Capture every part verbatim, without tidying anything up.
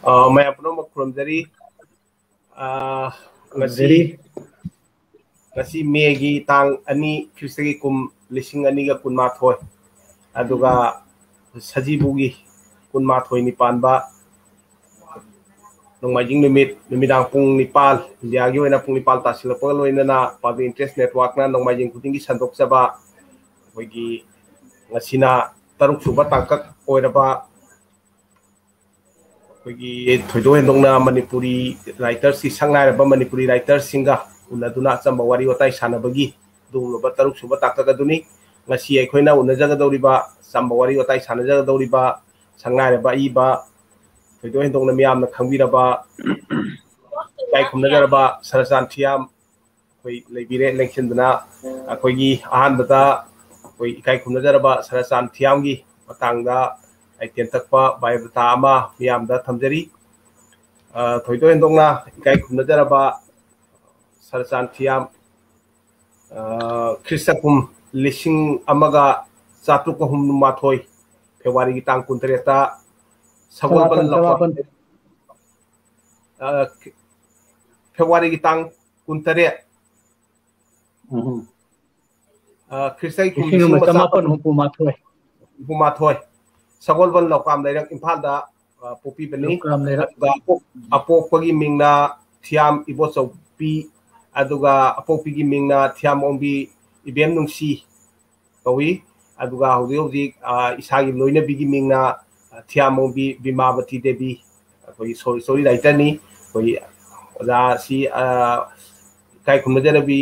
मैं अपना मखुरमजरी ngasi ngasi megi tang ani krisegi kum lising ani ga kunma thoi aduga sajibugi kunma thoi ni panba nongmajing numit numidang pung nipal indiagi wena pung nipal tasilapol loina na public interest network na nongmajing kutingi sandok saba hoigi ngasina taruk suba tangkak oiraba Thoido Hendongna Manipuri writers si sangai raba Manipuri writers singa unaduna chamba wari watai sanabagi dungloba taruk suba takakaduni ngasi aikhoina unajaga doriba chamba wari watai sanajaga doriba sangai raba iba Thoido Hendongna miyamna khangbiraba kai khumnajaraba Saratchand Thiyam koi leibire lengsinduna akoigi ahanbata koi kai khumnajaraba Saratchand Thiyamgi matangda Aiken takpa biodata ama miyamda thamjari Thoido Hendongna ikai khumnajaraba Saratchand Thiyam Kristakum lising amaga chatruk hum mathoi February gi tang kuntreta sagolban lakwa February gi tang kuntre Kristai kum lising machapan hum mathoi hum mathoi Sagolban lokam leirak Imphal da popi bani apokpagi mingna Thiyam ibochaupi aduga apokpigi mingna Thiyam ombi ibem nungsi kawi aduga hodi hodi isagi loina bigi mingna Thiyam ombi Bimabati Devi koi sorry sorry writer ni koi oda si kai khumjarabi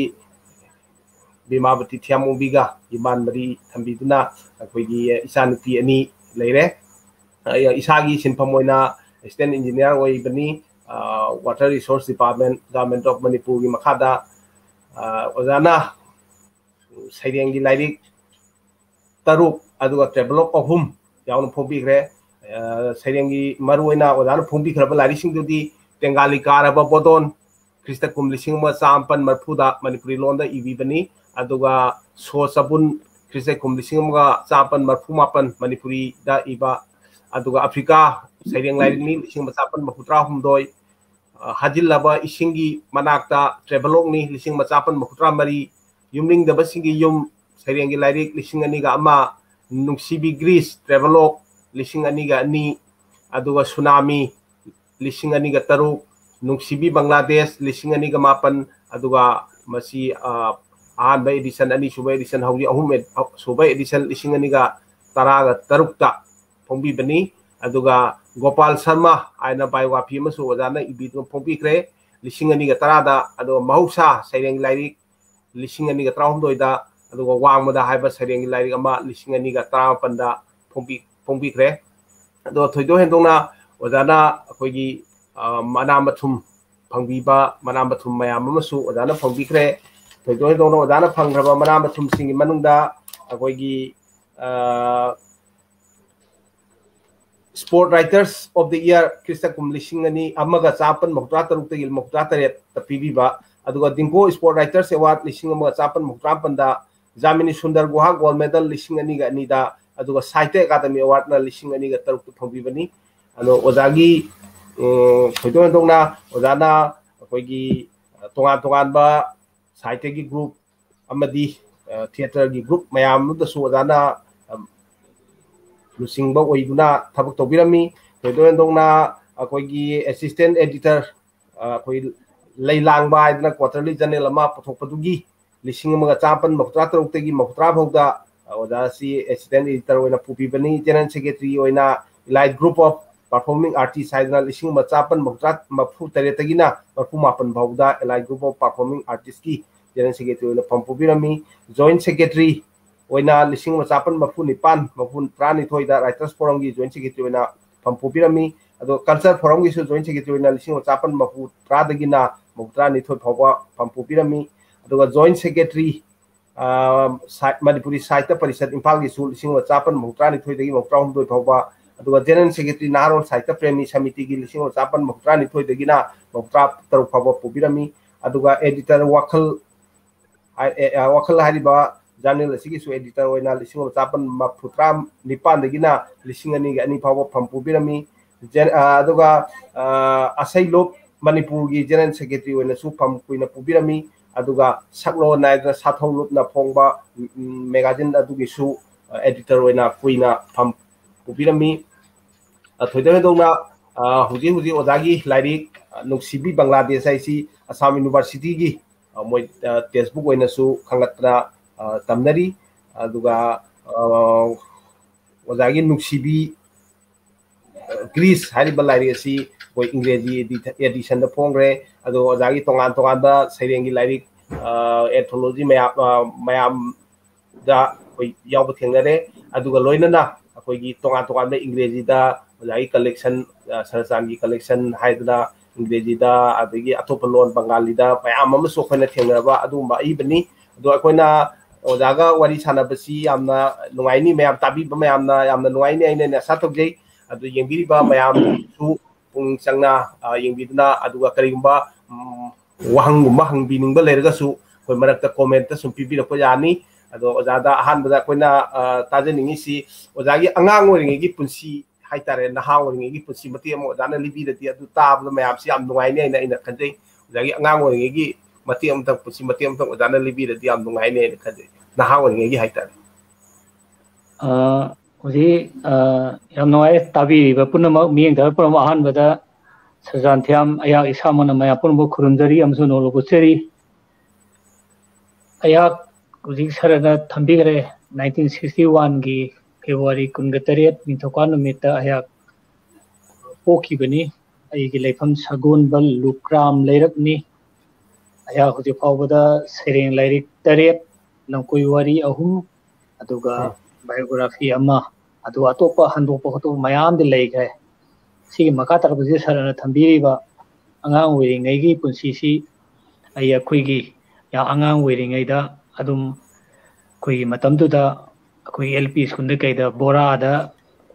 Bimabati Thiyam ombi ga iman mari thambiduna koi gi isanupi ani leire isagi sinpamoina assistant engineer oi bani water resource department government of Manipur gi makhada ozana sairengi lairik taruk aduga travelok ohum yaun phombi gre sairengi maruina ozana phombi khraba lari singdudi tengali karaba bodon krista kum lising ma champan marphuda Manipuri londa ibi bani aduga so sabun Kristai kum lising mga chapan marfumapan Manipuri da iba aduga Africa saireng lairing ni lising machapan mahutra humdoi hajil laba isingi manakta travelok ni lising machapan mahutra mari yumling da basingi yum saireng gi lairik lising ani ga ama nungsibi Greece travelok lising ani ga ni aduga tsunami lising ani ga taruk nungsibi Bangladesh lising ani ga mapan aduga masi Ahan by edition ani subay edition hawji ahum subay edition lising ani ga taraga tarukta phombi bani aduga Gopal Sharma aina bai wapi masu wadana ibit phombi kre lising ani ga tarada aduga Mahausa saireng lairik lising ani ga trahum doida aduga wangmada haiba saireng lairik ama lising ani ga tara panda phombi phombi kre ado Thoido Hendongna wadana akoigi mana mathum phangbiba mana mathum mayam amasu wadana phombi kre Thoido Hendongna wadana phangraba mana mathum singi manungda akoigi Sport Writers of the Year Kristakum lising ani amaga chapan moktra taruk tagil moktra taret tapibiba aduga Dingo Sport Writers Award lising amaga chapan moktra panda Jamini Sundar Guha gold medal lising ani ga ni da aduga Sahitya Academy Award na lising ani ga taruk phambibani ano ozagi Thoido Hendongna ozana akoigi tongan tongan ba Sahitya gi group amadi theater gi group mayam da su ozana Lusingba oiduna thabak tobirami Thoido Hendongna akoigi assistant editor akoi leilang ba idna quarterly journal ama pathokpadugi lising amaga chapan moktra taruk tegi moktra bhauda oda si assistant editor oina pupi bani general secretary oina elite group of performing artists haidna lising ama chapan moktra mafu taretagina mafu mapan bhauda elite group of performing artists ki general secretary oina pampubirami joint secretary oina lising ma chapan mafu nipan mafu prani thoida writers forum gi joint secretary oina pampubirami ado culture forum gi su joint secretary oina lising ma chapan mafu pradagina muktra ni thoi phawa pampubirami ado joint secretary Manipuri Sahitya Parishad Imphal gi su lising ma chapan muktra ni thoi dagi muktra hum doi phawa ado general secretary Naron Sahitya Premi Samiti gi lising ma chapan muktra ni thoi dagina muktra taru phawa pubirami ado editor Wakhal Wakhal hariba Janil Sigi su editor oina lising chapan mafutra nipan dagina lising ani ga ani phawa phampubirami aduga asai lop manipur gi general secretary wena su pam kuina pubirami aduga saklo naidra sathau lop na phongba magazine adugi su editor wena kuina pam pubirami thoidame dongna huji huji odagi lairi nuksibi bangladesh aisi assam university gi moi textbook wena su khangatra tamnari aduga odagi nuksibi Greece hariba lairi asi koi English edition da phongre ado odagi tongan tongan da sairengi lairi ethology mayam mayam da koi yaw thengnare aduga loinana koi gi tongan tongan da English da odagi collection Saratchand gi collection haidna English da adagi atopalon Bengali da mayam am so khona thengraba adumba ibani ado koina odaga wari sanabasi amna nuaini mayam tabi mayamna yamna nuaini aina na satokjei adu yengbiri ba mayam su pung changna yengbidna aduga karigumba wahangumba hangbiningba lerga su koi marakta comment ta sumpi bi ko yani ado ojada ahan bada koina tajeningi si ojagi angang oringi gi punsi haitare na ha oringi gi punsi mati am ojana libi da ti adu tab mayam si am nungai ne ina kanjei ojagi angang oringi gi mati am ta punsi mati am ta ojana libi da ti am nungai ne ina kanjei na ha oringi gi haitare uh Uji yam noai tabi ba punama mieng da punama ahan bada Saratchand Thiyam ayak isamana maya punama khurumjari amsu no lobucheri ayak uji sarana thambigre nineteen sixty-one gi February kungatariat mithokwan numita ayak poki bani ayigi leifam sagun bal lukram leirakni ayak uji pawbada sereng lairik tariat nangkoi wari ahum aduga biography ama adu atopa handopa hoto mayam de leigre si maka tarbuji sarana thambiriba angang wiringai gi punsi si aya khuigi ya angang wiringai da adum khuigi matam tu da khui L P school de kai da bora da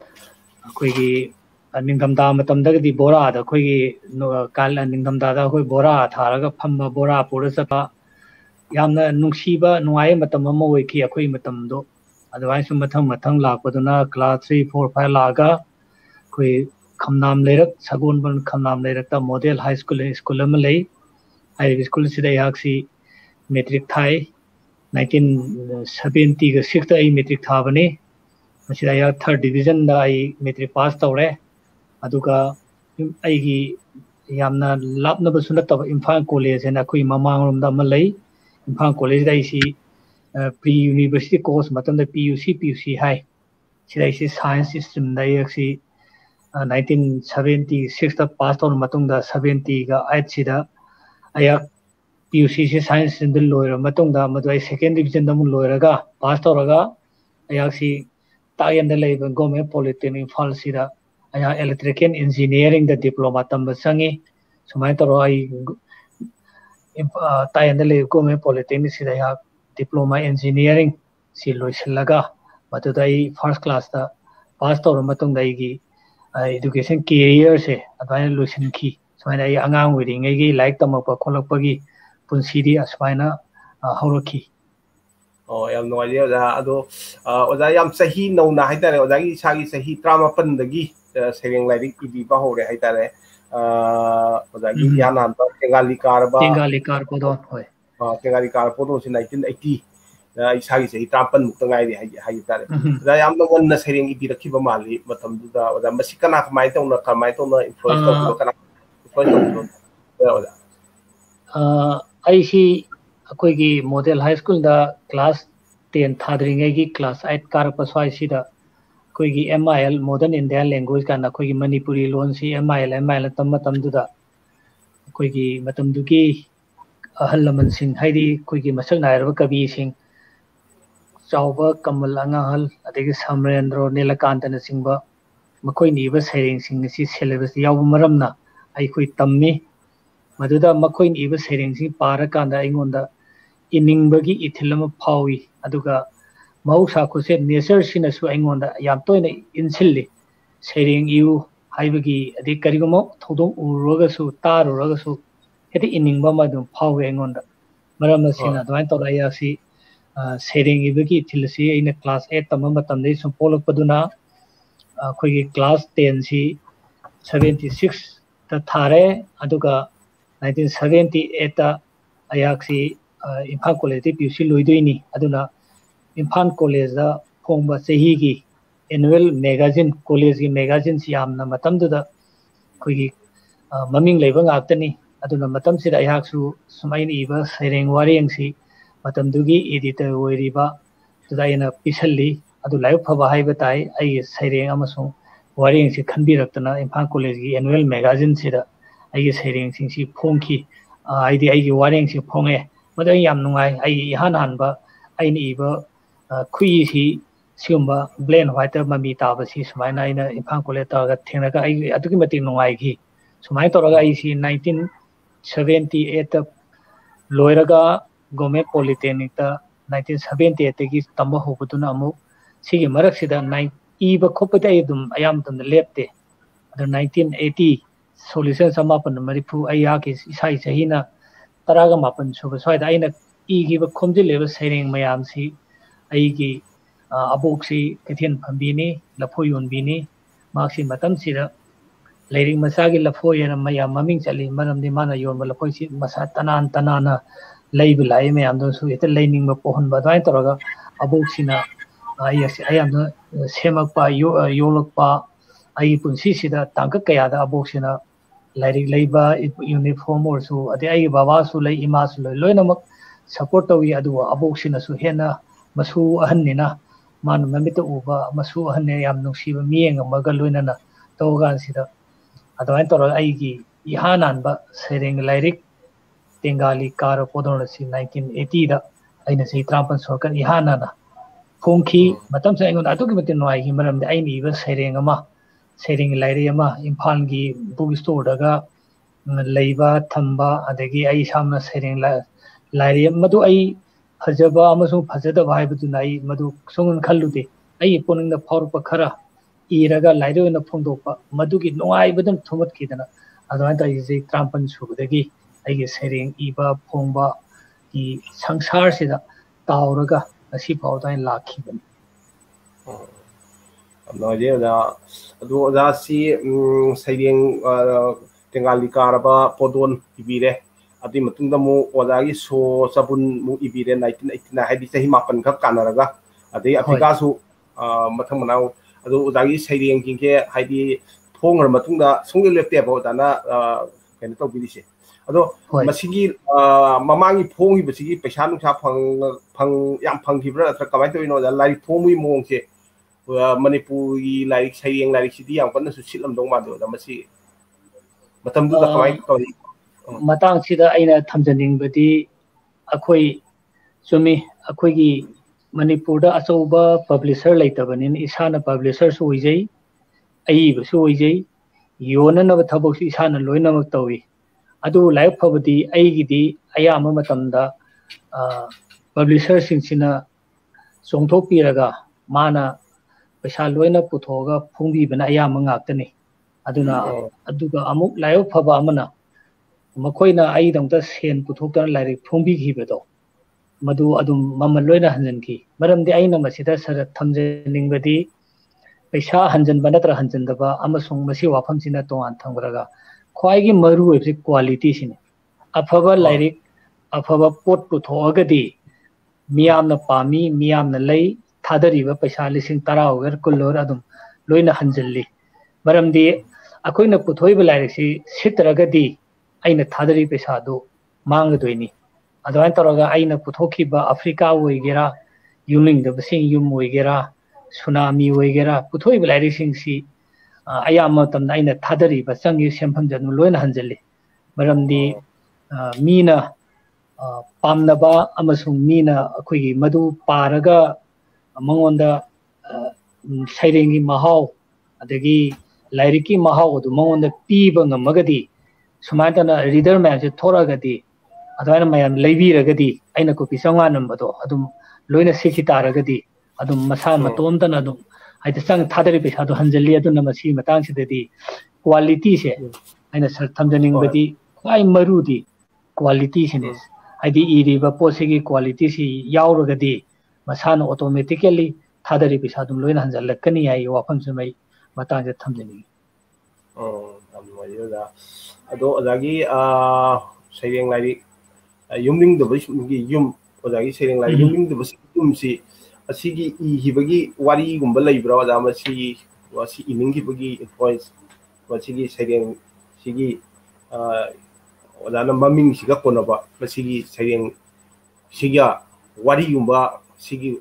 khuigi ningdam da matam da di bora da khuigi kal ningdam da da khoi bora tharaga phamma bora pura sapa yamna nungsiba nuai matam ma wei ki akhoi matam do otherwise mathang mathang lakpaduna class three four five laga koi khamnam lerak sagun ban khamnam lerak ta model high school school am lei high school sida yaksi metric thai nineteen seventy ga sixth ai metric tha bani masida ya third division da ai metric pass tawre aduga ai gi yamna lapna basuna ta Imphal college na koi mamang rom da ma lei Imphal college da isi pre university course matam da P U C P U C hai sida isi science system da yaksi nineteen seventy-six da pass on matung da seventy ga eight sida ayak P U C si science system da loira matung da madai second division da mun loiraga pass toraga ayak si tayan da leiba government polytechnic Imphal sida ayak electrical engineering da diploma tamba sangi sumai toro ai tayan da leiba government polytechnic sida ayak diploma engineering si loisilaga matudai first class da pass tor matung dai gi education career se adai loisin ki smaina ai angang wiringai gi like tamapa kholakpagi punsidi asmaina haurakhi oh yam no idea da ado oda yam sahi no na haitare oda gi sagi sahi thirty-seven dagi sereng lairik ibi ba hore haitare oda gi yana ba tengali karba tengali kar podon hoy tengali kar podon si nineteen eighty da isagi sahi thirty-one mukta ngai ri haitare da yam no gon na sereng ibi rakhiba mali matam du da oda masikana kamai tawna kamai tawna influence to kana influence to oda ai si akoi gi model high school da class ten thadringai gi class eight kar paswai si da koi gi M I L modern Indian language kan akoi gi manipuri lon si M I L M I L tam matam du da koi gi matam du gi ahal laman sing haidi koi gi masak nairba kabi sing chauba kamal anga hal adegi samrendro nilakanta na singba makoi ni ba sereng sing si syllabus yaw maramna ai koi tammi maduda makoi ni ba sereng sing para kanda ingonda iningbagi ithilama phawi aduga mausa khuse nature sinasu ingonda yam toina insilli sereng yu haibagi adi karigumo thodong uroga su taruroga su heti iningba madum phawi ingonda maramna sina dwain toraya si sereng ibagi ithilasi ina class eight tamma matamdei sum polak paduna khoi class ten si seventy six ta thare aduga nineteen seventy eight ta ayaksi Imphal College P U C loidoini aduna Imphal College da phongba chahi gi annual magazine college gi magazine si amna matam du da khoi maming leiba ngaktani aduna matam sida ayaksu sumain iba sereng wareng si matam dugi editor oiriba tudaina pisalli adu live phaba haiba tai ai sereng amasung wareng si khanbiraktana Imphal College gi annual magazine sida ai sereng sing si phongki ai di ai gi wareng si phonge mada yam nungai ai han hanba ai ni iba khui si siumba blend white mami taba si sumaina ina Imphal College ta ga thengnaga ai adugi mati nungai gi sumai toraga I C nineteen seventy-eight loiraga government polytechnic ta nineteen seventy-eight gi tamba hobuduna amu sigi marak sida nine iba khopata idum ayam tam lepte adu nineteen eighty solution samapan marifu ayya ki isai sahina taraga mapan suba swaida aina igi ba khomji leba sereng mayam si aigi aboksi kethen phambini laphoyon bini maksi matam sida leiring masagi lafo yana maya maming chali maramdi mana yon bala poi si masa tanan tanana leibu lai me amdo su ete leining ma pohon ba dai toraga aboksina ayasi ayam no semak pa yo yolok pa ai punsi sida tangka kaya da aboksina leiring leiba uniform or su ade ai baba su lei ima su loi loinamak support tawi adu aboksina su hena masu ahanina man mamita uba masu ahanne yam nungsiba mieng amaga loinana togan sida adawai tora aigi ihanan ba sereng lairik tengali kara podon si nineteen eighty da aina sei trampan sorkan ihanana phongki matam sa engon atugi matin noi hi maram da aini ba sereng ama sereng lairi ama Imphal gi book store daga leiba thamba adagi ai samna sereng lairi madu ai phajaba amasung phajada bai budu nai madu sungun khallude ai poning da phawrpa khara iraga lairo na phongdokpa madugi nongai badam thomat kidana adwan ta ise trampan subudagi aigi sereng iba phongba ki sangsar sida tauraga asi pawdai lakhibani no je da adu da si sereng tengali karaba podon ibire adi matungda mu odagi so sabun mu ibire nineteen eighty-nine hadi sahi mapan khak kanaraga adi afrika su mathang manau adu udagi sereng kingke haidi phongar matungda sungil lepte ba dana ken to bilise ado masigi mamangi phongi basigi paisa nungsa phang phang yam phang gibra atra kamai to ino da lai phomui mongse manipuri lai sereng lai sidi yam kan su silam dong ma do da masi matam du da kamai to matang sida aina thamjaning badi akhoi chumi akhoi gi Manipur da achauba publisher laitabanin isana publisher su hoijai ai ba su hoijai yona na thabok su isana loina mak tawi adu live phabadi ai gidi ayama matamda publisher singsina chongthok piraga mana paisa loina puthoga phungbi bana ayama ngaktani aduna aduga amuk live phaba amana makoina ai dangta sen puthokta lairi phungbi khibado madu adum mamal loina hanjanki maramdi aina masida sara thamjaningbadi paisa hanjan banatra hanjandaba amasung masi wafam sina tongan thangraga khwaigi maru oibse quality sine afaba lairik afaba pot puthogadi miyamna pami miyamna lei thadariba paisa lising tara ogar kullor adum loina hanjalli maramdi akoina puthoiba lairik si sitragadi aina thadari paisa do mangdoini adwan taraga aina puthokiba Africa oigera yuling da basing yum oigera tsunami oigera puthoi bilai sing si ayama tamna aina thadari ba changi sempham janu loina hanjalli maramdi mina pamnaba amasung mina akhoi madu paraga mangonda sairengi mahau adagi lairiki mahau du mangonda piba ngamagadi sumaitana reader man se thoragadi adana mayam leibiragadi aina ko pisanga nambado adum loina sikhi taragadi adum masa matomtana adum aita sang thadari pesa do hanjalli aduna masi matang sidadi quality se aina sar thamjaning badi kwai marudi quality sine aidi iriba posigi quality si yauragadi masana automatically thadari pesa dum loina hanjallakani ai wafam sumai matang je thamjaning Oh, amnoyada. Ado adagi ah sayeng lari yumling the bagi yum adagi sayeng lari yumling the bagi yum si asigi i hibagi wari gumba laibra ada masi wasi ining hibagi influence wasigi sayeng sigi ah adana maming siga konaba masigi sayeng siga wari gumba sigi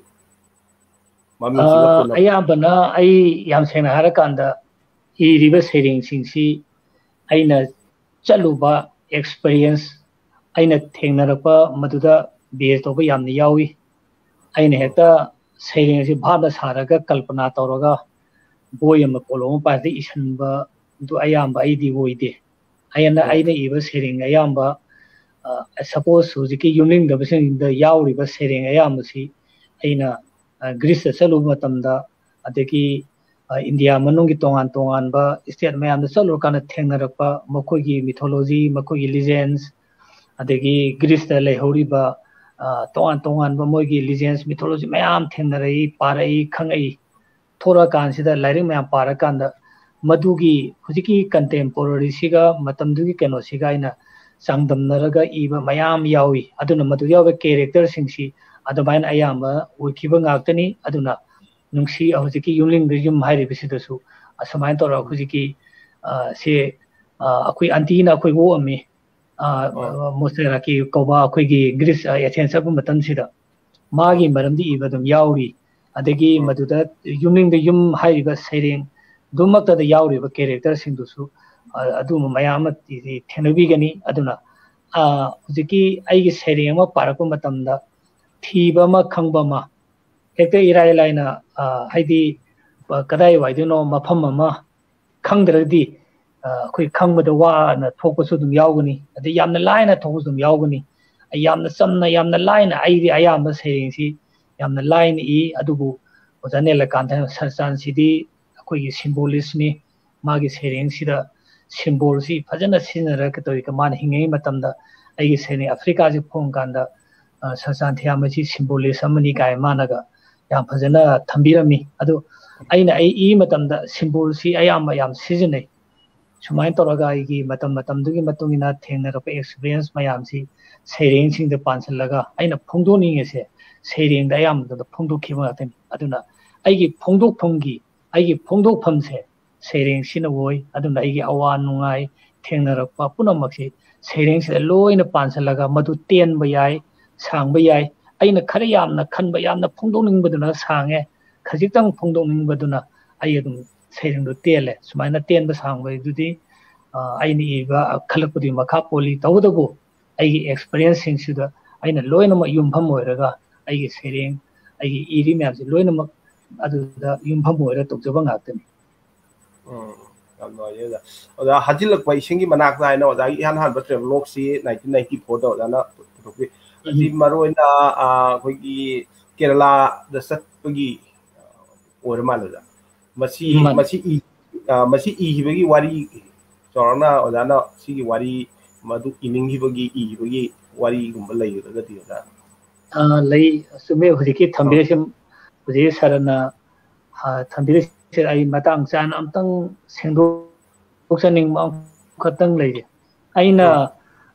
maming siga konaba. Ayambana ay yam sena harakanda iriba sayeng singsi aina chaluba experience aina thengnarapa maduda base toba yamni yawi aina heta sayeng si bhada saraga kalpana tawraga boy ama kolom padi isanba du ayamba aidi boide ayana aina iba sayeng ayamba suppose hujiki yumling da basing da yawriba sayeng ayamba si aina Greece chalu matamda adeki India manungi tongan tongan ba state mayam da chalu kana thengnarapa makogi mythology makogi legends adegi Greece da lehori ba tongan tongan ba mogi legends mythology mayam thengnarai parai khangai thora kan sida lairing mayam parakanda madugi hujiki contemporary siga matamdugi keno siga ina sangdamnaraga iba mayam yawi aduna madu yawe character singsi adumain ayamba ukiba ngaktani aduna nungsi hujiki yumling yum hairi bisidasu asamain tora hujiki se akoi antina akoi wo ami mostera ki koba akoi gi Greece Athens abu matam sida magi maramdi ibadum yauri adegi maduda yumling de yum hairi ba sayeng dumakta da yauri ba character singdusu adu mayam ti thenabi gani aduna hujiki aigi sayeng ma parakpa matamda thiba ma khangba ma hekta irai laina haidi kadai waidino mafam ama khangdradi khoi khangbada wa na thokpasu dum yawgani adi yamna laina thokpasu dum yawgani yamna samna yamna laina aidi ayamba sayeng si yamna laina i adubu ojanela kantha sarchan sidi khoi gi symbolism ni magi sayeng sida symbol si phajana sinara ka toi ka man hingai matamda aigi sayeng Africa ji phong kanda Saratchand Thiyam ji symbolism ni kai managa yam phajana thambirami adu aina ai i matamda symbol si ayam yam seasonai sumain toraga aigi matam matam dugi matungina thengnarapa experience mayam si sayeng sing da pansallaga aina phongdoni ngese sayeng da ayam da phongdok khiba atani aduna aigi phongdok phomgi aigi phongdok phamse sayeng sina woi aduna aigi awan nungai thengnarapa punamakse sayeng si loina pansallaga madu ten ba yai sang ba yai aina khara yamna khanba yamna phongdonningbaduna sange khajitang phongdonningbaduna ai adum sayeng do tele sumaina ten ba sangba dudi aini iba khalapudi makha poli tawdabu aigi experience sing sida aina loina ma yumpham oiraga aigi sayeng aigi iri myam si loina ma aduda yumpham oira tokjaba ngakani um amno yeda oda hajilak pai singi manak na no da ihan han ba travelog si nineteen ninety-four da na topi ati maroina a khogi Kerala da sat pagi or malada masi masi i masi i hibagi wari sorana odana sigi wari madu ining hibagi i hibagi wari gumba lay da ti da a lay sume hujiki thambire sim hujiki sarana thambire sir ai matang chan amtang sengdo oksaning ma khatang lay aina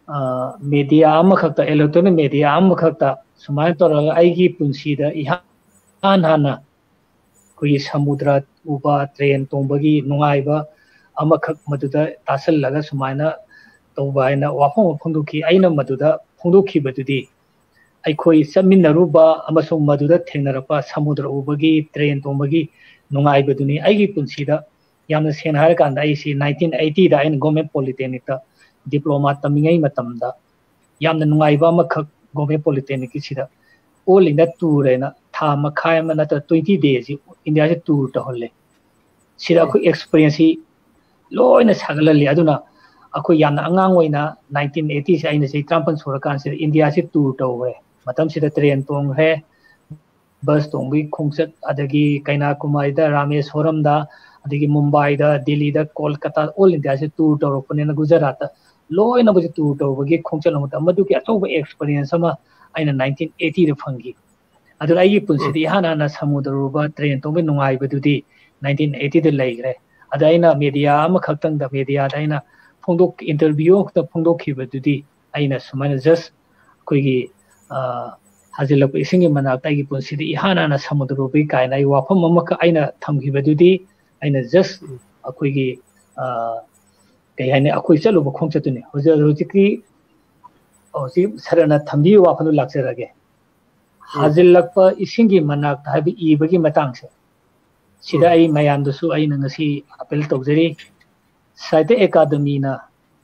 media ama khakta electronic media ama khakta sumai tora aigi punsida ihan hana koi samudra uba train tombagi nungaiba ama khak maduda tasallaga sumaina tobaina wafong phongduki aina maduda phongduki badudi ai khoi saminaruba amasung maduda thengnarapa samudra ubagi train tombagi nungaibaduni aigi punsida yamna sen har kanda ai si nineteen eighty da in government polytechnic ta diploma tamingai matamda yamna nungaiba makhak government polytechnic sida all in that tour na tha makhai ma na twenty days India se tour ta holle sida ko experience loina sagalali aduna akoi yamna angang oina nineteen eighty se aina se trampan surakan se India se tour ta we matam sida train tong he bus tong bi khongchat adagi kaina kumai da Rameswaram da adagi Mumbai da Delhi da Kolkata all India se tour ta rokne na Gujarat loina bu tour ta bagi khongchat lamata madu ki atoba experience ama aina nineteen eighty da phangi adura ai punsidi hana na samudra ba train tong bi nungai badudi nineteen eighty da laigre ada aina media ama khaktang da media da aina phongdok interview ta phongdok khibadudi aina sumana just koigi hazilak isingi manak ta gi punsidi ihana na samudro bi kaina I wafam ama ka aina thamkhibadudi aina just koigi kay haine akoi chalu ba khongchatuni hojal hojiki osi sarana thambi wafanu lakserage hazilakpa isingi manak ta habi ibagi matangse sida ai mayam dusu ai na ngasi apel tawjari Sahitya Akademi na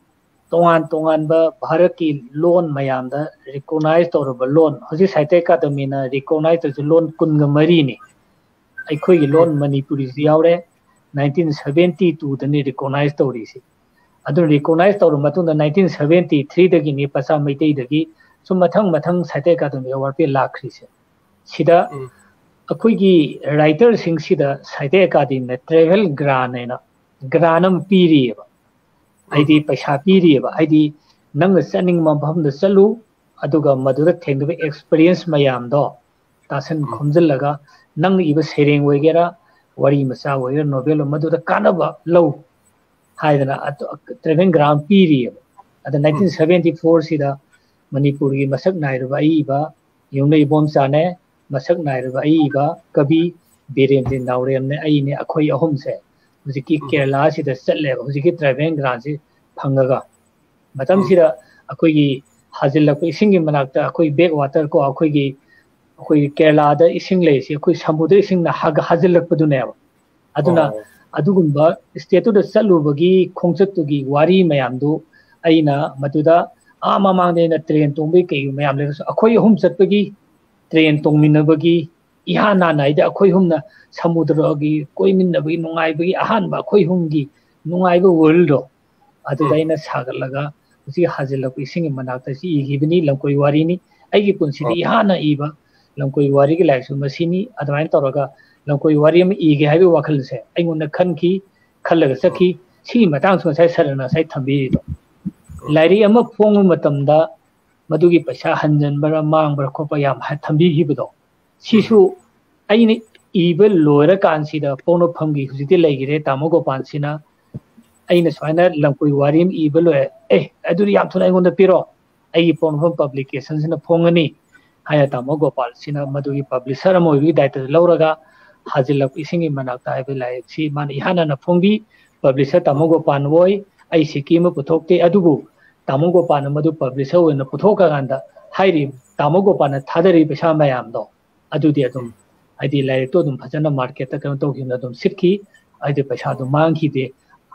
tongan tongan ba Bharat ki loan mayam da recognize tawraba loan hoji Sahitya Akademi na recognize to loan kunga mari ni ai khoi loan manipuri yaure nineteen seventy-two da ni recognize tawri si adu recognize tawru matunda nineteen seventy-three da gi ni pasa maitei da gi sum mathang mathang Sahitya Akademi award pe lakhri se sida akoi gi writer sing sida Sahitya Akademi na travel grant na granam piri ba aidi paisa piri ba aidi nang saning mabham da chalu aduga madura thengba experience mayam do tasan khomjal laga nang iba sereng wegera wari macha wegera novel madura kanaba low haidana travel grant piri ba ada nineteen seventy-four sida manipur gi masak nairuba ai ba yungnei bom chane masak nairuba ai ba kabi birendra naurem ne ai ne akhoi ahum se hujiki Kerala sida chatle hujiki travel grant si phangaga matam sida akhoi gi hazilak isingi manakta akhoi back water ko akhoi gi akhoi Kerala da ising le si akhoi samudra ising na hag hazilak padune aduna adugumba state da chalu bagi khongchat tu gi wari mayam du aina matuda a mamang de na train tongbe ke mayam le akhoi hum chatpagi train tongminabagi ihana nai da akhoi humna samudra gi koiminabagi nungai bagi ahan ba akhoi humgi nungai ba world do adu daina sagalaga usi hazilak ising manakta si igibni lamkoi wari ni aigi punsi di ihana iba lamkoi wari gi laik su masini adwain toraga lamkoi wari am ige haibe wakhal se aingona khanki khallaga sakhi si matang su sai sarana sai thambi do lairi ama phong matamda madugi paisa hanjan bara mang bara khopa yam thambi hibdo sisu aini ibel loira kansida pono phamgi hujiti laigire tamogo pansina aina swaina lamkoi warim ibel eh aduri yam thuna ingonda piro ai pono pham publications na phongani haya tamogo pal sina madugi publisher amoi daita lauraga hazilak isingi manakta ai belai si man ihana na phongbi publisher tamogo panwoi ai sikima puthokte adubu tamogo pan madu publisher oina puthoka ganda hairi tamogo pan thadari pesa mayam do adudi adum aidi lai to dum phajana market ta kan to hina dum sikhi aidi paisa dum mang khi de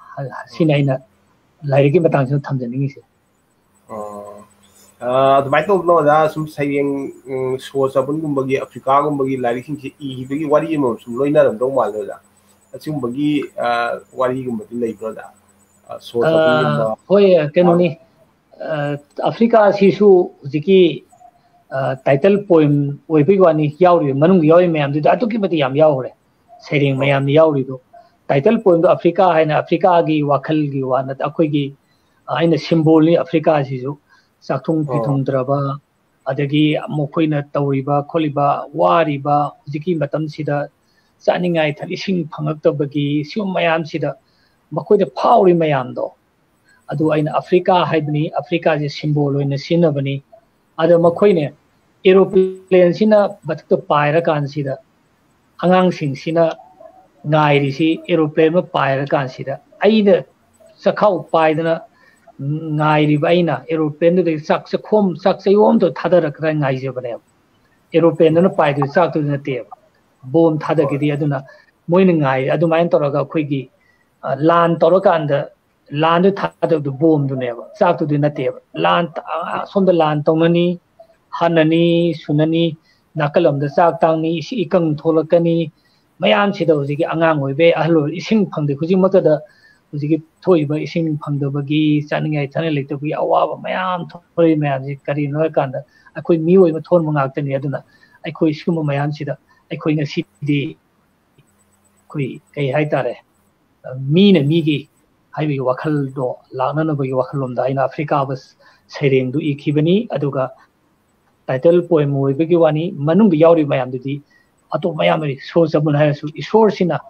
sinaina lai gi matang sum thamjani se uh the michael no da sum saying so sabun gum bagi africa gum bagi lai sing chi i bagi wari mo sum loina ram dong mal da achum bagi wari gum bagi lai bro da so sabun gum hoi kenoni africa sisu jiki title poem oibi wani yauri manung yawi mayam du atu ki mati yam yaure sering mayam yauri do title poem do africa haina africa gi wakhal gi wana akoi gi aina symbol ni africa sisu sakthung pithung draba adagi mokoina tawriba kholiba wariba jiki matam sida chaningai thali sing phangaktabagi sium mayam sida makoida phawri mayam do adu aina africa haibni africa ji symbol oina sinabani adu makoine aeroplane sina batuk paira kan sida angang sing sina ngai ri si aeroplane ma paira kan sida aida sakhau paidana ngai ri baina aeroplane de sak sa khom sak sa yom to thadara kra ngai je bane aeroplane na pai du sak tu na te bom thada gi di aduna moin ngai adu main to raga khoi gi lan to ra kan da lan du thada du bom du ne ba sak tu na te lan som da lan to mani hanani sunani nakalam da sak tangni isi ikang tholakani mayam sida hujiki angang oibe ahlo ising phangde huji mata da hujiki thoiba ising phangdabagi chaningai thane leitabagi awaba mayam thoi mayam ji kari no kanda akoi mi oi ma thon mangak tani aduna akoi skum mayam sida akoi nga sidi koi kai hai tare mi na mi gi haibi wakhal do lagna na bagi wakhalom da ina africa bas sereng du ikhibani aduga title poem oibagi wani manung yauri mayam dudi ato mayam ri so sabun haisu isor sina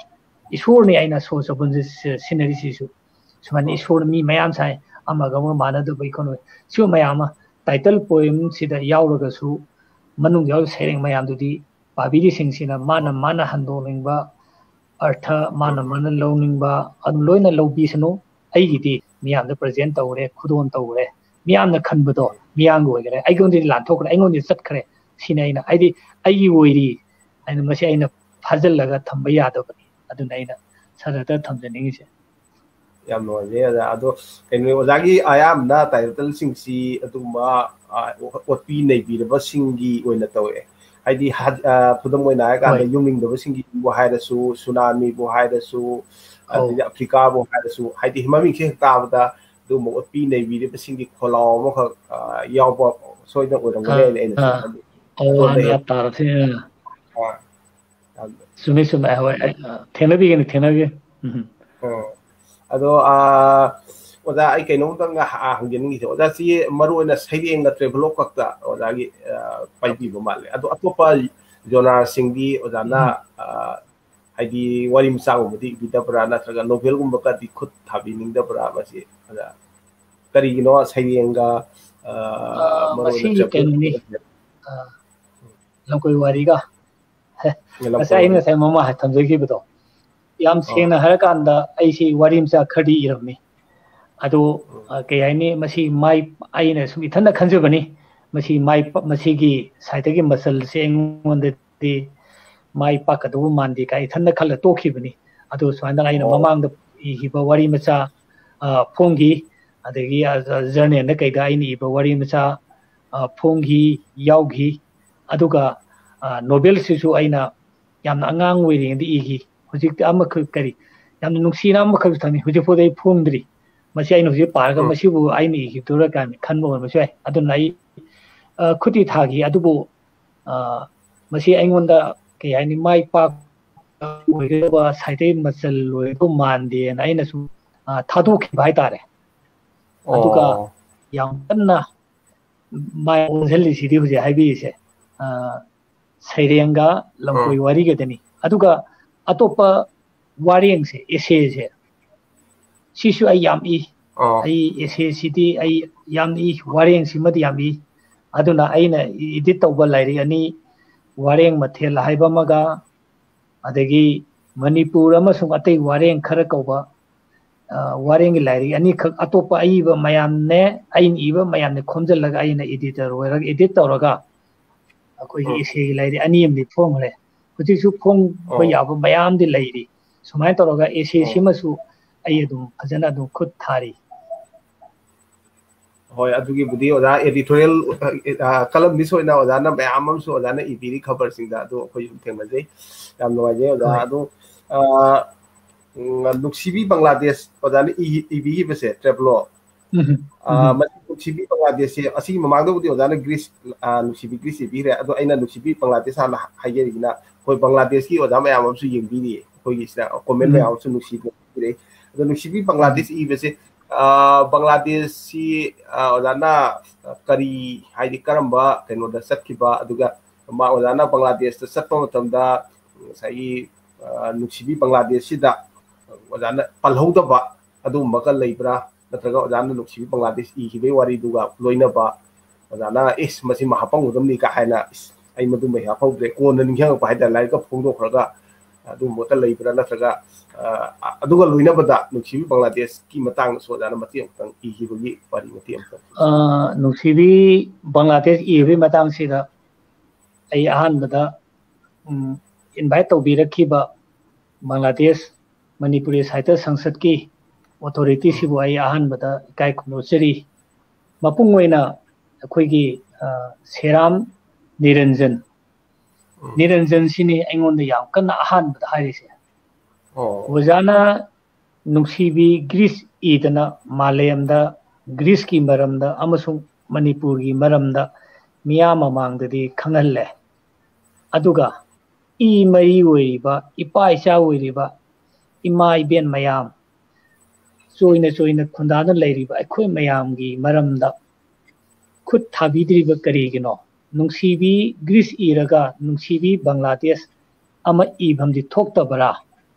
ꯏꯁꯣꯔꯅꯤ ꯑꯩꯅ ꯁꯣ ꯆꯕꯨꯟꯁꯦ ꯁꯤꯟꯅꯔꯤꯁꯤꯁꯨ ꯁꯨꯃꯥꯏꯅ ꯏꯁꯣꯔ ꯃꯤ ꯃꯌꯥꯝ ꯁꯥꯏ ꯑꯃꯒ ꯑꯃꯒ ꯃꯥꯟꯅꯗꯕ economy ꯁꯤꯒꯨꯝꯕ ꯃꯌꯥꯝ ꯑꯃ ꯇꯥꯏꯇꯜ ꯄꯣꯏꯝꯁꯤꯗ ꯌꯥꯎꯔꯒꯁꯨ ꯃꯅꯨꯡꯗ ꯌꯥꯎꯔꯤꯕ ꯁꯩꯔꯦꯡ ꯃꯌꯥꯝꯗꯨꯗꯤ ꯄꯥꯕꯤꯔꯤꯁꯤꯡꯁꯤꯅ ꯃꯥꯅ ꯃꯥꯅ ꯍꯟꯗꯣꯛꯅꯤꯡꯕ ꯑꯔꯊ ꯃꯥꯅ ꯃꯥꯅ ꯂꯧꯅꯤꯡꯕ ꯑꯗꯨ ꯂꯣꯏꯅ ꯂꯧꯕꯤꯁꯅꯨ ꯑꯩꯒꯤꯗꯤ ꯃꯤꯌꯥꯝꯗ ꯄ꯭ꯔꯖꯦꯟ ꯇꯧꯔꯦ ꯈꯨꯗꯣꯟ ꯇꯧꯔꯦ ꯃꯤꯌꯥꯝꯅ ꯈꯟꯕꯗꯣ ꯃꯤꯌꯥꯝꯒꯤ ꯑꯣꯏꯈꯔꯦ ꯑꯩꯉꯣꯟꯗꯗꯤ ꯂꯥꯟꯊꯣꯛꯈ꯭ꯔꯦ ꯑꯩꯉꯣꯟꯗꯗꯤ ꯆꯠꯈ꯭ꯔꯦ ꯁꯤꯅ ꯑꯩꯅ ꯍꯥꯏꯗꯤ ꯑꯩꯒꯤ ꯑꯣꯏꯔꯤ ꯑꯩꯅ ꯃꯁꯤ ꯑꯩꯅ ꯐꯥꯖꯤꯜꯂꯒ ꯊꯝꯕ ꯌꯥꯗꯕꯅꯤ ꯑꯗꯨꯅ ꯑꯩꯅ ꯁꯔꯗ ꯊꯝꯖꯅꯤꯡꯉꯤꯁꯦ ꯌꯥꯝ ꯅꯨꯡꯉꯥꯏꯖꯩ ꯑꯣꯖꯥ ꯑꯗꯣ ꯀꯩꯅꯣ ꯑꯣꯖꯥꯒꯤ ꯑꯌꯥꯝꯕꯅ ꯇꯥꯏꯇꯜꯁꯤꯡꯁꯤ ꯑꯗꯨꯒꯨꯝꯕ ꯑꯣꯠꯄꯤ ꯅꯩꯕꯤꯔꯕꯁꯤꯡꯒꯤ ꯑꯣꯏꯅ ꯇꯧꯋꯦ ꯍꯥꯏꯗꯤ ꯈꯨꯗꯝ ꯑꯣꯏꯅ ꯍꯥꯏꯔꯀꯥꯟꯗ ꯌꯨꯝꯅꯤꯡꯗꯕꯁꯤꯡꯒꯤꯕꯨ ꯍꯥꯏꯔꯁꯨ ꯁꯨꯅꯥꯃꯤꯕꯨ ꯍꯥꯏꯔꯁꯨ ꯑꯗꯩꯗꯤ ꯑꯐ꯭ꯔꯤꯀꯥꯕꯨ ꯍꯥꯏꯔꯁꯨ ꯍꯥꯏꯗꯤ ꯃꯃꯤꯡꯁꯦ ꯍꯦꯛ ꯇꯥꯕꯗ ꯑꯗꯨꯒꯨꯝꯕ ꯑꯣꯠꯄꯤ ꯅꯩꯕꯤꯔꯤꯕꯁꯤꯡꯒꯤ ꯈꯣꯜꯂꯥꯎ ꯑꯃꯈꯛ ꯌꯥꯎꯕ ꯁꯣꯏꯗꯅ ꯑꯣꯏꯔꯝꯒꯅꯤ ꯍꯥꯏꯅ ꯑꯩꯅ ꯁꯨꯝ ꯈꯜꯂꯤ ꯑꯗꯣꯝꯗ ꯍꯦꯛ ꯆꯨꯝꯃꯤ ꯆꯨꯝꯃꯤ ꯍꯣꯏ ꯊꯦꯡꯅꯕꯤꯒꯅꯤ ꯊꯦꯡꯅꯕꯤꯒꯅꯤ ꯎꯝ ꯑꯗꯣ ꯑꯣꯖꯥ ꯑꯩ ꯀꯩꯅꯣꯝꯇꯪ ꯍꯪꯖꯅꯤꯡꯉꯤꯁꯦ ꯑꯣꯖꯥꯁꯤ ꯃꯔꯨꯑꯣꯏꯅ ꯁꯩꯔꯦꯡꯒ ꯇ꯭ꯔꯦꯚꯦꯂꯣꯛ ꯈꯛꯇ ꯑꯣꯖꯥꯒꯤ ꯄꯥꯏꯕꯤꯕ ꯃꯥꯜꯂꯦ ꯑꯗꯣ ꯑꯇꯣꯞꯄ ꯖꯣꯅꯥꯔꯁꯤꯡꯗꯤ ꯑꯣꯖꯥꯅ ꯍꯥꯏꯗꯤ ꯋꯥꯔꯤ ꯃꯆꯥꯒꯨꯝꯕꯗꯤ ꯏꯕꯤꯗꯕ꯭ꯔꯥ ꯅꯠꯇ꯭ꯔꯒ ꯅꯣꯚꯦꯜꯒꯨꯝꯕꯒꯗꯤ ꯈꯨꯠ ꯊꯥꯕꯤꯅꯤꯡꯗꯕ꯭ꯔꯥ ꯃꯁꯤ ꯑꯣꯖꯥ ꯀꯔꯤꯒꯤꯅꯣ ꯁꯩꯔꯦꯡꯒ ꯃꯁꯤ ꯀꯩꯅꯣꯅꯤ ꯂꯝꯀꯣꯏ ꯋꯥꯔꯤꯒ ꯉꯁꯥꯏ ꯑꯩꯅ ꯉꯁꯥꯏ ꯃꯃꯥ ꯊꯝꯖꯈꯤꯕꯗꯣ ꯌꯥꯝ ꯁꯦꯡꯅ ꯍꯥꯏꯔꯀꯥꯟꯗ ꯑꯩꯁꯤ ꯋꯥꯔꯤ ꯃꯆꯥ ꯈꯔꯗꯤ ꯏꯔꯝꯃꯤ ꯑꯗꯣ ꯀꯩ ꯍꯥꯏꯅꯤ ꯃꯁꯤ ꯃꯥꯏ ꯑꯩꯅ ꯁꯨꯝ ꯏꯊꯟꯗ ꯈꯟꯖꯕꯅꯤ ꯃꯁꯤ ꯃꯥꯏ ꯃꯁꯤꯒꯤ ꯁꯥꯏꯠꯇꯒꯤ ꯃꯆꯜꯁꯦ ꯑꯩꯉꯣꯟꯗꯗꯤ ꯃꯥꯏ ꯄꯥꯛꯀꯗꯧꯕ ꯃꯥꯟꯗꯦ ꯀꯥꯏ ꯏꯊꯟꯗ ꯈꯜꯂ ꯇꯣꯛꯈꯤꯕꯅꯤ ꯑꯗꯨ ꯁꯨꯃꯥꯏꯅ ꯑꯩꯅ ꯃꯃꯥꯡꯗ ꯏꯈꯤꯕ ꯋꯥꯔꯤ ꯃꯆꯥ ꯐꯣꯡꯈꯤ ꯑꯗꯒꯤ ꯖꯔꯅꯦꯜꯗ ꯀꯩꯗ ꯑꯩꯅ ꯏꯕ ꯋꯥꯔꯤ ꯃꯆꯥ ꯐꯣꯡꯈꯤ ꯌꯥꯎꯈꯤ ꯑꯗꯨꯒ ꯅꯣꯕꯦꯜꯁꯤꯁꯨ ꯑꯩꯅ ꯌꯥꯝꯅ ꯑꯉꯥꯡ ꯑꯣꯏꯔꯤꯉꯩꯗ ꯏꯈꯤ ꯍꯧꯖꯤꯛꯇꯤ ꯑꯃꯈꯛ ꯀꯔꯤ ꯌꯥꯝꯅ ꯅꯨꯡꯁꯤꯅ ꯑꯃꯈꯛꯁꯨ ꯊꯝꯃꯤ ꯍꯧꯖꯤꯛꯐꯥꯎꯗ ꯑꯩ ꯐꯣꯡꯗ꯭ꯔꯤ ꯃꯁꯤ ꯑꯩꯅ ꯍꯧꯖꯤꯛ ꯄꯥꯔꯒ ꯃꯁꯤꯕꯨ ꯑꯩꯅ ꯏꯈꯤꯕꯗꯨꯔ ꯀꯥꯏꯅ ꯈꯟꯕ ꯑꯣꯏꯔꯝꯕꯁꯨ ꯌꯥꯏ ꯑꯗꯨꯅ ꯑꯩ ꯈꯨꯠꯇꯤ ꯊꯥꯈꯤ ꯑꯗꯨꯕꯨ ꯃꯁꯤ ꯑꯩꯉꯣꯟꯗ ꯀꯩ ꯍꯥꯏꯅꯤ ꯃꯥꯏ ꯄꯥꯛ ꯑꯣꯏꯒꯗꯕ ꯁꯥꯏꯠꯇꯒꯤ ꯃꯆꯜ ꯑꯣꯏꯒꯗꯕ ꯃꯥꯟꯗꯦꯅ ꯑꯩꯅꯁꯨ ꯊꯥꯗꯣꯛꯈꯤꯕ ꯍꯥꯏꯇꯥꯔꯦ ꯑꯗꯨꯒ ꯌꯥꯝ ꯀꯟꯅ ꯃꯥꯏ ꯑꯣꯟꯁꯤꯜꯂꯤꯁꯤꯗꯤ ꯍꯧꯖꯤꯛ ꯍꯥꯏꯕꯤꯔꯤꯁꯦ ꯁꯩꯔꯦꯡꯒ ꯂꯝꯀꯣꯏ ꯋꯥꯔꯤꯒꯗꯅꯤ ꯑꯗꯨꯒ ꯑꯇꯣꯞꯄ ꯋꯥꯔꯦꯡꯁꯦ ꯑꯦꯁꯦꯁꯦ ꯁꯤꯁꯨ ꯑꯩ ꯌꯥꯝ ꯏ ꯑꯩ ꯑꯦꯁꯦꯁꯤꯗꯤ ꯑꯩ ꯌꯥꯝ ꯏ ꯋꯥꯔꯦꯡꯁꯤꯃꯗꯤ ꯌꯥꯝ ꯏ ꯑꯗꯨꯅ ꯑꯩꯅ ꯏꯗꯤꯠ ꯇꯧꯕ ꯂꯥꯏꯔꯤꯛ ꯑꯅꯤ ꯋꯥꯔꯦꯡ ꯃꯊꯦꯜ ꯍꯥꯏꯕ ꯑꯃꯒ ꯑꯗꯒꯤ ꯃꯅꯤꯄꯨꯔ ꯑꯃꯁꯨꯡ ꯑꯇꯩ ꯋꯥꯔꯦꯡ ꯈꯔ ꯀꯧꯕ ꯋꯥꯔꯦꯡꯒꯤ ꯂꯥꯏꯔꯤꯛ ꯑꯅꯤꯈꯛ ꯑꯇꯣꯞꯄ ꯑꯏꯕ ꯃꯌꯥꯝꯅꯦ ꯑꯩꯅ ꯏꯕ ꯃꯌꯥꯝꯅꯦ ꯈꯣꯝꯖꯤꯜꯂꯒ ꯑꯩꯅ ꯏꯗꯤꯇꯔ ꯑꯣꯏꯔꯒ ꯏꯗꯤꯠ ꯇꯧꯔꯒ ꯑꯩꯈꯣꯏꯒꯤ ꯏꯁꯩꯒꯤ ꯂꯥꯏꯔꯤꯛ ꯑꯅꯤ ꯑꯃꯗꯤ ꯐꯣꯡꯈ꯭ꯔꯦ ꯍꯧꯖꯤꯛꯁꯨ ꯐꯣꯡꯕ ꯌꯥꯕ ꯃꯌꯥꯝꯗꯤ ꯂꯩꯔꯤ ꯁꯨꯃꯥꯏꯅ ꯇꯧꯔꯒ ꯑꯦꯁꯦ ꯁꯤꯃꯁꯨ ꯑꯩ ꯑꯗꯨꯝ ꯐꯖꯅ ꯑꯗꯨꯝ ꯈꯨꯠ ꯊꯥꯔꯤ ꯍꯣꯏ ꯑꯗꯨꯒꯤꯕꯨꯗꯤ ꯑꯣꯖꯥ ꯑꯦꯗꯤꯇꯣꯔꯤꯌꯦꯜ ꯀꯂꯝꯗꯤꯁ ꯑꯣꯏꯅ ꯑꯣꯖꯥꯅ ꯃꯌꯥꯝ ꯑꯃꯁꯨ ꯑꯣꯖꯥꯅ ꯏꯕꯤꯔꯤ ꯈꯕꯔꯁꯤꯡꯗ ꯑꯗꯨ ꯑꯩꯈꯣꯏꯁꯨ ꯊꯦꯡꯅꯖꯩ ꯌꯥꯝ ꯅꯨꯡꯉꯥꯏꯖꯩ ꯑꯣꯖꯥ ꯑꯗꯣ ꯅꯨꯡꯁꯤꯕꯤ ꯕꯪꯒ꯭ꯂꯥꯗꯦꯁ ꯑꯣꯖꯥꯅ ꯏꯕꯤꯈꯤꯕꯁꯦ ꯇ꯭ꯔꯦꯚꯦꯂꯣ ꯅꯨꯡꯁꯤꯕꯤ ꯕꯪꯒ꯭ꯂꯥꯗꯦꯁꯁꯦ ꯑꯁꯤꯒꯤ ꯃꯃꯥꯡꯗꯕꯨꯗꯤ ꯑꯣꯖꯥꯅ ꯒ꯭ꯔꯤꯁ ꯅꯨꯡꯁꯤꯕꯤ ꯒ꯭ꯔꯤꯁ ꯏꯕꯤꯈ꯭ꯔꯦ ꯑꯗꯣ ꯑꯩꯅ ꯅꯨꯡꯁꯤꯕꯤ ꯕꯪꯒ꯭ꯂꯥꯗꯦꯁ ꯍꯥꯟꯅ ꯍꯥꯏꯖꯔꯤꯁꯤꯅ ꯑꯩꯈꯣꯏ ꯕꯪꯒ꯭ꯂꯥꯗꯦꯁꯀꯤ ꯑꯣꯖꯥ ꯃꯌꯥꯝ ꯑꯃꯁꯨ ꯌꯦꯡꯕꯤꯔꯤꯌꯦ ꯑꯩꯈꯣꯏꯒꯤ ꯁꯤꯗ ꯀꯣꯃꯦꯟ ꯃꯌꯥꯝ ꯑꯃꯁꯨ ꯅꯨꯡꯁꯤꯕ ꯄꯤꯔꯛꯏ ꯑꯗꯣ ꯅꯨꯡꯁꯤꯕꯤ ꯕꯪꯒ꯭ꯂꯥꯗꯦꯁ ꯏꯕꯁꯦ ꯕꯪꯒ꯭ꯂꯥꯗꯦꯁꯁꯤ ꯑꯣꯖꯥꯅ ꯀꯔꯤ ꯍꯥꯏꯗꯤ ꯀꯔꯝꯕ ꯀꯩꯅꯣꯗ ꯆꯠꯈꯤꯕ ꯑꯗꯨꯒ ꯃꯥ ꯑꯣꯖꯥꯅ ꯕꯪꯒ꯭ꯂꯥꯗꯦꯁꯇ ꯆꯠꯄ ꯃꯇꯝꯗ ꯉꯁꯥꯏꯒꯤ ꯅꯨꯡꯁꯤꯕꯤ ꯕꯪꯒ꯭ꯂꯥꯗꯦꯁꯁꯤꯗ ꯑꯣꯖꯥꯅ ꯄꯜꯍꯧꯗꯕ ꯑꯗꯨꯒꯨꯝꯕꯒ ꯂꯩꯕ꯭ꯔꯥ ꯅꯠꯇ꯭ꯔꯒ ꯑꯣꯖꯥꯅ ꯅꯨꯡꯁꯤꯕꯤ ꯕꯪꯒ꯭ꯂꯥꯗꯦꯁ ꯏꯈꯤꯕꯒꯤ ꯋꯥꯔꯤꯗꯨꯒ ꯂꯣꯏꯅꯕ ꯑꯣꯖꯥꯅ ꯏꯁ ꯃꯁꯤ ꯍꯥꯞꯄꯝꯒꯗꯕꯅꯤ ꯀ ꯍꯥꯏꯅ ꯏꯁ ꯑꯩ ꯃꯗꯨꯃ ꯍꯥꯞꯍꯧꯗ꯭ꯔꯦ ꯀꯣꯟꯅ ꯅꯤꯡꯁꯤꯡꯉꯛꯄ ꯍꯥꯏꯇꯥꯔꯦ ꯂꯥꯏꯔꯤꯛꯀ ꯐꯣꯡꯗꯣꯛꯈ꯭ꯔꯒ ꯑꯗꯨꯒꯨꯝꯕꯒ ꯂꯩꯕ꯭ꯔꯥ ꯅꯠꯇ꯭ꯔꯒ ꯑꯗꯨꯒ ꯂꯣꯏꯅꯕꯗ ꯅꯨꯡꯁꯤꯕꯤ ꯕꯪꯒ꯭ꯂꯥꯗꯦꯁꯀꯤ ꯃꯇꯥꯡꯗꯁꯨ ꯑꯣꯖꯥꯅ ꯃꯇꯦꯛ ꯑꯃꯨꯛꯇꯪ ꯏꯈꯤꯕꯒꯤ ꯋꯥꯔꯤ ꯃꯇꯦꯛ ꯑꯃꯨꯛꯇꯪ ꯅꯨꯡꯁꯤꯕꯤ ꯕꯪꯒ꯭ꯂꯥꯗꯦꯁ ꯏꯕꯒꯤ ꯃꯇꯥꯡꯁꯤꯗ ꯑꯩ ꯑꯍꯥꯟꯕꯗ ꯏꯟꯚꯥꯏꯠ ꯇꯧꯕꯤꯔꯛꯈꯤꯕ ꯕꯪꯒ꯭ꯂꯥꯗꯦꯁ ꯃꯅꯤꯄꯨꯔꯤ ꯁꯥꯍꯤꯇ꯭ꯌ ꯁꯪꯁꯠꯀꯤ ꯑꯣꯊꯣꯔꯤꯇꯤꯁꯤꯕꯨ ꯑꯩ ꯑꯍꯥꯟꯕꯗ ꯏꯀꯥꯏ ꯈꯨꯝꯅꯖꯔꯤ ꯃꯄꯨꯡ ꯑꯣꯏꯅ ꯑꯩꯈꯣꯏꯒꯤ ꯁꯦꯔꯥꯝ ꯅꯤꯔꯟꯖꯟ ꯅꯤꯔꯟꯖꯟꯁꯤꯅꯤ ꯑꯩꯉꯣꯟꯗ ꯌꯥꯝ ꯀꯟꯅ ꯑꯍꯥꯟꯕꯗ ꯍꯥꯏꯔꯤꯁꯦ ꯑꯣꯖꯥꯅ ꯅꯨꯡꯁꯤꯕꯤ ꯒ꯭ꯔꯤꯁ ꯏꯗꯅ ꯃꯥꯂꯦꯝꯗ ꯒ꯭ꯔꯤꯁꯀꯤ ꯃꯔꯝꯗ ꯑꯃꯁꯨꯡ ꯃꯅꯤꯄꯨꯔꯒꯤ ꯃꯔꯝꯗ ꯃꯤꯌꯥꯝ ꯃꯃꯥꯡꯗꯗꯤ ꯈꯪꯍꯜꯂꯦ ꯑꯗꯨꯒ ꯏ ꯃꯔꯤ ꯑꯣꯏꯔꯤꯕ ꯏꯄꯥ ꯏꯆꯥ ꯑꯣꯏꯔꯤꯕ ꯏꯃꯥ ꯏꯕꯦꯟ ꯃꯌꯥꯝ ꯆꯣꯏꯅ ꯆꯣꯏꯅ ꯈꯨꯟꯗꯥꯅ ꯂꯩꯔꯤꯕ ꯑꯩꯈꯣꯏ ꯃꯌꯥꯝꯒꯤ ꯃꯔꯝꯗ ꯈꯨꯠ ꯊꯥꯕꯤꯗ꯭ꯔꯤꯕ ꯀꯔꯤꯒꯤꯅꯣ ꯅꯨꯡꯁꯤꯕꯤ ꯒ꯭ꯔꯤꯁ ꯏꯔꯒ ꯅꯨꯡꯁꯤꯕꯤ ꯕꯪꯒ꯭ꯂꯥꯗꯦꯁ ꯑꯃ ꯏꯐꯝꯗꯤ ꯊꯣꯛꯇꯕꯔꯥ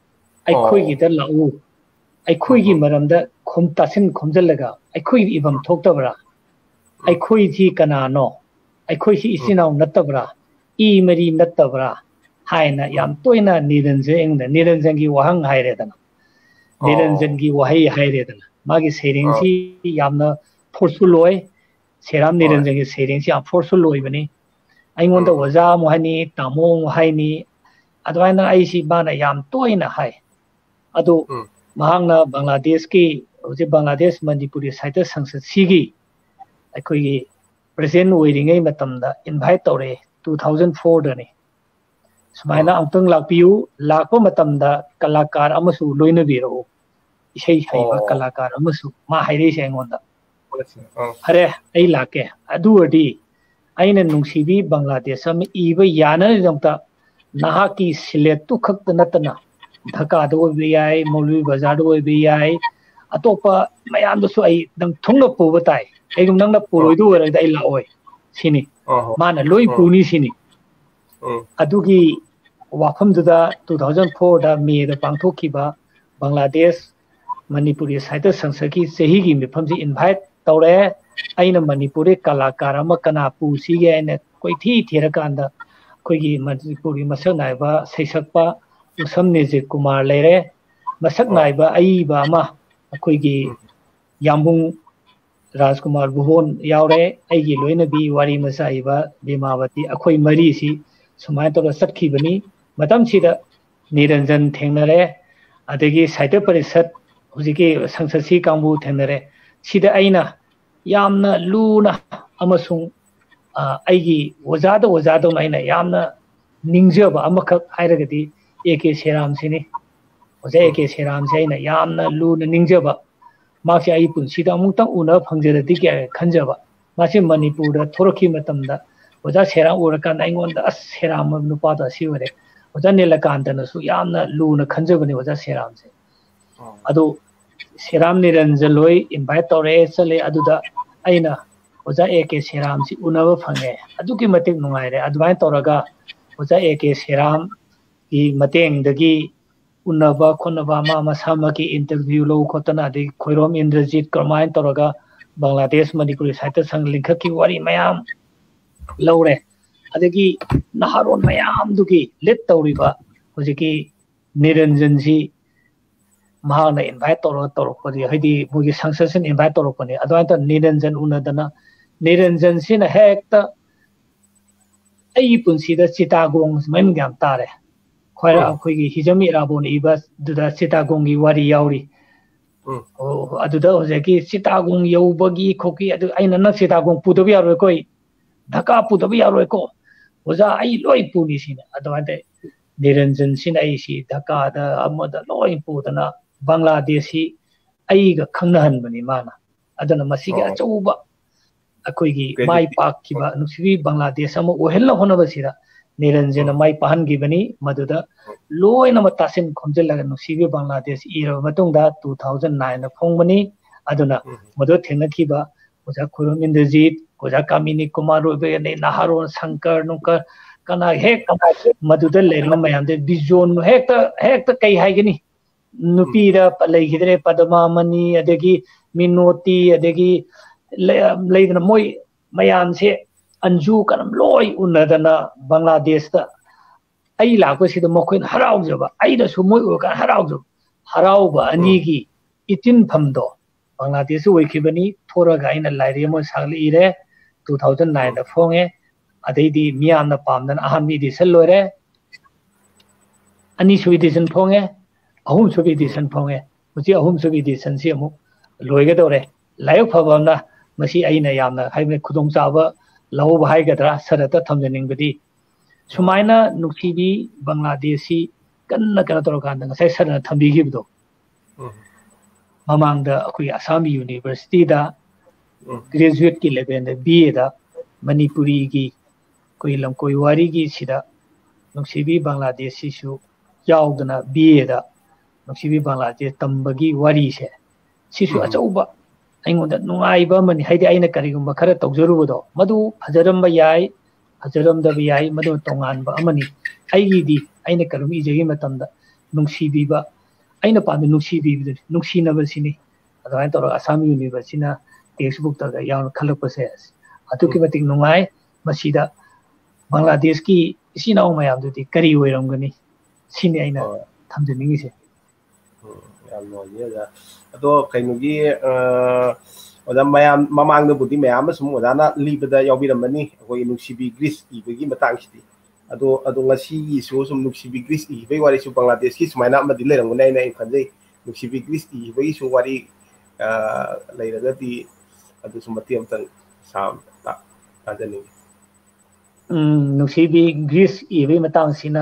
ꯑꯩꯈꯣꯏꯒꯤꯗ ꯂꯥꯛꯎ ꯑꯩꯈꯣꯏꯒꯤ ꯃꯔꯝꯗ ꯈꯣꯝ ꯇꯥꯁꯤꯟ ꯈꯣꯝꯖꯤꯜꯂꯒ ꯑꯩꯈꯣꯏꯒꯤ ꯏꯕꯝ ꯊꯣꯛꯇꯕ꯭ꯔꯥ ꯑꯩꯈꯣꯏꯁꯤ ꯀꯅꯥꯅꯣ ꯑꯩꯈꯣꯏꯁꯤ ꯏꯆꯤꯟ ꯏꯅꯥꯎ ꯅꯠꯇꯕ꯭ꯔꯥ ꯏ ꯃꯔꯤ ꯅꯠꯇꯕ꯭ꯔꯥ ꯍꯥꯏꯅ ꯌꯥꯝ ꯇꯣꯏꯅ ꯅꯤꯔꯟꯖꯟ ꯑꯩꯉꯣꯟꯗ ꯅꯤꯔꯟꯖꯟꯒꯤ ꯋꯥꯍꯪ ꯍꯥꯏꯔꯦꯗꯅ ꯅꯤꯔꯟꯖꯟꯒꯤ ꯋꯥꯍꯩ ꯍꯥꯏꯔꯦꯗꯅ ꯃꯥꯒꯤ ꯁꯩꯔꯦꯡꯁꯤ ꯌꯥꯝꯅ ꯐꯣꯔꯁꯐꯨꯜ ꯑꯣꯏ ꯁꯦꯔꯥꯝ ꯅꯤꯔꯟꯖꯟꯒꯤ ꯁꯩꯔꯦꯡꯁꯤ ꯌꯥꯝ ꯐꯣꯔꯁꯐꯨꯜ ꯑꯣꯏꯕꯅꯤ ꯑꯩꯉꯣꯟꯗ ꯑꯣꯖꯥ ꯑꯃꯨꯛ ꯍꯥꯏꯅꯤ ꯇꯥꯃꯣ ꯑꯃꯨꯛ ꯍꯥꯏꯅꯤ ꯑꯗꯨꯃꯥꯏꯅ ꯑꯩꯁꯤ ꯃꯥꯅ ꯌꯥꯝ ꯇꯣꯏꯅ ꯍꯥꯏ ꯑꯗꯨ ꯃꯍꯥꯛꯅ ꯕꯪꯒ꯭ꯂꯥꯗꯦꯁꯀꯤ ꯍꯧꯖꯤꯛ ꯕꯪꯒ꯭ꯂꯥꯗꯦꯁ ꯃꯅꯤꯄꯨꯔꯤ ꯁꯥꯍꯤꯇ꯭ꯌ ꯁꯪꯁꯠꯁꯤꯒꯤ ꯑꯩꯈꯣꯏꯒꯤ ꯄ꯭ꯔꯦꯁꯤꯗꯦꯟ ꯑꯣꯏꯔꯤꯉꯩ ꯃꯇꯝꯗ ꯏꯟꯚꯥꯏꯠ ꯇꯧꯔꯛꯑꯦ ꯇꯨ ꯊꯥꯎꯖꯟ ꯐꯣꯔꯗꯅꯤ ꯁꯨꯃꯥꯏꯅ ꯑꯃꯨꯛꯇꯪ ꯂꯥꯛꯄꯤꯌꯨ ꯂꯥꯛꯄ ꯃꯇꯝꯗ ꯀꯂꯥꯀꯥꯔ ꯑꯃꯁꯨ ꯂꯣꯏꯅꯕꯤꯔꯛꯎ ꯏꯁꯩ ꯍꯩꯕ ꯀꯂꯥꯀꯥꯔ ꯑꯃꯁꯨ ꯃꯥ ꯍꯥꯏꯔꯛꯏꯁꯦ ꯑꯩꯉꯣꯟꯗ ꯐꯔꯦ ꯑꯩ ꯂꯥꯛꯀꯦ ꯑꯗꯨ ꯑꯣꯏꯔꯗꯤ ꯑꯩꯅ ꯅꯨꯡꯁꯤꯕꯤ ꯕꯪꯒ꯭ꯂꯥꯗꯦꯁ ꯑꯃ ꯏꯕ ꯌꯥꯅꯕꯒꯤꯗꯃꯛꯇ ꯅꯍꯥꯛꯀꯤ ꯁꯤꯂꯦꯠꯇꯨ ꯈꯛꯇ ꯅꯠꯇꯅ ꯙꯀꯥꯗ ꯑꯣꯏꯕ ꯌꯥꯏ ꯃꯧꯂꯨꯚꯤ ꯕꯖꯥꯔꯗ ꯑꯣꯏꯕ ꯌꯥꯏ ꯑꯇꯣꯞꯄ ꯃꯌꯥꯝꯗꯁꯨ ꯑꯩ ꯅꯪ ꯊꯨꯡꯅ ꯄꯨꯕ ꯇꯥꯏ ꯀꯩꯒꯨꯝꯕ ꯅꯪꯅ ꯄꯨꯔꯣꯏꯗ ꯑꯣꯏꯔꯒꯗꯤ ꯑꯩ ꯂꯥꯛꯑꯣꯏ ꯁꯤꯅꯤ ꯃꯥꯅ ꯂꯣꯏ ꯄꯨꯅꯤ ꯁꯤꯅꯤ ꯑꯗꯨꯒꯤ ꯋꯥꯐꯝꯗꯨꯗ ꯇꯨ ꯊꯥꯎꯖꯟ ꯐꯣꯔꯗ ꯃꯦꯗ ꯄꯥꯡꯊꯣꯛꯈꯤꯕ ꯕꯪꯒ꯭ꯂꯥꯗꯦꯁ ꯃꯅꯤꯄꯨꯔꯤ ꯁꯥꯍꯤꯇ꯭ꯌ ꯁꯪꯁꯠꯀꯤ ꯆꯍꯤꯒꯤ ꯃꯤꯐꯝꯁꯤ ꯏꯟꯚꯥꯏꯠ ꯇꯧꯔꯛꯑꯦ ꯑꯩꯅ ꯃꯅꯤꯄꯨꯔꯤ ꯀꯂꯥꯀꯥꯔ ꯑꯃ ꯀꯅꯥ ꯄꯨꯁꯤꯒꯦ ꯑꯩꯅ ꯀꯣꯏꯊꯤ ꯊꯤꯔꯀꯥꯟꯗ ꯑꯩꯈꯣꯏꯒꯤ ꯃꯅꯤꯄꯨꯔꯤ ꯃꯁꯛ ꯅꯥꯏꯕ ꯁꯩꯁꯛꯄ ꯎꯁꯝ ꯅꯤꯖꯤꯠ ꯀꯨꯃꯥꯔ ꯂꯩꯔꯦ ꯃꯁꯛ ꯅꯥꯏꯕ ꯑꯏꯕ ꯑꯃ ꯑꯩꯈꯣꯏꯒꯤ ꯌꯥꯝꯕꯨꯡ ꯔꯥꯖꯀꯨꯃꯥꯔ ꯕꯨꯕꯣꯟ ꯌꯥꯎꯔꯦ ꯑꯩꯒꯤ ꯂꯣꯏꯅꯕꯤ ꯋꯥꯔꯤ ꯃꯆꯥ ꯏꯕ ꯕꯤꯃꯥꯕꯇꯤ ꯑꯩꯈꯣꯏ ꯃꯔꯤꯁꯤ ꯁꯨꯃꯥꯏꯅ ꯇꯧꯔꯒ ꯆꯠꯈꯤꯕꯅꯤ ꯃꯇꯝꯁꯤꯗ ꯅꯤꯔꯟꯖꯟ ꯊꯦꯡꯅꯔꯦ ꯑꯗꯒꯤ ꯁꯥꯍꯤꯇ꯭ꯌ ꯄꯔꯤꯁꯠ ꯍꯧꯖꯤꯛꯀꯤ ꯁꯪꯁꯠꯁꯤ ꯀꯥꯡꯕꯨ ꯊꯦꯡꯅꯔꯦ ꯁꯤꯗ ꯑꯩꯅ ꯌꯥꯝꯅ ꯂꯨꯅ ꯑꯃꯁꯨꯡ ꯑꯩꯒꯤ ꯑꯣꯖꯥꯗ ꯑꯣꯖꯥꯗꯧꯅ ꯑꯩꯅ ꯌꯥꯝꯅ ꯅꯤꯡꯖꯕ ꯑꯃꯈꯛ ꯍꯥꯏꯔꯒꯗꯤ ꯑꯦ ꯀꯦ ꯁꯦꯔꯥꯝꯁꯤꯅꯤ ꯑꯣꯖꯥ ꯑꯦ ꯀꯦ ꯁꯦꯔꯥꯝꯁꯤ ꯑꯩꯅ ꯌꯥꯝꯅ ꯂꯨꯅ ꯅꯤꯡꯖꯕ ꯃꯥꯁꯤ ꯑꯩ ꯄꯨꯟꯁꯤꯗ ꯑꯃꯨꯛꯇꯪ ꯎꯅꯕ ꯐꯪꯖꯔꯗꯤ ꯀꯌꯥ ꯈꯟꯖꯕ ꯃꯥꯁꯤ ꯃꯅꯤꯄꯨꯔꯗ ꯊꯣꯔꯛꯈꯤꯕ ꯃꯇꯝꯗ ꯑꯣꯖꯥ ꯁꯦꯔꯥꯝ ꯎꯔꯀꯥꯟꯗ ꯑꯩꯉꯣꯟꯗ ꯑꯁ ꯁꯦꯔꯥꯝ ꯅꯨꯄꯥꯗꯣ ꯑꯁꯤ ꯑꯣꯏꯔꯦ ꯑꯣꯖꯥ ꯅꯤꯂꯀꯥꯟꯇꯅꯁꯨ ꯌꯥꯝꯅ ꯂꯨꯅ ꯈꯟꯖꯕꯅꯤ ꯑꯣꯖꯥ ꯁꯦꯔꯥꯝꯁꯦ ꯑꯗꯨ ꯁꯦꯔꯥꯝ ꯅꯤꯔꯟꯖꯟ ꯂꯣꯏ ꯏꯟꯚꯥꯏꯠ ꯇꯧꯔꯛꯑꯦ ꯆꯠꯂꯦ ꯑꯗꯨꯗ ꯑꯩꯅ ꯑꯣꯖꯥ ꯑꯦ ꯀꯦ ꯁꯦꯔꯥꯝꯁꯤ ꯎꯅꯕ ꯐꯪꯉꯦ ꯑꯗꯨꯛꯀꯤ ꯃꯇꯤꯛ ꯅꯨꯡꯉꯥꯏꯔꯦ ꯑꯗꯨꯃꯥꯏꯅ ꯇꯧꯔꯒ ꯑꯣꯖꯥ ꯑꯦ ꯀꯦ ꯁꯦꯔꯥꯝꯒꯤ ꯃꯇꯦꯡꯗꯒꯤ ꯎꯅꯕ ꯈꯣꯠꯅꯕ ꯑꯃ ꯃꯁꯥꯃꯛꯀꯤ ꯏꯟꯇꯔꯚꯤꯌꯨ ꯂꯧ ꯈꯣꯠꯇꯅ ꯑꯗꯒꯤ ꯈꯣꯏꯔꯣꯝ ꯏꯟद्ꯔꯖꯤꯠ ꯀꯔꯝꯍꯥꯏꯅ ꯇꯧꯔꯒ ꯕꯪꯒ꯭ꯂꯥꯗꯦꯁ ꯃꯅꯤꯄꯨꯔꯤ ꯁꯥꯍꯤꯇ꯭ꯌ ꯁꯪꯘ ꯂꯤꯡꯈꯠꯈꯤꯕ ꯋꯥꯔꯤ ꯃꯌꯥꯝ ꯂꯧꯔꯦ ꯑꯗꯒꯤ ꯅꯍꯥꯔꯣꯟ ꯃꯌꯥꯝꯗꯨꯒꯤ ꯂꯤꯗ ꯇꯧꯔꯤꯕ ꯍꯧꯖꯤꯛꯀꯤ ꯅꯤꯔꯟꯖꯟꯁꯤ ꯃꯍꯥꯛꯅ ꯏꯟꯚꯥꯏꯠ ꯇꯧꯔꯒ ꯇꯧꯔꯛꯄꯗꯤ ꯍꯥꯏꯗꯤ ꯃꯣꯏꯒꯤ ꯁꯪꯁꯠꯁꯤꯅ ꯏꯟꯚꯥꯏꯠ ꯇꯧꯔꯛꯄꯅꯤ ꯑꯗꯨꯃꯥꯏꯅ ꯇꯧꯔ ꯅꯤꯔꯟꯖꯟ ꯎꯅꯗꯅ ꯅꯤꯔꯟꯖꯟꯁꯤꯅ ꯍꯦꯛꯇ ꯑꯩꯒꯤ ꯄꯨꯟꯁꯤꯗ ꯆꯤꯇꯥꯒꯣꯡ ꯃꯃꯤꯡ ꯌꯥꯝ ꯇꯥꯔꯦ ꯈ꯭ꯋꯥꯏꯔ ꯑꯩꯈꯣꯏꯒꯤ ꯍꯤꯖꯝ ꯏꯔꯥꯕꯣꯟ ꯏꯕꯗꯨꯗ ꯆꯤꯇꯥꯒꯣꯡꯒꯤ ꯋꯥꯔꯤ ꯌꯥꯎꯔꯤ ꯑꯣ ꯑꯗꯨꯗ ꯍꯧꯖꯤꯛꯀꯤ ꯆꯤꯇꯥꯒꯣꯡ ꯌꯧꯕꯒꯤ ꯈꯣꯛꯀꯤ ꯑꯗꯨ ꯑꯩꯅ ꯅꯪ ꯆꯤꯇꯥꯒꯣꯡ ꯄꯨꯗꯕ ꯌꯥꯔꯣꯏꯀꯣ ꯑꯩ ꯙꯀꯥ ꯄꯨꯗꯕ ꯌꯥꯔꯣꯏꯀꯣ ꯑꯣꯖꯥ ꯑꯩ ꯂꯣꯏ ꯄꯨꯅꯤ ꯁꯤꯅꯤ ꯑꯗꯨꯃꯥꯏꯅ ꯅꯤꯔꯟꯖꯟꯁꯤꯅ ꯑꯩꯁꯤ ꯙꯀꯥꯗ ꯑꯃꯗ ꯂꯣꯏ ꯄꯨꯗꯅ ꯕꯪꯒ꯭ꯂꯥꯗꯦꯁꯁꯤ ꯑꯩꯒ ꯈꯪꯅꯍꯟꯕꯅꯤ ꯃꯥꯅ ꯑꯗꯨꯅ ꯃꯁꯤꯒꯤ ꯑꯆꯧꯕ ꯑꯩꯈꯣꯏꯒꯤ ꯃꯥꯏ ꯄꯥꯛꯈꯤꯕ ꯅꯨꯡꯁꯤꯕꯤ ꯕꯪꯒ꯭ꯂꯥꯗꯦꯁ ꯑꯃ ꯑꯣꯏꯍꯟꯅꯕ ꯍꯣꯠꯅꯕꯁꯤꯗ ꯅꯤꯔꯟꯖꯟꯅ ꯃꯥꯏ ꯄꯥꯛꯍꯟꯈꯤꯕꯅꯤ ꯃꯗꯨꯗ ꯂꯣꯏꯅꯃꯛ ꯇꯥꯁꯤꯟ ꯈꯣꯝꯖꯤꯜꯂꯒ ꯅꯨꯡꯁꯤꯕꯤ ꯕꯪꯒ꯭ꯂꯥꯗꯦꯁ ꯏꯔꯕ ꯃꯇꯨꯡꯗ ꯇꯨ ꯊꯥꯎꯖꯟ ꯅꯥꯏꯟꯗ ꯐꯣꯡꯕꯅꯤ ꯑꯗꯨꯅ ꯃꯗꯨ ꯊꯦꯡꯅꯈꯤꯕ ꯑꯣꯖꯥ ꯈꯨꯔꯨꯝ ꯏꯟꯗ꯭ꯔꯖꯤꯠ ꯑꯣꯖꯥ ꯀꯥꯃꯤꯅꯤ ꯀꯨꯃꯥꯔ ꯑꯣꯏꯕ ꯅꯍꯥꯔꯣꯟ ꯁꯪꯀꯔ ꯅꯨꯡꯀꯔ ꯀꯅꯥ ꯍꯦꯛ ꯃꯗꯨꯗ ꯂꯩꯔꯤꯕ ꯃꯌꯥꯝꯗ ꯕꯤꯖꯣꯟ ꯍꯦꯛꯇ ꯍꯦꯛꯇ ꯀꯩ ꯍꯥꯏꯒꯅꯤ ꯅꯨꯄꯤꯗ ꯂꯩꯈꯤꯗ꯭ꯔꯦ ꯄꯗꯃꯥꯃꯅꯤ ꯑꯗꯒꯤ ꯃꯤꯅꯣꯇꯤ ꯑꯗꯒꯤ ꯂꯩꯗꯅ ꯃꯣꯏ ꯃꯌꯥꯝꯁꯦ ꯑꯟꯖꯨ ꯀꯔꯝ ꯂꯣꯏ ꯎꯅꯗꯅ ꯕꯪꯒ꯭ꯂꯥꯗꯦꯁꯇ ꯑꯩ ꯂꯥꯛꯄꯁꯤꯗ ꯃꯈꯣꯏꯅ ꯍꯔꯥꯎꯖꯕ ꯑꯩꯅꯁꯨ ꯃꯣꯏ ꯎꯔꯀꯥꯟꯗ ꯍꯔꯥꯎꯖꯕ ꯍꯔꯥꯎꯕ ꯑꯅꯤꯒꯤ ꯏꯇꯤꯟꯐꯝꯗꯣ ꯕꯪꯒ꯭ꯂꯥꯗꯦꯁꯁꯨ ꯑꯣꯏꯈꯤꯕꯅꯤ ꯊꯣꯔꯒ ꯑꯩꯅ ꯂꯥꯏꯔꯤꯛ ꯑꯃ ꯁꯥꯒꯠꯂꯛꯏꯔꯦ ꯇꯨ ꯊꯥꯎꯖꯟ ꯅꯥꯏꯟꯗ ꯐꯣꯡꯉꯦ ꯑꯗꯩꯗꯤ ꯃꯤꯌꯥꯝꯅ ꯄꯥꯝꯗꯅ ꯑꯍꯥꯟꯕ ꯏꯗꯤꯁꯟ ꯂꯣꯏꯔꯦ ꯑꯅꯤꯁꯨꯕ ꯏꯗꯤꯁꯟ ꯐꯣꯡꯉꯦ ꯑꯍꯨꯝꯁꯨꯕ ꯏꯗꯤꯁꯟ ꯐꯣꯡꯉꯦ ꯍꯧꯖꯤꯛ ꯑꯍꯨꯝꯁꯨꯕ ꯏꯗꯤꯁꯟꯁꯤ ꯑꯃꯨꯛ ꯂꯣꯏꯒꯗꯧꯔꯦ ꯂꯥꯏꯕꯛ ꯐꯕ ꯑꯃꯅ ꯃꯁꯤ ꯑꯩꯅ ꯌꯥꯝꯅ ꯍꯥꯏꯕꯗꯤ ꯈꯨꯗꯣꯡꯆꯥꯕ ꯂꯧꯍꯧꯕ ꯍꯥꯏꯒꯗ꯭ꯔꯥ ꯁꯔꯠꯇ ꯊꯝꯖꯅꯤꯡꯕꯗꯤ ꯁꯨꯃꯥꯏꯅ ꯅꯨꯡꯁꯤꯕꯤ ꯕꯪꯒ꯭ꯂꯥꯗꯦꯁꯁꯤ ꯀꯟꯅ ꯀꯩꯅꯣ ꯇꯧꯔꯀꯥꯟꯗ ꯉꯁꯥꯏ ꯁꯔꯠꯅ ꯊꯝꯕꯤꯈꯤꯕꯗꯣ ꯃꯃꯥꯡꯗ ꯑꯩꯈꯣꯏꯒꯤ ꯑꯁꯥꯝ ꯌꯨꯅꯤꯚꯔꯁꯤꯇꯤꯗ ꯒ꯭ꯔꯦꯖꯨꯋꯦꯠꯀꯤ ꯂꯦꯚꯦꯜꯗ ꯕꯤ ꯑꯦꯗ ꯃꯅꯤꯄꯨꯔꯤꯒꯤ ꯑꯩꯈꯣꯏ ꯂꯝꯀꯣꯏ ꯋꯥꯔꯤꯒꯤ ꯁꯤꯗ ꯅꯨꯡꯁꯤꯕꯤ ꯕꯪꯒ꯭ꯂꯥꯗꯦꯁꯁꯤꯁꯨ ꯌꯥꯎꯗꯅ ꯕꯤ ꯑꯦꯗ ꯅꯨꯡꯁꯤꯕꯤ ꯕꯪꯒ꯭ꯂꯥꯗꯦꯁ ꯇꯝꯕꯒꯤ ꯋꯥꯔꯤꯁꯦ ꯁꯤꯁꯨ ꯑꯆꯧꯕ ꯑꯩꯉꯣꯟꯗ ꯅꯨꯡꯉꯥꯏꯕ ꯑꯃꯅꯤ ꯍꯥꯏꯗꯤ ꯑꯩꯅ ꯀꯔꯤꯒꯨꯝꯕ ꯈꯔ ꯇꯧꯖꯔꯨꯕꯗꯣ ꯃꯗꯨ ꯐꯖꯔꯝꯕ ꯌꯥꯏ ꯐꯖꯔꯝꯗꯕ ꯌꯥꯏ ꯃꯗꯨ ꯇꯣꯉꯥꯟꯕ ꯑꯃꯅꯤ ꯑꯩꯒꯤꯗꯤ ꯑꯩꯅ ꯀꯔꯤꯒꯨꯝꯕ ꯏꯖꯈꯤꯕ ꯃꯇꯝꯗ ꯅꯨꯡꯁꯤꯕꯤꯕ aina pa nuksi bi nuksi na basini adai tor Assam University na textbook ta ga yaw khalak pa se atu ki batik nungai masida Bangladesh ki isina o mayam du ti kari oiram gani sini aina thamjani se yam no ye da ado kainugi oda mayam mamang da budi mayam sum oda na libada yawbiramani koi nuksibi Greece ibagi matang siti ado ado ngasi isu sum nuksibi Greece ibai wari su Bangladesh ki sumaina ma dile rang nai nai khanjai nuksibi Greece ibai su wari lairaga di ado sumati amtang sam ta tajani um nuksibi Greece ibai matang sina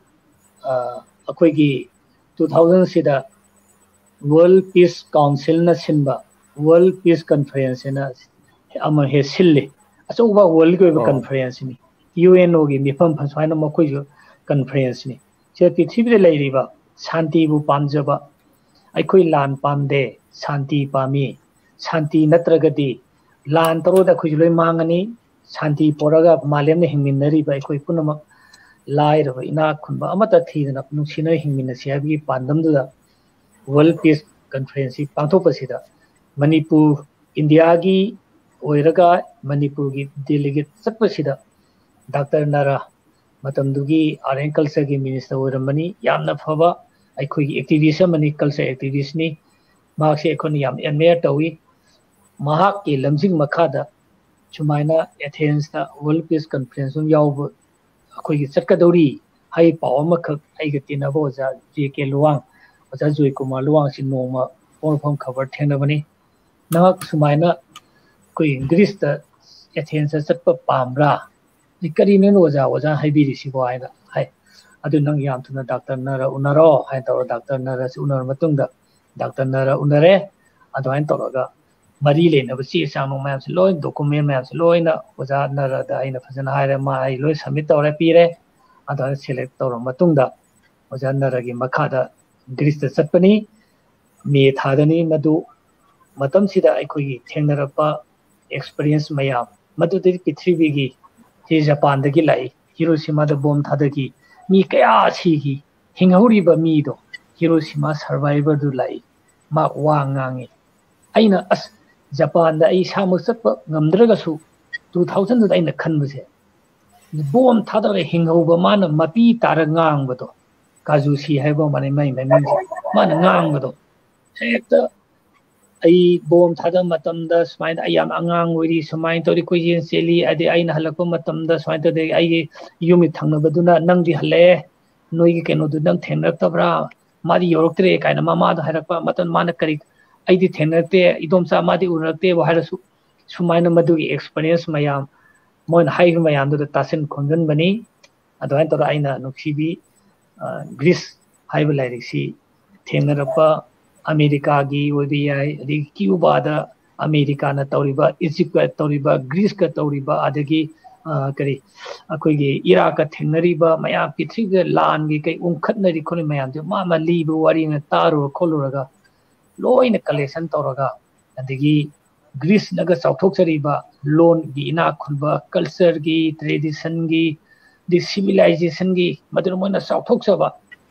akoi gi two thousand sida World Peace Council na sinba World Peace Conference na ama he sille achoba world go conference ni U N O gi mifam phaswaina makoi jo conference ni che prithvi lai riba shanti bu pamjaba aikoi lan pamde shanti pami shanti natragadi lan taro da khoi loi mangani shanti poraga malem ne hingminari ba aikoi punamak lai ro ina khunba amata thidana nungsina hingmina siabi pandam da World Peace Conference pangthopasida Manipur India gi oiraga Manipur gi delegate chakpasida Doctor Nara matamdugi art and culture gi minister oiramani yamna phaba aikoi activist mani culture activist ni mahakse ekoni yam admire tawi mahak ki lamjing makhada chumaina Athens ta World Peace Conference um yaw akoi gi chatkadori hai paw makhak ai ga tinabo ja J K Luwang oja Joy Kumar Luwang si noma phone cover thenabani na sumaina koi Greece ta Athens chatpa pamra nikari ne oja oja haibiri si boina hai adu nang yam thuna Doctor Nara unaro hai taw Doctor Nara si unar matungda Doctor Nara unare adu hain toroga mari le na basi sang no mayam si loi document mayam si loi na oja Nara da aina phajana haire ma ai loi submit tawre pire adu select tawra matungda oja Nara gi makhada Greece ta chatpani me thadani madu matam sida aikoi thengnarapa experience mayam madu de prithvi gi je Japan da gi lai Hiroshima da bomb thadagi mi kaya chi gi hingauri ba mi do Hiroshima survivor du lai ma wangangi aina as Japan da ai samu satpa ngamdraga su two thousand da aina khanbase bomb thadare hingauba mana mapi tarangang bado kazu si haiba mane mai mai mana ngang bado sekta ai bom thada matam da smain ayam angang wiri smain tori koijin seli ade aina halakpa matam da smain to de ai yumi thangna baduna nang di hale noi gi keno du nang thengrak tabra mari yoroktre kaina mama da harakpa matan mana kari ai di thengrakte idom sa madi urakte wa harasu sumaina madu gi experience mayam mon hai mayam da tasin khongan bani adwain to aina nuksibi Greece haiba lairiksi thengnarapa America gi obi ai adi Cuba da America na tawriba Egypt ka tawriba Greece ka tawriba adagi kari akoi gi Iraq ka thengnariba maya prithvi lan gi kai ungkhatnari khoni mayam de ma ma libu wari na taru kholuraga loina collection tawraga adagi Greece naga chauthokchariba loan gi ina khulba culture gi tradition gi the civilization gi madru moina chauthokchaba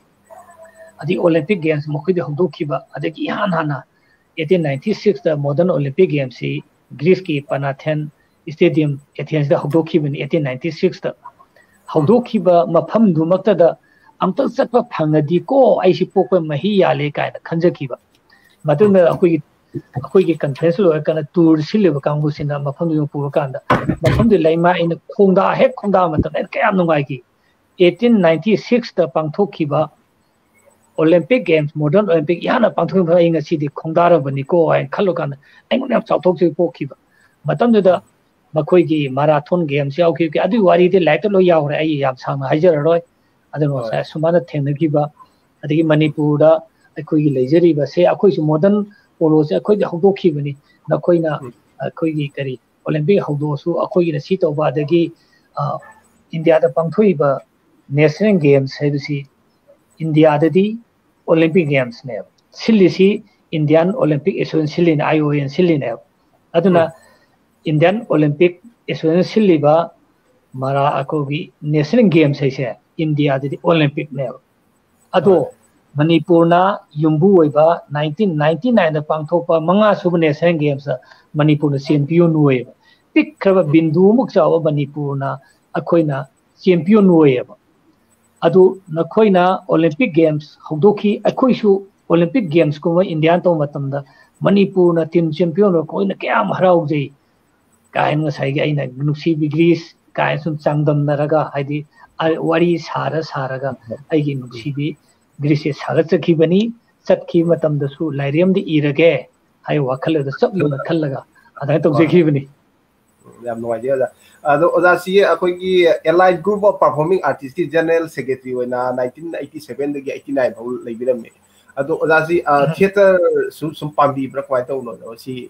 adi Olympic Games mokhide hongdokhiba adagi han hana eighteen ninety-six da modern Olympic Games si Greece ki Panathen Stadium Athens da hongdokhiba ni eighteen ninety-six da hongdokhiba mafam dumakta da amta chatpa phangadi ko aisi pokpa mahi yale kaina khanjakhiba matuna akoi akoi ki conference lo kana tour sileba kangbu sina mafam du pu kanda mafam de laima in khongda hek khongda mata kayam nungai ki eighteen ninety-six da pangthokhiba Olympic Games modern Olympic yana pangthok ba inga sidi khongdara bani ko ai khalo kan aingon yam chauthok chi pokhiba matam da makoi gi marathon games yaw ki adu wari de lai to lo yaw re ai yam sang haijar roi adu no sa sumana thengi ba adi Manipur da akoi gi leijeri ba se akoi su modern polo se akoi gi hongdok khi bani na koi na akoi gi kari Olympic hongdo su akoi gi na si to ba dagi India da pangthoi ba national games hai si India dadi Olympic Games ne silisi Indian Olympic Association I O N silline aduna Indian Olympic Association liba mara akogi national games hai se India dadi Olympic ne ado Manipurna Yumbu Weba nineteen ninety-nine Pangtopa Manga Suba National Games Manipurna champion Weba. Pick Kraba Bindu Muksawa Manipurna Akoina champion Weba. Adu Nakoina Olympic Games Haudoki Akoishu Olympic Games Kuma Indian Tomatamda Manipurna team champion Koina Kam Harauji Kain was Haga Nusi Bigris Kain Sum Sangdam Naraga Hadi Wari Sara Saraga Agi Nusi Greece Saratchand Thiyam Satki Matam the Su Lyrium the Irage Hai Wakala the Subuna Kalaga and I took the Kibani. I have no idea that. Uh, see a allied group of performing artists, General Secretary when nineteen eighty-seven to eighty-nine, like me. Uh, theater some Pambi, but quite don't know. See,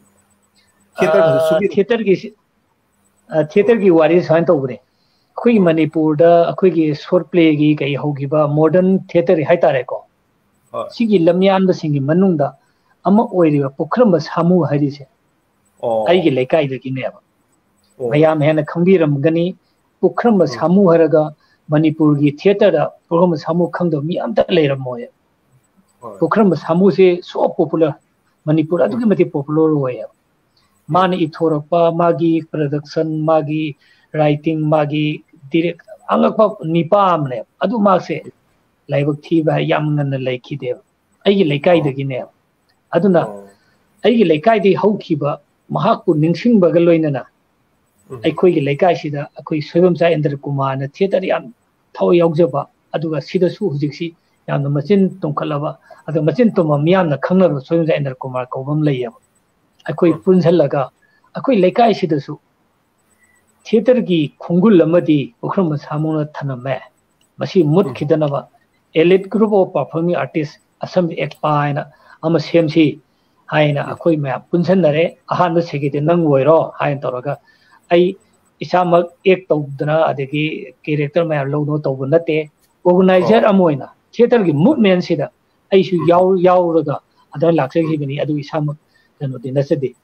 theater is theater Giwaris Hantogre. Kui Manipur, a quick short play gig, a Hogiba, modern theater Haitareko. Sigi Lamian the singing Manunda, Ama Oiria, Pokramas Hamu Hadise. I get like I the Guinea. Mayam Hana Kambiram Gani, Pokramas Hamu Haraga, Manipurgi theater, Pokramas Hamu Kando, me under later moya. Pokramas Hamuse so popular, Manipur, ultimately popular way. Mani Itorapa, Magi, production, Magi. Writing Magi direct Angapa Nipamne, Adu Mase, Labok Tiba Yam and the Lake Dev. I like I the Guinea. Aduna, I like I the Hokiba, Mahaku Ningsing Bagaloinana. I quick like I see the Akui Swimsa in the Kumana, Theatre Yam, Tau Yogzaba, Aduga Sida Suzixi, Yam the Machin Tonkalava, at the Machin Tomamian, the Kangar of Swimsa in the Kumar Kovum Layam. I quit Punzelaga, I quit like I see the Su. Theater gi Kungul Lamadi, Ukramas Hamuna Taname, Mashi Mut Kidanava, elite group of performing artists, Assembly Ekpaina, Amas Hemsi, Haina, Akoi Map, Punsanare, Ahan the Sekit, Nangwero, Hain Toraga. I Isama Ek Tobdana, the character may low note of Nate, organizer Amoina, theater gi movement Sida, I should Yaw Yawraga, other Laxi, Adu Isama, than what in the city.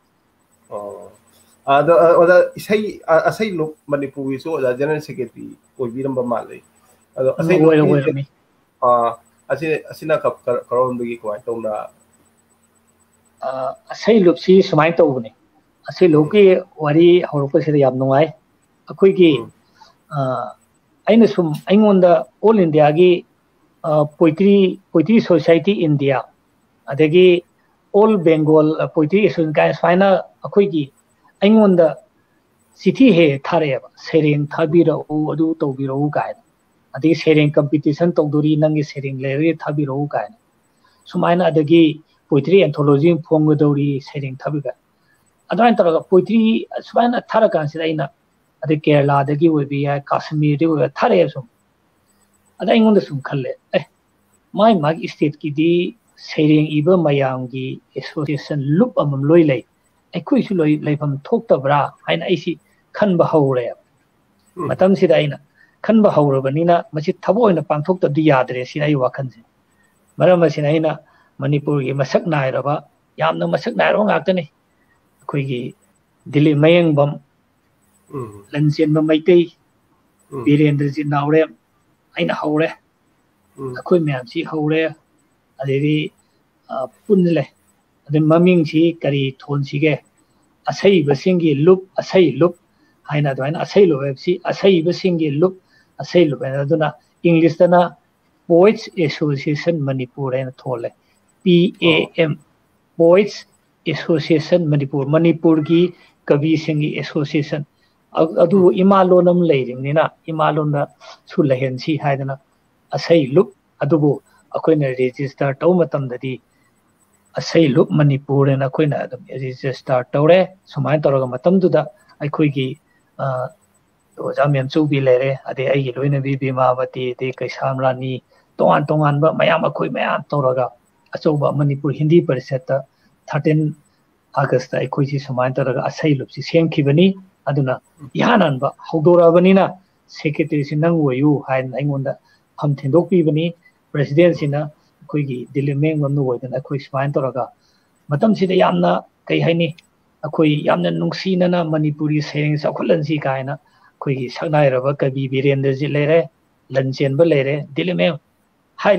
Uh, the other say, I say, look, Manipuri, so the General Secretary will be number Mali. I say, uh, I say, I see a cup around the quite on the. Uh, I say, look, see, Smite over me. I say, Loki, Wari, Horopa City of Noai, a quickie. Uh, I know some, I'm on the All India uh, Poetry Poetry Society India. Adegi All Bengal Poetry Association, final a quickie. I'm on the city here, Tareva, Sering Tabira, Udu Tobiro guide. A this hearing competition Toguri Nangi Sering Larry Tabiro guide. So mine at the gay poetry anthology Pongodori Sering Tabiga. I don't talk poetry, Svana Tarakan Sidina. At the Kerala, the give will be a Kashmir, they were Tareasum. And I'm on the Sum Kale. My mag estate Kidi, Sering Iba Mayangi, Association Loop among Loyle. I quit like from Tokta Bra, and I see Kanba Hore. Madame Sidaina, Kanba Hore, Vanina, Machit Tabo in the Pantokta Diadre, Sinai Wakanzi. Madame Sinaina, Manipuri, Masak Nairaba, Yam no Masak Nairong Actani, Quiggy, Dilly Mayang Bum, Lancian Bamaite, Birian in Naure, Aina Hore, a queen man, see Hore, a lady Punle. The mumming she carry tone sige. A say the single loop, a say loop, I not one, a say loop, see, a say the single loop, a say loop, and Aduna, English Dana, Poets Association Manipur and Tole. P A M, Poets Association Manipur, Manipurgi, Kavi Singi Association. Adu Imalonum lady, Nina, Imalona, Sulahensi, Hidana, a say loop, Adubu, a queen register, Tomatum the D. A say look Manipur and a queen Adam is a start Tore, so my Toramatum to the I quickie uh was Amian Subi Lere, a day I win a baby Mavati, the Kashamrani, Toan Tongan, but Mayama Kui Mayan Toraga, a soba Manipur Hindi per setta, thirteen August, I quickie so my Toraga, a say look, same Kibani, Aduna, Yanan, but Hodora Vanina, secretary Sinangu, you hide Angunda, Pamtendo Pibani, presidency na. Quiggy, Diliming on the wood and a quick spine toraga. Madame Sida Yamna, Kayhani, a quay Yamna Nungsina, Manipuri saying Sakulansi Kaina, Quiggy Sagnaira, Kabi, Birian the Zilere, Lancian Balere, Diliming, hiding me.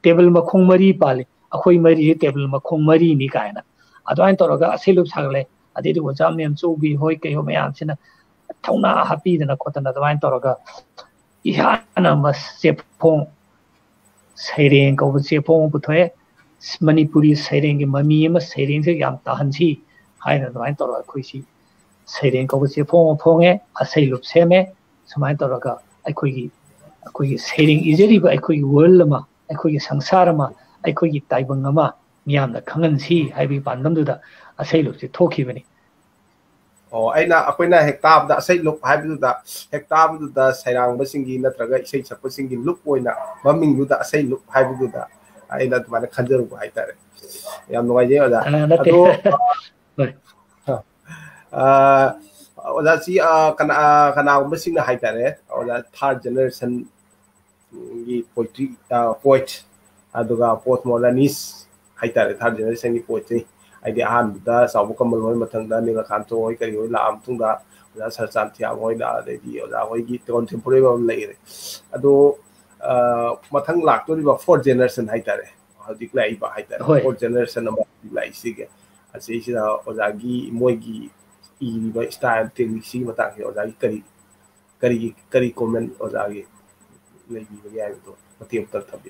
table makhong mari pali akhoi mari table makhong mari ni kaina adwain toroga asilup sagle adi du jam nem chubi hoi ke ho mayam sina thauna happy dana khotana adwain toroga ihana mas chepong saireng ko chepong puthoe manipuri saireng gi mami ma saireng se yam tahansi haina adwain toroga khoisi saireng ko chepong phonge asilup seme sumain toroga akhoi gi akhoi gi saireng ijeri ba akhoi gi world ma akhoi gi sangsara ma akhoi gi taibang ma miyam na khangan si haibi pandam du da asailup se thoki bani oh aina akoina hektab da asailup haibi da hektab du da sairang basingi natraga isai chakpa singi lup oina maming du da asailup haibi du da aina tumana khanjaru ba haitare yam nogai je oda ado ah oda si kana kana basing na haitare oda third generation gi poetry poet aduga postmodernist haitare third generation gi poetry idea han da sabu kamal hoi mathang da ninga khanto hoi kari hoi la am tung da da Saratchand Thiyam hoi da de di oda hoi gi contemporary bam lai ado mathang lak to ba fourth generation haitare hadik lai ba haitare fourth generation number lai sige ase si da oda gi moi gi i ba style technique si matang hi oda gi kari kari kari comment oda gi lai bi ba ya to matiam tar thabi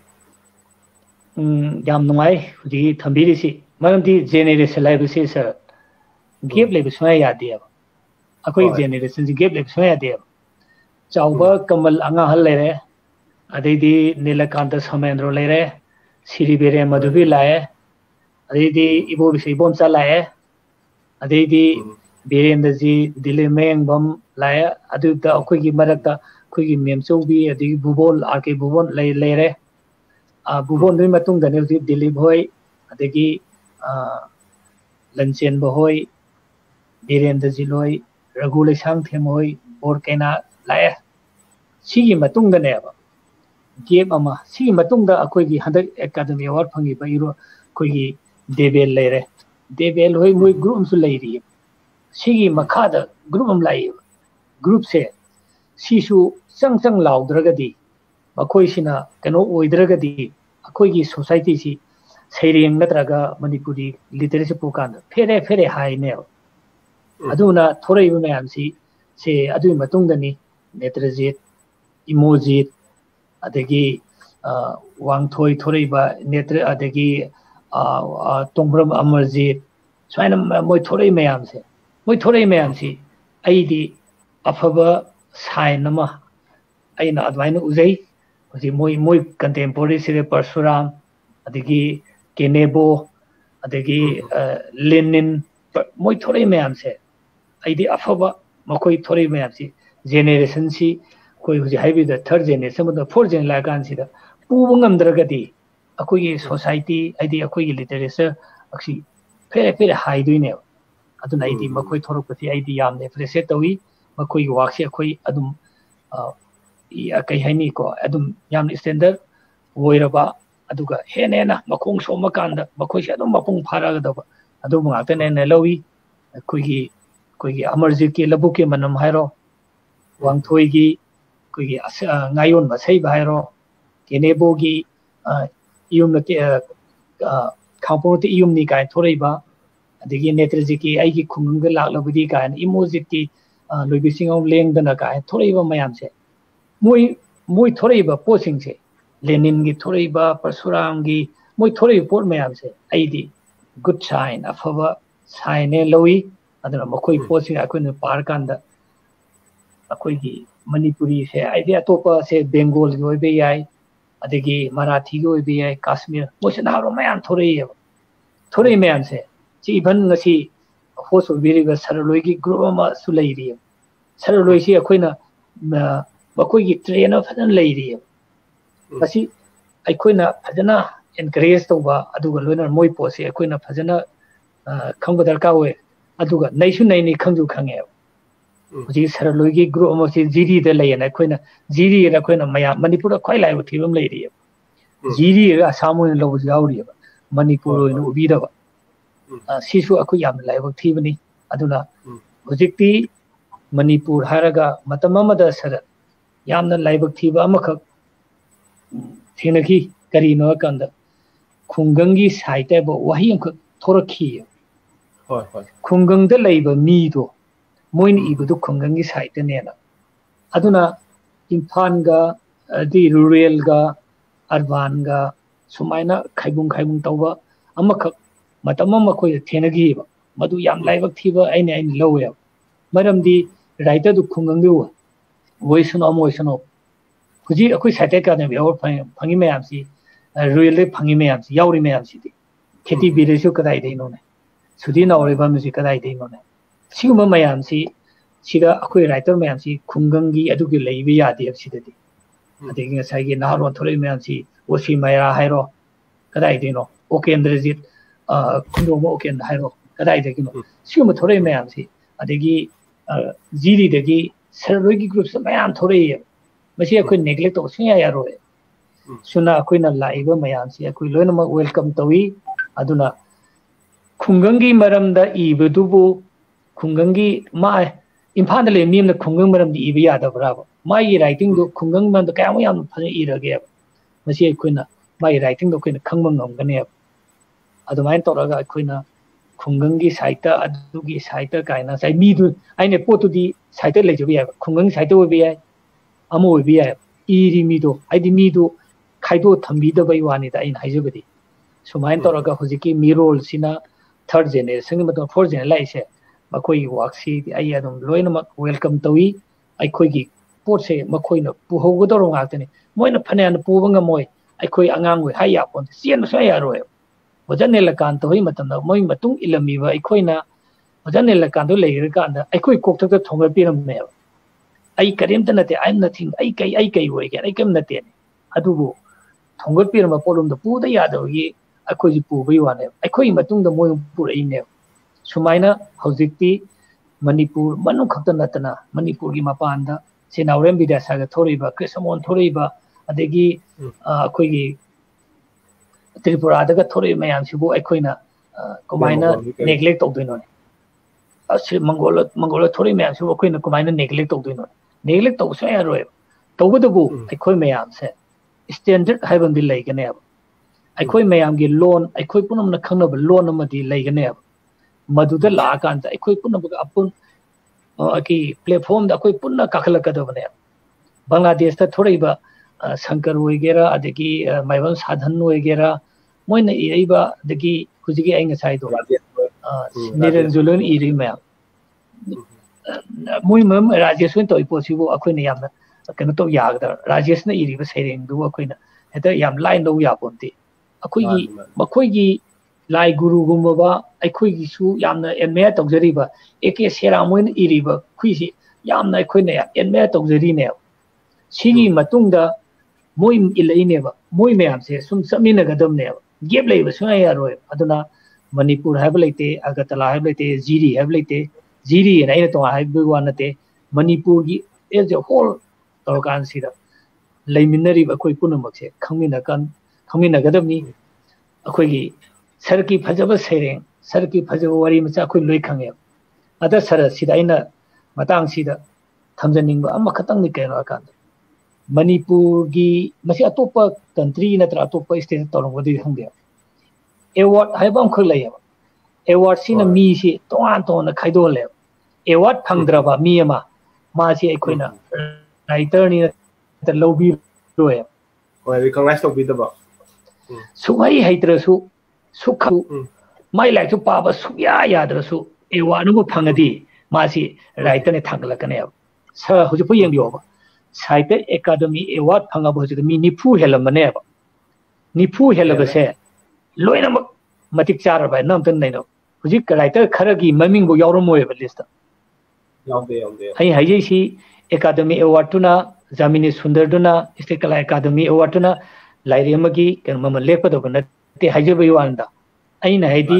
um yam nungai huji thambiri si maramdi generation lai bisi sir gap lai bisma ya de akoi generation ji gap lai bisma ya de chawba kamal anga hal le re adai di nilakanta samendro le re siri bere madhubi lae adai di ibo bisi bom cha lae adai di birendra ji dile meng bam lae adu da akoi gi marakta akoi gi memchoubi adai bubol arke bubon le le re bubon dui matung da ne dilip hoi adagi lanchen bohoi birendra ji loi Saratchand Thiyam hoi or kaina lae sigi matung da ne ba game ama sigi matung da akoi gi handak academy award phangi ba iro koi gi debel leire debel hoi moi group um su leiri sigi makha da group um lai group se sisu chang chang laudragadi akhoi sina kano oidragadi akhoi gi society si saireng natraga manipuri literacy pukan fere fere hai ne aduna thorei bu mayam si se adui matung dani netrajit emoji adagi wangthoi thorei ba netra adagi tongbram amarjit swaina moi thorei mayam se moi thorei mayam si aidi afaba sai nama aina adwaina uzai hoji moi moi contemporary sire Parsuram adagi Kenebo adagi Lenin moi thorei mayam se aidi afaba makoi thorei mayam si generation si koi hoji haibi da third generation da fourth generation la kan si da pubu ngamdragadi akoi society aidi akoi literature aksi fere fere haiduine aduna aidi makoi thorokati aidi yamne appreciate tawi makoi work se akoi adum ya kai haini ko adum yam standard oiraba aduga henena makong soma kanda makoi se adum mapung pharaga da adum ngakta ne ne lawi koi gi koi gi amarjit ki labu ke manam hairo wangthoi gi koi gi ngayon ba sei ba hairo Kenebo gi iyum na khangpo ti iyum ni kai thorei ba adigi netraji ki ai gi khumung ga laklabudi kai emoji ki loibising of leng dana kai thorei ba mayam se moi moi thorei ba posing se Lenin gi thorei ba Parsuram gi moi thorei pot mayam se aidi good sign afaba sign ne lowi adana makoi posing akoi ne par kanda akoi gi manipuri se aidi atopa se Bengal gi oibe yai adigi Marathi gi oibe yai Kashmir moi se na ro mayam thorei thorei mayam se chi ban ngasi host biri ga saraloi gi group ma su leiri saraloi si akoi na makoi gi trainer fadan leiri asi akoi na fadana encourage to ba aduga loina moi pose akoi na fadana khangba darka we aduga naisu nai ni khangju khange ji saraloi gi group ma si jiri de leina akoi na jiri ra akoi na maya manipur khoi lai bu thibam leiri jiri ga samu lo bu yauri ba manipur no ubi da ba sisu akoi yam lai bu thibani aduna hojikti manipur haraga matamama da sara yamna laibak thiba amakak thinaki ꯀꯔꯤꯅꯣ ꯀꯥꯟꯗ ꯈꯨꯡꯒꯪꯒꯤ ꯁꯥꯏꯠꯇꯕ ꯋꯥꯍꯩ ꯑꯃꯈꯛ ꯊꯣꯔꯛꯈꯤ ꯍꯣꯏ ꯍꯣꯏ ꯈꯨꯡꯒꯪꯗ ꯂꯩꯕ ꯃꯤꯗꯣ ꯃꯣꯏꯅ ꯏꯕꯗꯨ ꯈꯨꯡꯒꯪꯒꯤ ꯁꯥꯏꯠꯇꯅꯦꯅ ꯑꯗꯨꯅ ꯏꯝꯐꯥꯜꯒ ꯑꯗꯤ ꯔꯨꯔꯦꯜꯒ ꯑꯔꯕꯥꯟꯒ ꯁꯨꯃꯥꯏꯅ ꯈꯥꯏꯕꯨꯡ ꯈꯥꯏꯕꯨꯡ ꯇꯧꯕ ꯑꯃꯈꯛ ꯃꯇꯝ ꯑꯃ ꯑꯩꯈꯣꯏꯗ ꯊꯦꯡꯅꯈꯤꯕ ꯃꯗꯨ ꯌꯥꯝ ꯂꯥꯏꯕꯛ ꯊꯤꯕ ꯑꯩꯅ ꯑꯩꯅ ꯂꯧꯋꯦꯕ ꯃꯔꯝꯗꯤ ꯔꯥꯏꯇꯔꯗꯨ ꯈꯨꯡꯒꯪꯗ ꯑꯣꯏꯁꯅꯨ ꯑꯃ ꯑꯣꯏꯁꯅꯨ ꯍꯧꯖꯤꯛ ꯑꯩꯈꯣꯏ ꯁꯥꯏꯠ ꯑꯦꯀꯥꯗꯃꯤ ꯑꯦꯋꯥꯔꯗ ꯐꯪꯉꯤ ꯃꯌꯥꯝꯁꯤ ꯔꯨꯔꯦꯜꯗ ꯐꯪꯉꯤ ꯃꯌꯥꯝꯁꯤ ꯌꯥꯎꯔꯤ ꯃꯌꯥꯝꯁꯤꯗꯤ ꯈꯦꯇꯤ ꯕꯤꯔꯁꯨ ꯀꯗꯥꯏꯗꯩꯅꯣꯅꯦ ꯁꯨꯗꯤ ꯅꯥꯎꯔꯦꯕꯝꯁꯤ ꯀꯗꯥꯏꯗꯩꯅꯣꯅꯦ ꯁꯤꯒꯨꯝꯕ ꯃꯌꯥꯝꯁꯤ ꯁꯤꯗ ꯑꯩꯈꯣꯏ ꯔꯥꯏꯇꯔ ꯃꯌꯥꯝꯁꯤ ꯈꯨꯡꯒꯪꯒꯤ ꯑꯗꯨꯒꯤ ꯂꯩꯕ ꯌꯥꯗꯦꯕ ꯁꯤꯗꯗꯤ ꯑꯗꯒꯤ ꯉꯁꯥꯏꯒꯤ ꯅꯍꯥꯔꯣꯟ ꯊꯣꯛꯂꯛꯏ ꯃꯌꯥꯝꯁꯤ ꯑꯣꯁꯤ ꯃꯩꯔꯥ ꯍꯥꯏꯔꯣ ꯀꯗꯥꯏꯗꯩꯅꯣ ꯑꯣꯀꯦꯟꯗ꯭ꯔꯖꯤꯠ ꯈꯨꯟꯗꯣꯡꯕ ꯑꯣꯀꯦꯟꯗ꯭ꯔ ꯍꯥꯏꯔꯣ ꯀꯗꯥꯏꯗꯒꯤꯅꯣ ꯁꯤꯒꯨꯝꯕ ꯊꯣꯛꯂꯛꯏ ꯃꯌꯥꯝꯁꯤ ꯑꯗꯒꯤ ꯖꯤꯔꯤꯗꯒꯤ ꯁꯔꯣꯏꯒꯤ ꯒ꯭ꯔꯨꯞꯁ ꯃꯌꯥꯝ ꯊꯣꯛꯂꯛꯏꯑꯕ ꯃꯁꯤ ꯑꯩꯈꯣꯏ ꯅꯦꯒ꯭ꯂꯦꯛ ꯇꯧꯕ ꯁꯨꯡꯌꯥ ꯌꯥꯔꯣꯏ ꯁꯨꯅ ꯑꯩꯈꯣꯏꯅ ꯂꯥꯛꯏꯕ ꯃꯌꯥꯝꯁꯤ ꯑꯩꯈꯣꯏ ꯂꯣꯏꯅꯃꯛ ꯋꯦꯜꯀꯝ ꯇꯧꯏ ꯑꯗꯨꯅ ꯈꯨꯡꯒꯪꯒꯤ ꯃꯔꯝꯗ ꯏꯕꯗꯨꯕꯨ ꯈꯨꯡꯒꯪꯒꯤ ꯃꯥ ꯏꯝꯐꯥꯜꯗ ꯂꯩꯕ ꯃꯤ ꯑꯃꯅ ꯈꯨꯡꯒꯪ ꯃꯔꯝꯗ ꯏꯕ ꯌꯥꯗꯕ꯭ꯔꯥꯕ ꯃꯥꯒꯤ ꯔꯥꯏꯇꯤꯡꯗꯨ ꯈꯨꯡꯒꯪ ꯃꯔꯝꯗ ꯀꯌꯥꯃꯨꯛ ꯌꯥꯝꯅ ꯐꯖꯅ ꯏꯔꯒꯦꯕ ꯃꯁꯤ ꯑꯩꯈꯣꯏꯅ ꯃꯥꯒꯤ ꯔꯥꯏꯇꯤꯡꯗꯣ ꯑꯩꯈꯣꯏꯅ ꯈꯪꯕ ꯉꯝꯒꯅꯦꯕ ꯑꯗꯨꯃꯥꯏꯅ ꯇꯧꯔꯒ ꯑꯩꯈꯣꯏꯅ ꯈꯨꯡꯒꯪꯒꯤ ꯁꯥꯏꯠꯇ ꯑꯗꯨꯒꯤ ꯁꯥꯏꯠꯇ ꯀꯥꯏꯅ ꯉꯁꯥꯏ ꯃꯤꯗꯨ ꯑꯩꯅ ꯄꯣꯠꯇꯨꯗꯤ ꯁꯥꯏꯠꯇ ꯂꯩꯖꯕ ꯌꯥꯏꯕ ꯈꯨꯡꯒꯪꯒꯤ ꯁꯥꯏꯠꯇ ꯑꯣꯏꯕ ꯌꯥꯏ ꯑꯃ ꯑꯣꯏꯕ ꯌꯥꯏ ꯏꯔꯤ ꯃꯤꯗꯣ ꯍꯥꯏꯗꯤ ꯃꯤꯗꯨ ꯈꯥꯏꯗꯣꯛ ꯊꯝꯕꯤꯗꯕꯩ ꯋꯥꯅꯤꯗ ꯑꯩꯅ ꯍꯥꯏꯖꯕꯗꯤ ꯁꯨꯃꯥꯏꯅ ꯇꯧꯔꯒ ꯍꯧꯖꯤꯛꯀꯤ ꯃꯤꯔꯣꯜꯁꯤꯅ ꯊꯥꯔꯠ ꯖꯦꯅꯦꯔꯦꯁꯟꯒꯤ ꯃꯇꯨꯡ ꯐꯣꯔꯠ ꯖꯦꯅꯦꯔꯦꯁꯟ ꯂꯥꯛꯏꯁꯦ ꯃꯈꯣꯏꯒꯤ ꯋꯥꯛꯁꯤꯗꯤ ꯑꯩ ꯑꯗꯨꯝ ꯂꯣꯏꯅꯃꯛ ꯋꯦꯜꯀꯝ ꯇꯧꯏ ꯑꯩꯈꯣꯏꯒꯤ ꯄꯣꯠꯁꯦ ꯃꯈꯣꯏꯅ ꯄꯨꯍꯧꯒꯗꯧꯔꯕ ꯉꯥꯛꯇꯅꯤ ꯃꯣꯏꯅ ꯐꯅꯌꯥꯝꯅ ꯄꯨꯕ ꯉꯝꯃꯣꯏ ꯑꯩꯈꯣꯏ ꯑꯉꯥꯡ ꯑꯣꯏ ꯍꯥꯏ ꯌꯥꯄꯣꯟꯇꯦ ꯆꯦꯟꯕ ꯁꯨꯡꯌꯥ ꯌꯥꯔꯣꯏ ꯑꯣꯖꯥ ꯅꯤꯂꯀꯥꯟꯇ ꯇꯧꯕꯒꯤ ꯃꯇꯝꯗ ꯃꯣꯏ ꯃꯇꯨꯡ ꯏꯜꯂꯝꯃꯤꯕ ꯑꯩꯈꯣꯏꯅ ꯑꯣꯖꯥ ꯅꯤꯂꯀꯥꯟꯇ ꯂꯩꯔꯀꯥꯟꯗ ꯑꯩꯈꯣꯏ ꯀꯣꯛꯊꯛꯇ ꯊꯣꯡꯒꯠꯄꯤꯔꯝꯃꯦꯕ ꯑꯩ ꯀꯔꯤꯝꯇ ꯅꯠꯇꯦ ꯑꯩ ꯅꯊꯤꯡ ꯑꯩ ꯀꯩ ꯑꯩ ꯀꯩ ꯑꯣꯏꯒꯦ ꯑꯩ ꯀꯔꯤꯝ ꯅꯠꯇꯦꯅꯦ ꯑꯗꯨꯕꯨ ꯊꯣꯡꯒꯠꯄꯤꯔꯝꯕ ꯄꯣꯠꯂꯣꯝꯗ ꯄꯨꯗ ꯌꯥꯗꯕꯒꯤ ꯑꯩꯈꯣꯏꯁꯤ ꯄꯨꯕꯒꯤ ꯋꯥꯅꯦꯕ ꯑꯩꯈꯣꯏꯒꯤ ꯃꯇꯨꯡꯗ ꯃꯣꯏ ꯄꯨꯔꯛꯏꯅꯦꯕ ꯁꯨꯃꯥꯏꯅ ꯍꯧꯖꯤꯛꯇꯤ ꯃꯅꯤꯄꯨꯔ ꯃꯅꯨꯡ ꯈꯛꯇ ꯅꯠꯇꯅ ꯃꯅꯤꯄꯨꯔꯒꯤ ꯃꯄꯥꯟꯗ ꯁꯤ ꯅꯥꯎꯔꯦꯝ ꯕꯤꯗ꯭ꯌꯥꯁꯥꯒꯔ ꯊꯣꯛꯂꯛꯏꯕ ꯀ꯭ꯔꯤꯁꯅꯃꯣꯍꯟ ꯊꯣꯛꯂꯛꯏꯕ ꯑꯗꯒꯤ ꯑꯩꯈꯣꯏꯒꯤ ꯇ꯭ꯔꯤꯄꯨꯔꯥꯗꯒ ꯊꯣꯛꯂꯛꯏꯕ ꯃꯌꯥꯝꯁꯤꯕꯨ ꯑꯩꯈꯣꯏꯅ ꯀꯃꯥꯏꯅ ꯅꯦꯒ꯭ꯂꯦꯛ ꯇꯧꯗꯣꯏꯅꯣꯅꯦ ꯑꯁꯤ ꯃꯪꯒꯣꯜ ꯃꯪꯒꯣꯜꯗ ꯊꯣꯛꯂꯛꯏ ꯃꯌꯥꯝꯁꯤꯕꯨ ꯑꯩꯈꯣꯏꯅ ꯀꯃꯥꯏꯅ ꯅꯦꯒ꯭ꯂꯦꯛ ꯇꯧꯗꯣꯏꯅꯣ ꯅꯦꯒ꯭ꯂꯦꯛ ꯇꯧꯕ ꯁꯨꯡꯌꯥ ꯌꯥꯔꯣꯏꯕ ꯇꯧꯕꯇꯕꯨ ꯑꯩꯈꯣꯏ ꯃꯌꯥꯝꯁꯦ ꯁ꯭ꯇꯦꯟꯗꯔꯠ ꯍꯥꯏꯕ ꯑꯃꯗꯤ ꯂꯩꯒꯅꯦꯕ ꯑꯩꯈꯣꯏ ꯃꯌꯥꯝꯒꯤ ꯂꯣꯟ ꯑꯩꯈꯣꯏ ꯄꯨꯝꯅꯃꯛꯅ ꯈꯪꯅꯕ ꯂꯣꯟ ꯑꯃꯗꯤ ꯂꯩꯒꯅꯦꯕ ꯃꯗꯨꯗ ꯂꯥꯛꯑꯀꯥꯟꯗ ꯑꯩꯈꯣꯏ ꯄꯨꯝꯅꯃꯛ ꯑꯄꯨꯟ प्लेटफॉर्म पुनः काखलकदबने बांग्लादेश थोड़ीबा शंकर होइगेरा अदगी माइबम साधन होइगेरा मोइना इरैबा अदगी हुजिगी आइ ngसाइदो निरंजुलन इरि मया मोइ मम राजेश वन तोइ पोसिबो अखोइना यामना कनो तो यागदा राजेश न इरिबा सैरेंग दु अखोइना हेता याम लाइन दो यापोंते अखोइगी मखोइगी लाई गुरु गुमबा अखोइगी सु यामना एमए तौजरीबा एके सेरा मोइन इरिबा खुइसी यामना अखोइना एमए तौजरीने सिगी मतुंगदा मोइ इलैनेबा मोइ मयामसे सुम समिनगदमने गेप लेबा सुना यारोय अदुना मणिपुर हाइब लेते अगरतला हाइब लेते जीरी हाइब लेते जीरी नाइ तो हाइब वानते मणिपुर की एज अ होल तौरकान सिदा लेमिनरीबा कोइ पुनमकसे खमिनकन खमिनगदमनी अखोइगी सरकी फजब सेरें सरकी फजब वारी मचा अखोइ लोइ खंगे अदा सर सिदा इना मतंग सिदा थमजनिंग अमा खतंग नि केनो अकान मणिपुर की मसी अतोपा कंट्री नत्र अतोपा स्टेट तौरंगदि हंगे एवार्ड हाइबम ख लैया एवार्ड सिना मी सि तोआन तोन खाइदोले एवार्ड फंगद्रबा मी अमा मासी अखोइना राइटर नि त लौबी रोय ओय रिकॉग्नाइज तौबिदबा सुगाई हैत्रसु सुखु माइ लाइक पाबा सुया याद्रसु एवार्ड नु फंगदी मासी राइटर ने थांगलकने स हुजुपु यंबियोबा साहित्य एकेडमी अवार्ड फंगब हुजुक मी निफु हेलमने निफु हेलबसे लोइनमक मतिक चारबा नमतन नैनो हुजिक राइटर खरगी ममिंगबो यावरमोयबा लिस्ट यावदे यावदे हई हाइजेसी एकेडमी अवार्ड तुना जामिनी सुंदर दुना स्टेट कला एकेडमी अवार्ड तुना लाइरेमगी कनम लेपदब नते हाइजेबय वानदा अइना हाइदी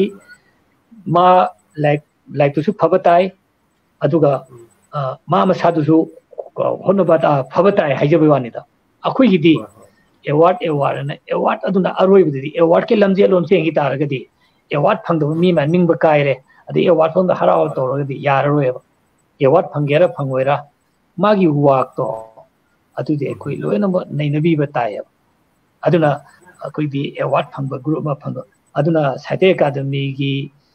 मा लाइक लाइक तुसु फबताई अदुगा मा मसादुसु होनबता फबताई हाइजेबय वानिदा अखोइगिदी अवार्ड अवार्ड न अवार्ड अदुना अरोइबदी अवार्ड के लमजे लोन चेंगी तारगदी अवार्ड फंगदब मी मा निंग बकाइरे अदि अवार्ड फंग हराव तोरगदी याररोयब अवार्ड फंगेरा फंगोइरा मागी वाक तो अदुदे अखोइ लोइनब नैनबी बताय अदुना ꯑꯩꯈꯣꯏꯗꯤ ꯑꯦꯋꯥꯔꯗ ꯐꯪꯕ ꯒ꯭ꯔꯨꯞ ꯑꯃ ꯐꯪꯕ ꯑꯗꯨꯅ ꯁꯥꯍꯤꯇ꯭ꯌ ꯑꯦꯀꯥꯗꯃꯤꯒꯤ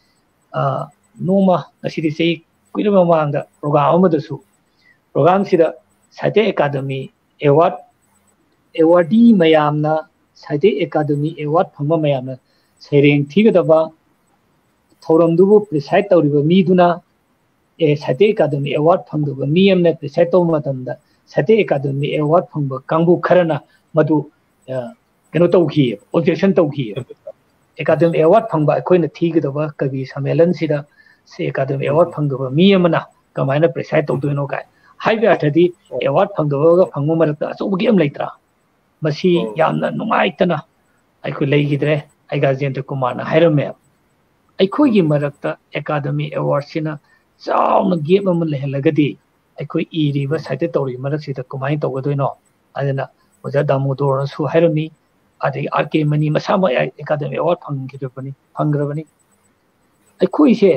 ꯅꯣꯡꯃ ꯉꯁꯤꯗꯤ ꯆꯍꯤ ꯀꯨꯏꯔꯕ ꯃꯃꯥꯡꯗ ꯄ꯭ꯔꯣꯒ꯭ꯔꯥꯝ ꯑꯃꯗꯁꯨ ꯄ꯭ꯔꯣꯒ꯭ꯔꯥꯝꯁꯤꯗ ꯁꯥꯍꯤꯇ꯭ꯌ ꯑꯦꯀꯥꯗꯃꯤ ꯑꯦꯋꯥꯔꯗ ꯑꯦꯋꯥꯔꯗꯤ ꯃꯌꯥꯝꯅ ꯁꯥꯍꯤꯇ꯭ꯌ ꯑꯦꯀꯥꯗꯃꯤ ꯑꯦꯋꯥꯔꯗ ꯐꯪꯕ ꯃꯌꯥꯝꯅ ꯁꯩꯔꯦꯡ ꯊꯤꯒꯗꯕ ꯊꯧꯔꯝꯗꯨꯕꯨ ꯄ꯭ꯔꯤꯁꯥꯏꯗ ꯇꯧꯔꯤꯕ ꯃꯤꯗꯨꯅ ꯑꯦ ꯁꯥꯍꯤꯇ꯭ꯌ ꯑꯦꯀꯥꯗꯃꯤ ꯑꯦꯋꯥꯔꯗ ꯐꯪꯗꯕ ꯃꯤ ꯑꯃꯅ ꯄ꯭ꯔꯤꯁꯥꯏꯗ ꯇꯧꯕ ꯃꯇꯝꯗ ꯁꯥꯍꯤꯇ꯭ꯌ ꯑꯦꯀꯥꯗꯃꯤ ꯑꯦꯋꯥꯔꯗ ꯐꯪꯕ ꯀꯥꯡꯕꯨ ꯈꯔꯅ ꯃꯗꯨ ꯀꯩꯅꯣ ꯇꯧꯈꯤꯌꯦꯕ ꯑꯣꯕꯖꯦꯛꯁꯟ ꯇꯧꯈꯤꯌꯦꯕ ꯑꯦꯀꯥꯗꯃꯤ ꯑꯦꯋꯥꯔꯗ ꯐꯪꯕ ꯑꯩꯈꯣꯏꯅ ꯊꯤꯒꯗꯕ ꯀꯕꯤ ꯁꯝꯃꯦꯂꯟꯁꯤꯗ ꯁꯤ ꯑꯦꯀꯥꯗꯃꯤ ꯑꯦꯋꯥꯔꯗ ꯐꯪꯗꯕ ꯃꯤ ꯑꯃꯅ ꯀꯃꯥꯏꯅ ꯄ꯭ꯔꯤꯁꯥꯏꯗ ꯇꯧꯗꯣꯏꯅꯣ ꯀꯥꯏ ꯍꯥꯏꯕ ꯑꯔꯊꯗꯤ ꯑꯦꯋꯥꯔꯗ ꯐꯪꯗꯕꯒ ꯐꯪꯕ ꯃꯔꯛꯇ ꯑꯆꯧꯕ ꯒꯦꯞ ꯂꯩꯇ꯭ꯔꯥ ꯃꯁꯤ ꯌꯥꯝꯅ ꯅꯨꯡꯉꯥꯏꯇꯅ ꯑꯩꯈꯣꯏ ꯂꯩꯈꯤꯗ꯭ꯔꯦ ꯑꯩꯒꯥꯖꯦꯟꯗ꯭ꯔ ꯀꯨꯃꯥꯔꯅ ꯍꯥꯏꯔꯝꯃꯦꯕ ꯑꯩꯈꯣꯏꯒꯤ ꯃꯔꯛꯇ ꯑꯦꯀꯥꯗꯃꯤ ꯑꯦꯋꯥꯔꯗꯁꯤꯅ ꯆꯥꯎꯅ ꯒꯦꯞ ꯑꯃ ꯂꯩꯍꯜꯂꯒꯗꯤ ꯑꯩꯈꯣꯏ ꯏꯔꯤꯕ ꯁꯥꯍꯤꯇ꯭ꯌ ꯇꯧꯔꯤꯕ ꯃꯔꯛꯁꯤꯗ ꯀꯃꯥꯏꯅ ꯇꯧꯒꯗꯣꯏꯅꯣ ꯑꯗꯨꯅ ꯑꯣꯖꯥ ꯗꯥꯃꯣꯗꯣꯔꯅꯁꯨ ꯍꯥꯏꯔꯝꯃꯤ ꯑꯗꯒꯤ ꯑꯥꯔ ꯀꯦ ꯃꯅꯤ ꯃꯁꯥꯃꯛ ꯑꯦꯀꯥꯗꯃꯤ ꯑꯦꯋꯥꯔꯗ ꯐꯪꯈꯤꯗ꯭ꯔꯕꯅꯤ ꯐꯪꯈ꯭ꯔꯕꯅꯤ ꯑꯩꯈꯣꯏꯁꯦ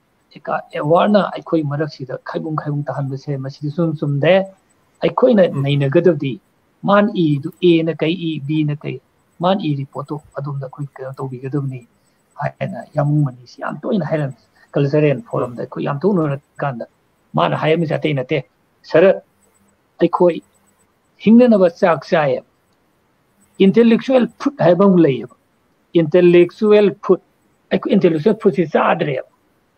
ꯑꯦꯋꯥꯔꯗꯅ ꯑꯩꯈꯣꯏ ꯃꯔꯛꯁꯤꯗ ꯈꯥꯏꯕꯨꯡ ꯈꯥꯏꯕꯨꯡ ꯇꯥꯍꯟꯕꯁꯦ ꯃꯁꯤꯗꯤ ꯁꯨꯝ ꯆꯨꯝꯗꯦ ꯑꯩꯈꯣꯏꯅ ꯅꯩꯅꯒꯗꯕꯗꯤ ꯃꯥꯅ ꯏꯔꯤꯗꯨ ꯑꯦꯅ ꯀꯩ ꯏ ꯕꯤꯅ ꯀꯩ ꯃꯥꯅ ꯏꯔꯤ ꯄꯣꯠꯇꯣ ꯑꯗꯣꯝꯗ ꯑꯩꯈꯣꯏ ꯀꯩꯅꯣ ꯇꯧꯕꯤꯒꯗꯕꯅꯤ ꯍꯥꯏꯅ ꯌꯥꯃꯨꯡ ꯃꯅꯤꯁꯤ ꯌꯥꯝ ꯇꯣꯏꯅ ꯍꯥꯏꯔꯝꯃꯤ ꯀꯜꯆꯔꯦꯜ ꯐꯣꯔꯝꯗ ꯑꯩꯈꯣꯏ ꯌꯥꯝ ꯇꯣꯏꯅ ꯎꯅꯔꯀꯥꯟꯗ ꯃꯥꯅ ꯍꯥꯏꯔꯝꯃꯤꯁꯦ ꯑꯇꯩ ꯅꯠꯇꯦ ꯁꯔ ꯑꯩꯈꯣꯏ ꯍꯤꯡꯅꯅꯕ ꯆꯥꯛ ꯆꯥꯏꯌꯦꯕ intellectual food hayba am layeba intellectual food aiku intellectual food si chaadreba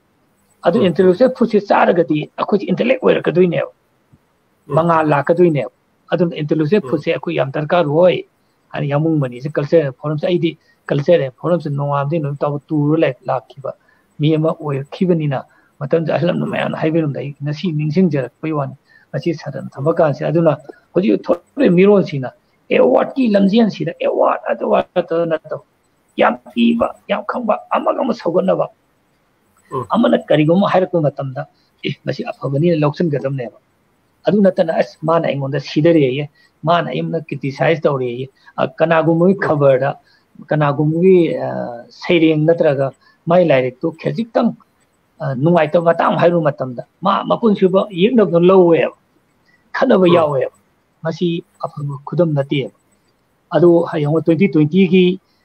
adu intellectual food si chaaragadi akoi intellect oirakadoine manga lakadoine adu intellectual food si akoi yam darkar hoi ani yamung mani se culture forum se aidi culture forum se noamdi no taw turu lek lakhiba mi ama oir khibanina matam ahlam no mayan haibinum dai nasi ningsing jarak pai wan asi sadan thabakan se aduna hoji thore miron sina award ki lamjian sida award adwa to na to yam piba yam khangba amaga ma sogonaba amana karigom hairako matamda eh masi afabani loksan gadam ne adu natana as mana ingonda sidare ye mana imna criticize tawre ye kanagumui khabar da kanagumui saireng natraga mai lairik to khajik tang nungai to matang hairu matamda ma mapun suba yigna no lowe khanaba yawe masi afabu khudam nati adu hayong twenty twenty gi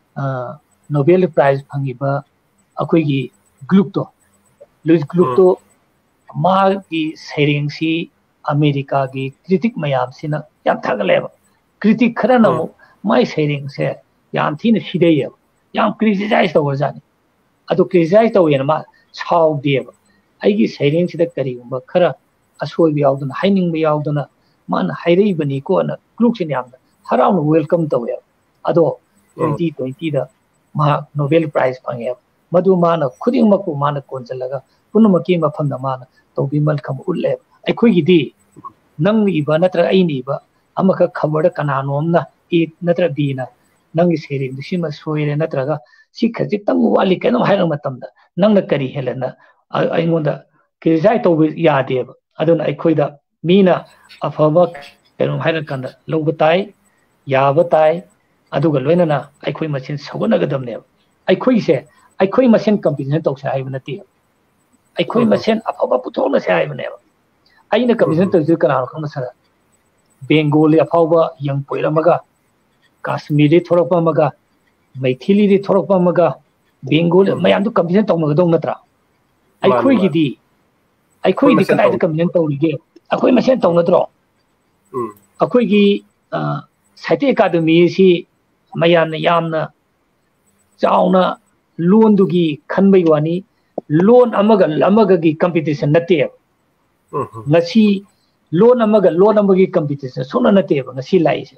Nobel Prize phangiba akoi gi group to Louis group to ma gi sairing si America gi critic mayam sina yam thagaleba critic khara na mai sairing se yam thina sidey yam criticize to wajani adu criticize to yen ma chhaw deba ai gi sairing sida kari umba khara asoi bi yauduna haining bi yauduna man hairei bani ko na group sin yam haraun welcome to ya ado twenty twenty da ma Nobel Prize pangya madu mana khuding maku mana konjalaga punamaki mafam da mana to bimal kham ulle ai khoi gi di nang iba natra ai ni ba amaka khabar kana nomna e natra bi na nang sering du sima soire natra ga si khajik tang wali kanam hairang matam da nang na kari helena ai ngonda krizai to ya de aduna ai khoi da mina afaba kanam hairang kanda loba tai yaba tai aduga loinana ai khoi machin sogonagadam ne ai khoi se ai khoi machin competition to sai bana ti ai khoi machin afaba puthona sai bana aina competition to ju kana kham sara Bengali afaba yang poiramaga Kashmiri thorokpa maga Maithili ri thorokpa maga Bengali mayam du competition to maga dong natra ai khoi gi di ai khoi di kana da competition to rige akoi machin to natro akoi gi Saihitya Academy si mayamna yamna chauna loan dugi khanbai wani loan amaga amaga gi competition nate ngasi loan amaga loan amagi competition sona nate ngasi lai se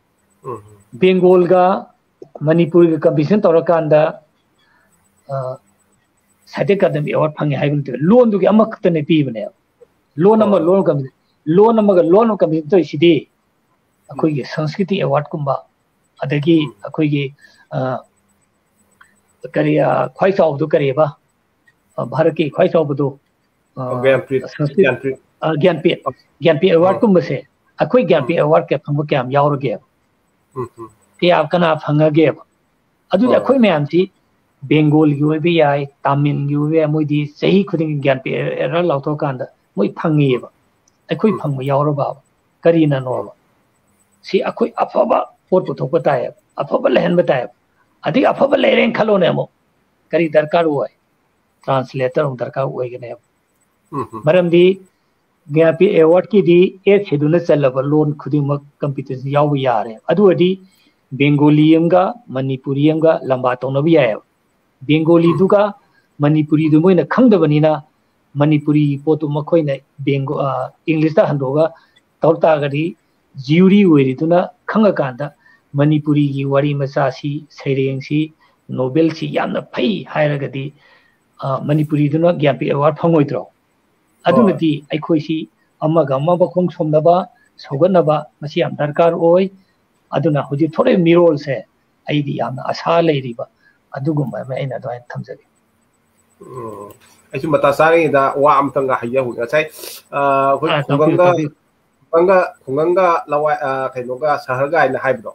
Bengal ga Manipur ga competition torakanda Saihitya Academy award phangi haibun te loan dugi amakta ne pi bane loan ama loan kam loan amaga loan competition to isidi akoi gi Sanskriti award kumba adagi akoi gi kariya khwai chaw du kariba bharat ki khwai chaw du Gyanpit Gyanpit Gyanpit award kumba se akoi Gyanpit award ke phangba kyam yaurage kya kana phangage adu akoi mayam si Bengal gi obi yai Tamil gi obi moidi sahi khuding Gyanpit era lauto kanda moi phangi ba akoi phangba yauraba karina no si akoi afaba पोट पुथोक बताए अफब लेहन बताए अधिक अफब लेरें खलो ने मो करी दरकार हुआ है ट्रांसलेटर उन दरकार हुआ है ने मरम दी ज्ञापी अवार्ड की दी ए छेदुन चलब लोन खुदिमक कंपटीशन याव यारे अदुअदी बेंगोली अमगा मणिपुरी अमगा लंबा तौनबी याय बेंगोली दुगा मणिपुरी दु मोइना खंगदबनिना मणिपुरी पोतु मखोइना बेंगो इंग्लिश दा हंदोगा तौरता गदी ज्यूरी ओइरिदुना खंगा कांदा मणिपुरी की वारी मचासी सैरेंसी नोबेल सी यामना फै हायरगदी मणिपुरी दुना ज्ञापी अवार्ड फंगोइद्रो अदुनदी अखोइसी अमगा अमबा खोंग सोमनबा सौगनबा मसी याम दरकार ओइ अदुना हुजि थोरे मिरोल से आइदी यामना आशा लेरिबा अदुगुम मै ऐना दोय थमजगे ऐसु मता सारे दा वा अमतंगा हाया हुगा साइ अ खुंगंगा खुंगंगा खुंगंगा लवा कैनोगा सहरगा इन हाइबदो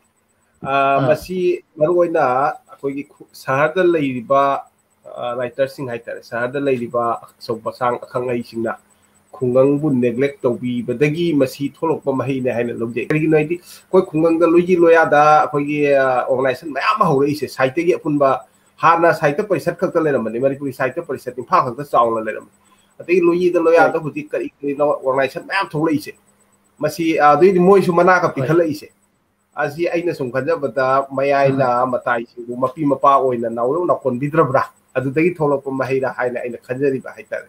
अ मसी मरुइना अखोगी सहरदा लेरिबा राइटर सिंग हाइतर सहरदा लेरिबा सौबसांग अखंगै सिंगना खुंगंबु नेग्लेक्ट तौबी बदगी मसी थोलकप महीने हाइना लौजे करिगि नोइदि कोइ खुंगंगा लोइजि लोयादा अखोगी ऑर्गेनाइजेशन मयाम हौरइसे साहित्यगी अपुनबा हाना साहित्य परिषद खक्ता लेरमनि मणिपुरी साहित्य परिषद इम्फा खक्ता चावना लेरम अतै लोयि द लोया द हुजि करि करि ऑर्गेनाइजेशन मयाम थोलइसे मसी अदुइ मोइसु मना का पिखलइसे असी अइना सुम खजबदा मयाइना मताइ सिंगु मपी मपा ओइना नावलो नाकोन बिद्रब्रा अदुदगी थोलप महिरा हाइना अइना खजरिबा हाइतारे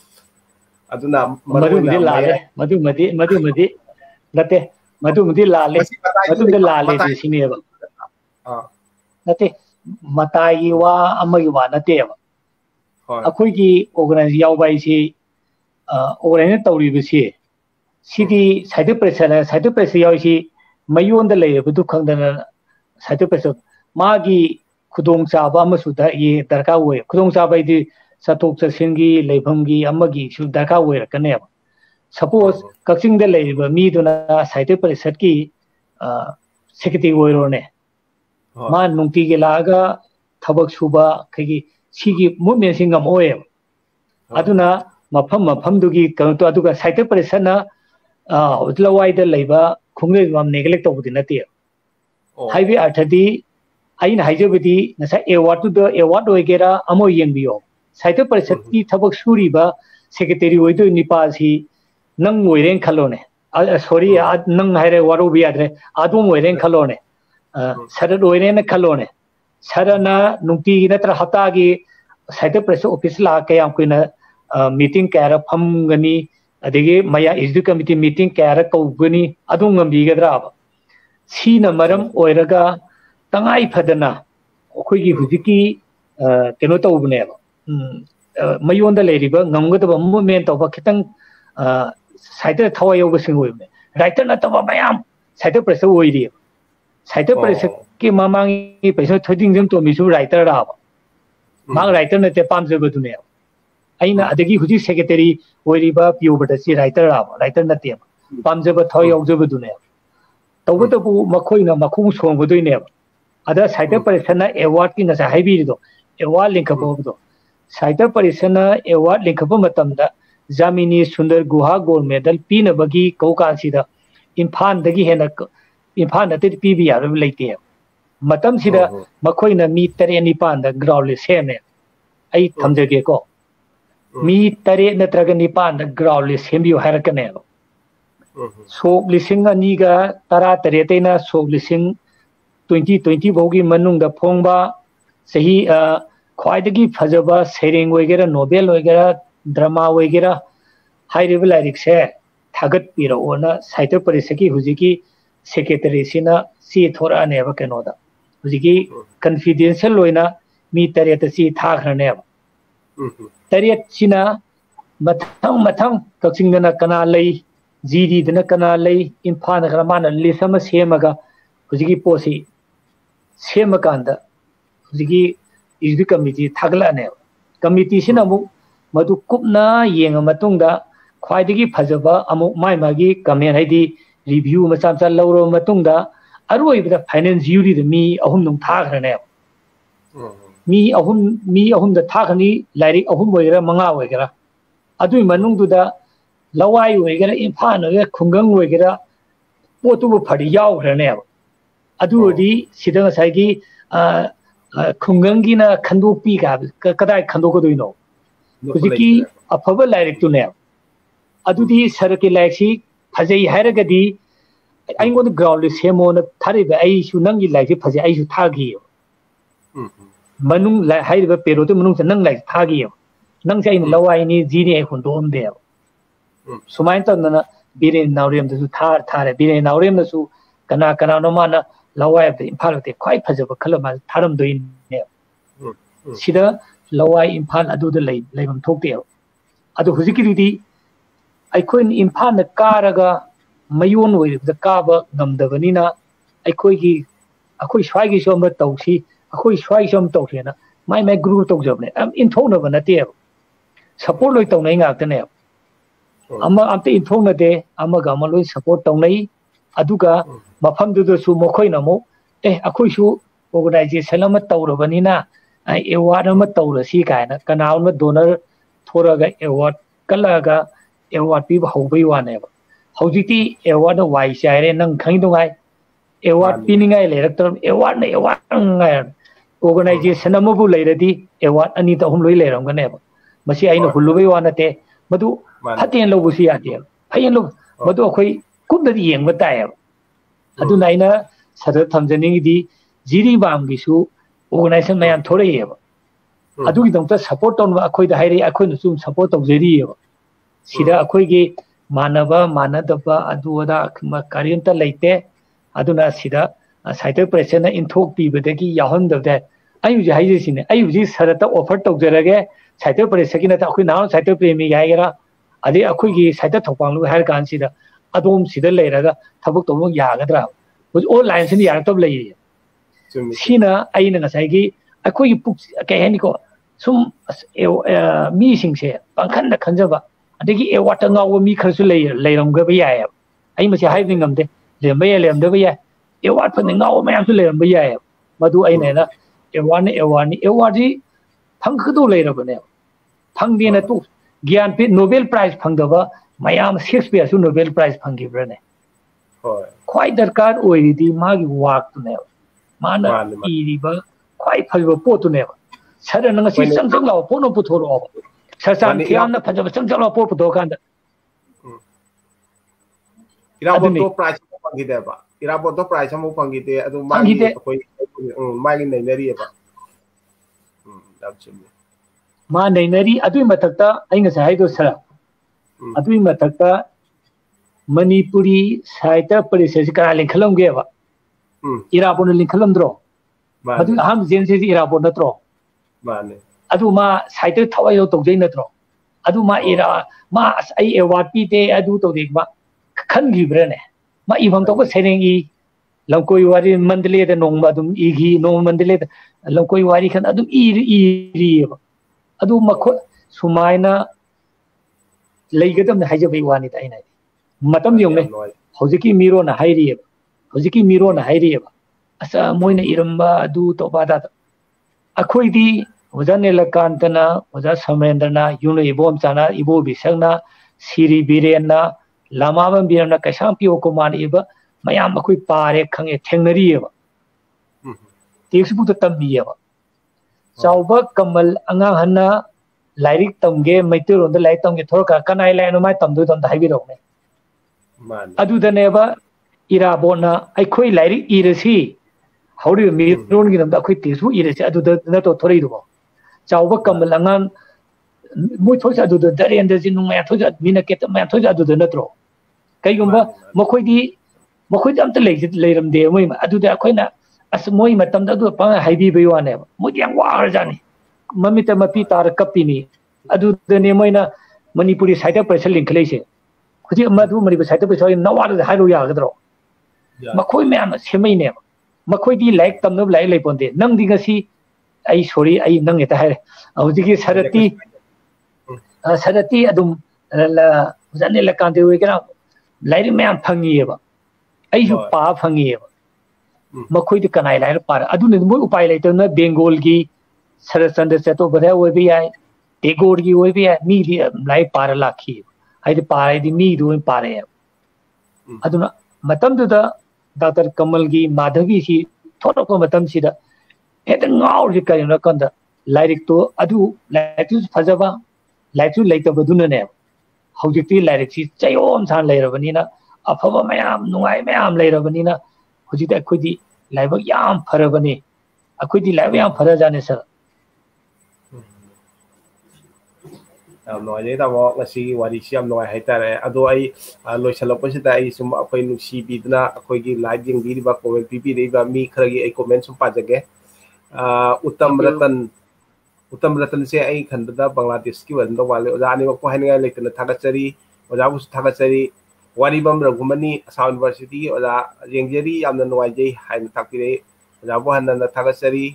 अदुना मरुमदि लाले मधुमदि मधुमदि नते मधुमदि लाले मधुमदि लाले सिनेबा आ नते मताई वा अमगी वा नतेबा अखोइगी ऑर्गेनाइज यावबाइसी ऑर्गेनाइज तौरिबसी सिदी साहित्य परिषद साहित्य परिषद यावसी मयोंद लेबदु खंगदना साहित्य परिषद मागी खुदोंग चाबा अमसुदा ये दरकार होय खुदोंग चाबाइदि सतोक चसिंगी लेफंगी अमगी सु दरकार होय रकनेबा सपोज कक्सिंग दे लेबा मीदुना साहित्य परिषद की सेक्रेटरी होयरोने मा नुंती के लागा थबक सुबा खगी सिगी मूवमेंट सिंग अमोय अदुना मफम मफम दुगी कनो अदुगा साहित्य परिषदना उतलवाइदा लेबा खुंगे माम नेग्लेक्ट तौबदि नते हाइबे अर्थदि आइन हाइजबदि नसा अवार्ड टू अवार्ड ओइगेरा अमो यंबियो साहित्य परिषद की थबक सुरीबा सेक्रेटरी ओइदो निपासी नंग ओइरेन खलोने सॉरी नंग हाइरे वारो बियाद्रे आदुम ओइरेन खलोने सरद ओइरेन खलोने सरना नुक्ति नत्र हप्तागी साहित्य परिषद ऑफिस ला कयाम कुइना मीटिंग कैर फमगनी अदगी मया इजु कमिटी मीटिंग कैर कौगनी अदुम ngambigedra सीना मरम ओइरगा तंगाई फदना अखोइगी हुजिकी केनो तौबनेबा मयोंदा लेरिबा ngamगदबा मूवमेंट तौबा खितंग साहित्य थवा योगसिंग ओइबने राइटर नतबा मयाम साहित्य परिषद ओइरि साहित्य परिषद के मामांगी पैसा थोदिंग जम तो मिसु राइटर राबा मांग राइटर नते पामजबदुने अइना अदगी हुजि सेक्रेटरी ओइरिबा पियोबदसी राइटर राबा राइटर नते पामजब थवा योगजबदुने तौबतबु मखोइना मखुं सोंगबदुइने अदा साहित्य परिषदना अवार्ड की नसा हाइबिरिदो अवार्ड लिंखबदो साहित्य परिषदना अवार्ड लिंखब मतमदा जामिनी सुंदर गुहा गोल्ड मेडल पीनबगी कौकासिदा इम्फान दगी हेना इम्फान नते पीबी यारब लेते मतम सिदा मखोइना मी तरे निपान द ग्राउंड सेमे आई थमजगे को मी तरे नत्रग निपान द ग्राउंड सेमबियो हारकने सोक लिसिंग अनीगा तरा तरेतेना सोक लिसिंग ट्वेंटी ट्वेंटी भोगी मनुंग द फोंगबा सही ख्वाइदगी फजबा सेरिंग वगैरह नोबेल वगैरह ड्रामा वगैरह हाइरिब लाइरिक से थागत पिरोना साहित्य परिषद की हुजिकी सेक्रेटरी सिना सी थोरा नेबा केनोदा हुजिकी कॉन्फिडेंशियल लोइना मी तरेत सी थाखरनेबा तरेत सिना मथंग मथंग कक्सिंगना कना लई जीडी दना कना लई इम्फान ग्रामाना लिसम सेमगा हुजिकी पोसी सेमकांदा हुजिकी इजु कमिटी थागलाने कमिटी सिना मु मधु कुपना येंग मतुंगदा ख्वाइदगी फजबा अमु माइ मागी कमेंट हाइदी रिव्यू मचा मचा लौरो मतुंगदा अरोइबदा फाइनेंस ज्यूरी द मी अहुम नुं थाखरने मी अहुम मी अहुम द थाखनी लाइरिक अहुम वगैरह मंगा वगैरह अदुइ मनुंगदुदा लवाई वगैरह इम्फान वगैरह खुंगंग वगैरह पोतुबु फड़ी यावखरने ꯑꯗꯨꯗꯤ ꯁꯤꯗ ꯉꯁꯥꯏꯒꯤ ꯈꯨꯡꯒꯪꯒꯤꯅ ꯈꯟꯗꯣꯛꯄꯤ ꯀꯗꯥꯏ ꯈꯟꯗꯣꯛꯀꯗꯣꯏꯅꯣ ꯍꯧꯖꯤꯛꯀꯤ ꯑꯐꯕ ꯂꯥꯏꯔꯤꯛꯇꯨꯅꯦ ꯑꯗꯨꯗꯤ ꯁꯔꯛꯀꯤ ꯂꯥꯏꯔꯤꯛꯁꯤ ꯐꯖꯩ ꯍꯥꯏꯔꯒꯗꯤ ꯑꯩꯉꯣꯟꯗ ꯒ꯭ꯔꯥꯎꯟꯗ ꯁꯦꯝꯃꯣꯅ ꯊꯥꯔꯤꯕ ꯑꯩꯁꯨ ꯅꯪꯒꯤ ꯂꯥꯏꯔꯤꯛꯁꯤ ꯐꯖꯩ ꯑꯩꯁꯨ ꯊꯥꯈꯤꯌꯦꯕ ꯃꯅꯨꯡ ꯍꯥꯏꯔꯤꯕ ꯄꯦꯔꯣꯠꯇꯨ ꯃꯅꯨꯡꯗ ꯅꯪ ꯂꯥꯏꯔꯤꯛ ꯊꯥꯈꯤꯌꯦꯕ ꯅꯪꯁꯦ ꯑꯩꯅ ꯂꯋꯥꯏꯅꯤ ꯖꯤꯅꯤ ꯑꯩ ꯍꯨꯟꯗꯣꯛꯑꯝꯗꯦꯕ ꯁꯨꯃꯥꯏꯅ ꯇꯧꯗꯅ ꯕꯤꯔꯦꯟ ꯅꯥꯎꯔꯦꯝꯗꯁꯨ ꯊꯥꯔ ꯊꯥꯔꯦ ꯕꯤꯔꯦꯟ ꯅꯥꯎꯔꯦꯝꯗꯁꯨ ꯀꯅꯥ ꯀꯅꯥꯅꯣ ꯃꯥꯅ ꯂꯋꯥꯏꯗ ꯏꯝꯐꯥꯜꯗ ꯈ꯭ꯋꯥꯏ ꯐꯖꯕ ꯈꯜꯂ ꯃꯥꯁꯦ ꯊꯥꯔꯝꯗꯣꯏꯅꯦꯕ ꯁꯤꯗ ꯂꯋꯥꯏ ꯏꯝꯐꯥꯜ ꯑꯗꯨꯗ ꯂꯩ ꯂꯩꯐꯝ ꯊꯣꯛꯇꯦꯕ ꯑꯗꯣ ꯍꯧꯖꯤꯛꯀꯤꯗꯨꯗꯤ ꯑꯩꯈꯣꯏꯅ ꯏꯝꯐꯥꯜꯗ ꯀꯥꯔꯒ ꯃꯌꯣꯟ ꯑꯣꯏꯔꯤꯕꯗ ꯀꯥꯕ ꯉꯝꯗꯕꯅꯤꯅ ꯑꯩꯈꯣꯏꯒꯤ ꯑꯩꯈꯣꯏ ꯁ꯭ꯋꯥꯏꯒꯤꯁꯨ ꯑꯃ ꯇꯧꯁꯤ ꯑꯩꯈꯣꯏ ꯁ꯭ꯋꯥꯏꯒꯤꯁꯨ ꯑꯃ ꯇꯧꯁꯦꯅ ꯃꯥꯏ ꯃꯥꯏ ꯒ꯭ꯔꯨꯞ ꯇꯧꯖꯕꯅꯦ ꯌꯥꯝ ꯏꯟꯊꯣꯛꯅꯕ ꯅꯠꯇꯦꯕ ꯁꯄꯣꯔꯠ ꯂꯣꯏ ꯇꯧꯅꯩ ꯉꯥꯛꯇꯅꯦꯕ ꯑꯃ ꯑꯝꯇ ꯏꯟꯊꯣꯛꯅꯗꯦ ꯑꯃꯒ ꯑꯃ ꯂꯣꯏ ꯁꯄꯣꯔꯠ ꯇꯧꯅꯩ ꯑꯗꯨꯒ ꯃꯐꯝꯗꯨꯗꯁꯨ ꯃꯈꯣꯏꯅ ꯑꯃꯨꯛ ꯑꯦ ꯑꯩꯈꯣꯏꯁꯨ ꯑꯣꯔꯒꯅꯥꯏꯖꯦꯁꯟ ꯑꯃ ꯇꯧꯔꯕꯅꯤꯅ ꯑꯦꯋꯥꯔꯗ ꯑꯃ ꯇꯧꯔꯁꯤ ꯀꯥꯏꯅ ꯀꯅꯥꯒꯨꯝꯕ ꯗꯣꯅꯔ ꯊꯣꯔꯒ ꯑꯦꯋꯥꯔꯗ ꯀꯜꯂꯛꯑꯒ ꯑꯦꯋꯥꯔꯗ ꯄꯤꯕ ꯍꯧꯕꯩ ꯋꯥꯅꯦꯕ ꯍꯧꯖꯤꯛꯇꯤ ꯑꯦꯋꯥꯔꯗ ꯋꯥꯏ ꯆꯥꯏꯔꯦ ꯅꯪ ꯈꯪꯗꯨꯉꯥꯏ ꯑꯦꯋꯥꯔꯗ ꯄꯤꯅꯤꯡꯉꯥꯏ ꯂꯩꯔꯛꯇ꯭ꯔꯕ ꯑꯦꯋꯥꯔꯗꯅ ꯑꯦꯋꯥꯔꯗ ꯉꯥꯏꯔ ꯑꯣꯔꯒꯅꯥꯏꯖꯦꯁꯟ ꯑꯃꯕꯨ ꯂꯩꯔꯗꯤ ꯑꯦꯋꯥꯔꯗ ꯑꯅꯤꯗ ꯑꯍꯨꯝ ꯂꯣꯏ ꯂꯩꯔꯝꯒꯅꯦꯕ ꯃꯁꯤ ꯑꯩꯅ ꯍꯨꯜꯂꯨꯕꯩ ꯋꯥ ꯅꯠꯇꯦ ꯃꯗꯨ ꯐꯠꯇꯦꯅ ꯂꯧꯕꯁꯨ ꯌꯥꯗꯦꯕ ꯐꯩꯌꯦꯅ ꯂꯧ ꯃꯗꯨ ꯑꯩꯈꯣꯏ ꯀꯨꯞꯅꯗꯤ ꯌꯦꯡꯕ ꯇꯥꯏꯌꯦꯕ ꯑꯗꯨꯅ ꯑꯩꯅ ꯁꯗ ꯊꯝꯖꯅꯤꯡꯉꯤꯗꯤ ꯖꯤꯔꯤꯕꯥꯝꯒꯤꯁꯨ ꯑꯣꯔꯒꯅꯥꯏꯖꯦꯁꯟ ꯃꯌꯥꯝ ꯊꯣꯛꯂꯛꯏꯑꯕ ꯑꯗꯨꯒꯤꯗꯃꯛꯇ ꯁꯄꯣꯔꯠ ꯇꯧꯅꯕ ꯑꯩꯈꯣꯏꯗ ꯍꯥꯏꯔꯛꯏ ꯑꯩꯈꯣꯏꯅꯁꯨ ꯁꯄꯣꯔꯠ ꯇꯧꯖꯔꯤꯑꯕ ꯁꯤꯗ ꯑꯩꯈꯣꯏꯒꯤ ꯃꯥꯟꯅꯕ ꯃꯥꯟꯅꯗꯕ ꯑꯗꯨ ꯑꯗꯥ ꯀꯔꯤꯝꯇ ꯂꯩꯇꯦ ꯑꯗꯨꯅ ꯁꯤꯗ ꯁꯥꯍꯤꯇ꯭ꯌ ꯄꯔꯤꯁꯗꯅ ꯏꯟꯊꯣꯛꯄꯤꯕꯗꯒꯤ ꯌꯥꯎꯍꯟꯗꯕꯗ ꯑꯩ ꯍꯧꯖꯤꯛ ꯍꯥꯏꯖꯔꯤꯁꯤꯅꯦ ꯑꯩ ꯍꯧꯖꯤꯛ ꯁꯔꯠꯇ ꯑꯣꯐꯔ ꯇꯧꯖꯔꯒꯦ ꯁꯥꯍꯤꯇ꯭ꯌ ꯄꯔꯤꯁꯗꯀꯤ ꯅꯠꯇꯦ ꯑꯩꯈꯣꯏ ꯅꯍꯥꯟ ꯁꯥꯍꯤꯇ꯭य ꯄ꯭ꯔꯦꯃꯤ ꯍꯥꯏꯒꯦꯔꯥ ꯑꯗꯩ ꯑꯩꯈꯣꯏꯒꯤ ꯁꯥꯍꯤꯇ꯭ꯌ ꯊꯧꯄꯥꯡꯂꯨ ꯍꯥꯏꯔ ꯀꯥꯟꯁꯤꯗ ꯑꯗꯣꯝ ꯁꯤꯗ ꯂꯩꯔꯒ ꯊꯕꯛ ꯇꯧꯕ ꯌꯥꯒꯗ꯭ꯔꯥ ꯍꯧꯖꯤꯛ ꯑꯣꯟꯂꯥꯏꯟꯁꯤꯅ ꯌꯥꯔꯛꯇꯕ ꯂꯩꯌꯦ ꯁꯤꯅ ꯑꯩꯅ ꯉꯁꯥꯏꯒꯤ ꯑꯩꯈꯣꯏꯒꯤ ꯄꯨꯛ ꯀꯩ ꯍꯥꯏꯅꯤꯀꯣ ꯁꯨꯝ ꯃꯤꯁꯤꯡꯁꯦ ꯄꯥꯡꯈꯟꯗ ꯈꯟꯖꯕ ꯑꯗꯒꯤ ꯑꯦꯋꯥꯔꯗꯇ ꯉꯥꯎꯕ ꯃꯤ ꯈꯔꯁꯨ ꯂꯩꯔꯝꯒꯕ ꯌꯥꯏꯑꯕ ꯑꯩ ꯃꯁꯤ ꯍꯥꯏꯕꯗꯤ ꯉꯝꯗꯦ ꯂꯩꯔꯝꯕ ꯌꯥꯏ ꯂꯩꯔꯝꯗꯕ ꯌꯥꯏ ꯑꯦꯋꯥꯔꯗ ꯐꯪꯗꯦ ꯉꯥꯎꯕ ꯃꯌꯥꯝꯁꯨ ꯂꯩꯔꯝꯕ ꯌꯥꯏꯑꯕ ꯃꯗꯨ ꯑꯩꯅ ꯍꯦꯟꯅ ꯑꯦꯋꯥꯔꯗꯅ ꯑꯦꯋꯥꯔꯗꯅꯤ ꯑꯦꯋꯥꯔꯗꯁꯤ ꯐꯪꯒꯗꯧ ꯂꯩꯔꯕꯅꯦꯕ ꯐꯪꯗꯦꯅ ꯇꯣꯛ ꯒ꯭ꯌꯥꯟ ꯄꯤठ ꯅꯣꯕꯦꯜ ꯄ꯭ꯔꯥꯏꯖ ꯐꯪꯗꯕ ꯃꯌꯥꯝ ꯁꯦꯛꯁꯄꯤꯌꯔꯁꯨ ꯅꯣꯕꯦꯜ ꯄ꯭ꯔꯥꯏꯖ ꯐꯪꯈꯤꯕ꯭ꯔꯅꯦ ꯈ꯭ꯋꯥꯏ ꯗꯔꯀꯥꯔ ꯑꯣꯏꯔꯤꯗꯤ ꯃꯥꯒꯤ ꯋꯥꯛꯇꯨꯅꯦꯕ ꯃꯥꯅ ꯏꯔꯤꯕ ꯈ꯭ꯋꯥꯏ ꯐꯖꯕ ꯄꯣꯠꯇꯨꯅꯦꯕ ꯁꯔꯅ ꯉꯁꯤ ꯆꯪ ꯆꯪ ꯂꯥꯎꯕ ꯄꯣꯠ ꯑꯃ ꯄꯨꯊꯣꯔꯛꯑꯣꯕ ꯁꯔꯆꯥꯟ ꯊꯤꯌꯥꯝꯅ ꯐꯖꯕ ꯆꯪ ꯆꯪ ꯂꯥꯎꯕ ꯄꯣꯠ ꯄꯨꯊꯣꯛꯑꯀꯥꯟꯗ ꯏꯔꯥꯕꯣꯠꯇꯣ ꯄ꯭ꯔꯥꯏꯖ ꯑꯃ ꯐꯪꯈꯤꯗꯦꯕ ꯏꯔꯥꯕꯣꯠꯇꯣ ꯄ꯭ꯔꯥꯏꯖ ꯑꯃ ꯐꯪꯈꯤꯗꯦ ꯑꯗꯨ ꯃꯥꯒꯤ ꯑꯩꯈꯣꯏ ꯃꯥꯒꯤ ꯅꯩꯅꯔꯤꯑꯕ ꯃꯥ ꯅꯩꯅꯔꯤ ꯑꯗꯨꯏ ꯃꯊꯛꯇ ꯑꯩ ꯉꯁꯥꯏ ꯍꯥꯏꯗꯣ ꯁꯔ ꯑꯗꯨꯏ ꯃꯊꯛꯇ ꯃꯅꯤꯄꯨꯔꯤ ꯁꯥꯍꯤꯇ꯭ꯌ ꯄꯔꯤꯁꯗꯁꯤ ꯀꯅꯥ ꯂꯤꯡꯈꯠꯂꯝꯒꯦꯕ ꯏꯔꯥꯕꯣꯠꯅ ꯂꯤꯡꯈꯠꯂꯝꯗ꯭ꯔꯣ ꯃꯗꯨ ꯑꯍꯥꯟꯕ ꯖꯦꯟꯁꯤꯁꯤ ꯏꯔꯥꯕꯣꯠ ꯅꯠꯇ꯭ꯔꯣ ꯑꯗꯨ ꯃꯥ ꯁꯥꯍꯤꯇ꯭ꯌ ꯊꯋꯥꯏ ꯌꯥꯎ ꯇꯧꯖꯩ ꯅꯠꯇ꯭ꯔꯣ ꯑꯗꯨ ꯃꯥ ꯏꯔꯥ ꯃꯥ ꯑꯁ ꯑꯩ ꯑꯦꯋꯥꯔꯗ ꯄꯤꯗꯦ ꯑꯗꯨ ꯇꯧꯗꯦ ꯃꯥ ꯈꯟꯈꯤꯕ꯭ꯔꯅꯦ ꯃꯥ ꯏꯐꯝ ꯊꯣꯛꯄ ꯁꯩꯔꯦꯡ ꯏ ꯂꯝꯀꯣꯏ ꯋꯥꯔꯤ ꯃꯟꯗꯂꯦꯗ ꯅꯣꯡꯃ ꯑꯗꯨꯝ ꯏꯈꯤ ꯅꯣꯡꯃ ꯃꯟꯗꯂꯦꯗ ꯂꯝꯀꯣꯏ ꯋꯥꯔꯤ ꯈꯟ ꯑꯗꯨꯝ ꯏꯔꯤꯑꯕ ꯑꯗꯨ ꯃꯈꯣꯏ ꯁꯨꯃꯥꯏꯅ ꯂꯩꯒꯗꯕꯅꯤ ꯍꯥꯏꯖꯕꯒꯤ ꯋꯥꯅꯤꯗ ꯑꯩꯅ ꯍꯥꯏꯗꯤ ꯃꯇꯝ ꯌꯧꯅꯩ ꯍꯧꯖꯤꯛꯀꯤ ꯃꯤꯔꯣꯟꯅ ꯍꯥꯏꯔꯤꯑꯕ ꯍꯧꯖꯤꯛꯀꯤ ꯃꯤꯔꯣꯟꯅ ꯍꯥꯏꯔꯤꯑꯕ ꯑꯁ ꯃꯣꯏꯅ ꯏꯔꯝꯕ ꯑꯗꯨ ꯇꯧꯕ ꯑꯗꯥ ꯑꯩꯈꯣꯏꯗꯤ ꯑꯣꯖꯥ ꯅꯤꯂꯀꯥꯟꯇꯅ ꯑꯣꯖꯥ ꯁꯃꯔꯦꯟꯗ꯭ꯔꯅ ꯌꯨꯝꯅ ꯏꯕꯣꯝꯆꯥꯅ ꯏꯕꯣꯕꯤꯁꯛꯅ ꯁꯤꯔꯤ ꯕꯤꯔꯦꯟꯅ ꯂꯥꯃꯥꯕꯝ ꯕꯤꯔꯝꯅ ꯀꯩꯁꯥꯝ ꯄꯤꯌꯣ ꯀꯨꯃꯥꯔꯅ ꯏꯕ ꯃꯌꯥꯝ ꯑꯩꯈꯣꯏ ꯄꯥꯔꯦ ꯈꯪꯉꯦ ꯊꯦꯡꯅꯔꯤꯑꯕ ꯇꯦꯛꯁꯕꯨꯛꯇ ꯇꯝꯕꯤꯑꯕ ꯆꯥꯎꯕ ꯀꯃꯜ ꯑꯉꯥꯡ ꯍꯟꯅ ꯂꯥꯏꯔꯤꯛ ꯇꯝꯒꯦ ꯃꯩꯇꯩꯔꯣꯟꯗ ꯂꯥꯏꯔꯤꯛ ꯇꯝꯒꯦ ꯊꯣꯔꯛꯀ ꯀꯅꯥꯏ ꯂꯥꯏꯔꯤꯛꯅꯣ ꯃꯥꯏ ꯇꯝꯗꯣꯏꯗꯣ ꯑꯝꯇ ꯍꯥꯏꯕꯤꯔꯛꯎꯅꯦ ꯑꯗꯨꯗꯅꯦꯕ ꯏꯔꯥꯕꯣꯠꯅ ꯑꯩꯈꯣꯏ ꯂꯥꯏꯔꯤꯛ ꯏꯔꯁꯤ ꯍꯧꯔꯤꯕ ꯃꯤꯔꯣꯟꯒꯤꯗꯃꯛꯇ ꯑꯩꯈꯣꯏ ꯇꯦꯛꯁꯕꯨꯛ ꯏꯔꯁꯤ ꯑꯗꯨꯗ ꯅꯠꯇ꯭ꯔꯣ ꯊꯣꯔꯛꯏꯗꯨꯕꯣ ꯆꯥꯎꯕ ꯀꯃꯜ ꯑꯉꯥꯡ ꯃꯣꯏ ꯊꯣꯛꯁꯤ ꯑꯗꯨꯗ ꯗꯔꯦꯟꯗ꯭ꯔꯖꯤ ꯅꯨꯡ ꯃꯌꯥꯝ ꯊꯣꯛꯁꯤ ꯃꯤꯅ ꯀꯦꯇ ꯃꯌꯥꯝ ꯊꯣꯛꯁꯤ ꯑꯗꯨꯗ ꯅꯠꯇ꯭ꯔꯣ ꯀꯩꯒꯨꯝꯕ ꯃꯈꯣꯏꯗꯤ ꯃꯈꯣꯏꯗꯤ ꯑꯝꯇ ꯂꯩꯔꯝꯗꯦ ꯃꯣꯏ ꯑꯗꯨꯗ ꯑꯩꯈꯣꯏꯅ ꯑꯁ ꯃꯣꯏ ꯃꯇꯝꯗ ꯑꯗꯨ ꯄꯪꯉꯥꯏ ꯍꯥꯏꯕꯤꯕꯩ ꯋꯥꯅꯦꯕ ꯃꯣꯏꯗꯤ ꯌꯥꯝ ꯋꯥꯈ꯭ꯔꯖꯥꯠꯅꯤ ꯃꯃꯤꯠꯇ ꯃꯄꯤ ꯇꯥꯔ ꯀꯞꯄꯤꯅꯤ ꯑꯗꯨꯗꯅꯦ ꯃꯣꯏꯅ ꯃꯅꯤꯄꯨꯔꯤ ꯁꯥꯍꯤꯇ꯭ꯌ ꯄꯔꯤꯁꯗ ꯂꯤꯡꯈꯠꯂꯛꯏꯁꯦ ꯍꯧꯖꯤꯛ ꯃꯗꯨ ꯃꯅꯤꯄꯨꯔꯤ ꯁꯥꯍꯤꯇ꯭ꯌ ꯄꯔꯤꯁꯗ ꯅꯋꯥꯗꯨꯗ ꯍꯥꯏꯔꯨ ꯌꯥꯒꯗ꯭ꯔꯣ ꯃꯈꯣꯏ ꯃꯌꯥꯝꯅ ꯁꯦꯝꯃꯩꯅꯦꯕ ꯃꯈꯣꯏꯗꯤ ꯂꯥꯏꯔꯤꯛ ꯇꯝꯅꯕ ꯂꯥꯏꯔꯤꯛ ꯂꯩꯄꯣꯟꯇꯦ ꯅꯪꯗꯤ ꯉꯁꯤ ꯑꯩ ꯁꯣꯔꯤ ꯑꯩ ꯅꯪ ꯍꯦꯛꯇ ꯍꯥꯏꯔꯦ ꯍꯧꯖꯤꯛꯀꯤ ꯁꯔꯠꯇꯤ ꯁꯔꯠꯇꯤ ꯑꯗꯨꯝ ꯑꯣꯖꯥ ꯅꯤꯂꯀꯥꯟꯇ ꯑꯣꯏꯒꯦꯔꯥ ꯂꯥꯏꯔꯤꯛ ꯃꯌꯥꯝ ꯐꯪꯉꯤꯑꯕ ꯑꯩꯁꯨ ꯄꯥꯕ ꯐꯪꯉꯤꯑꯕ ꯃꯈꯣꯏꯗꯤ ꯀꯅꯥꯏ ꯂꯥꯏꯔꯤꯛ ꯄꯥꯔ ꯑꯗꯨꯅ ꯃꯣꯏ ꯎꯄꯥꯏ ꯂꯩꯇꯗꯅ ꯕꯦꯡꯒꯣꯜꯒꯤ ꯁꯔꯠꯆꯟꯗ꯭ꯔ ꯆꯠꯇꯣꯄꯙ꯭ꯌꯥꯏ ꯑꯣꯏꯕ ꯌꯥꯏ ꯇꯦꯒꯣꯔꯒꯤ ꯑꯣꯏꯕ ꯌꯥꯏ ꯃꯤꯗꯤ ꯂꯥꯏꯔꯤꯛ ꯄꯥꯔ ꯂꯥꯛꯈꯤꯑꯕ ꯍꯥꯏꯗꯤ ꯄꯥꯔꯗꯤ ꯃꯤꯗꯨ ꯑꯣꯏꯅ ꯄꯥꯔꯛꯑꯦꯕ ꯑꯗꯨꯅ ꯃꯇꯝꯗꯨꯗ डॉक्टर कमल की माधवी की थोड़ा को मतम सीधा हेतु गाँव जी कहीं ना कंधा लाइक तो अधु लाइक तो फजबा लाइक तो लाइक तो बदुन ने हौजिकती लाइक सी चयोम सान लेरबनी ना अफबा मयाम नुंगाई मयाम लेरबनी ना हौजिक अखुदी लाइबक याम फरबनी अखुदी लाइब याम फर जाने सर नोई तब ngasi wari siam noi haitare ado ai loisalopasida ai sum akoi nusi bidna akoi gi live jing bi ba comment pi pi dei ba mi khragi ai comment sum pajage uttam ratan uttam ratan se ai khandada bangladesh ki wan do wale oja ani ko hainga leitana thagachari oja bu thagachari wari bam ragumani asa university ki oja jengjeri yamna noi jei hain takire oja bu hanna thagachari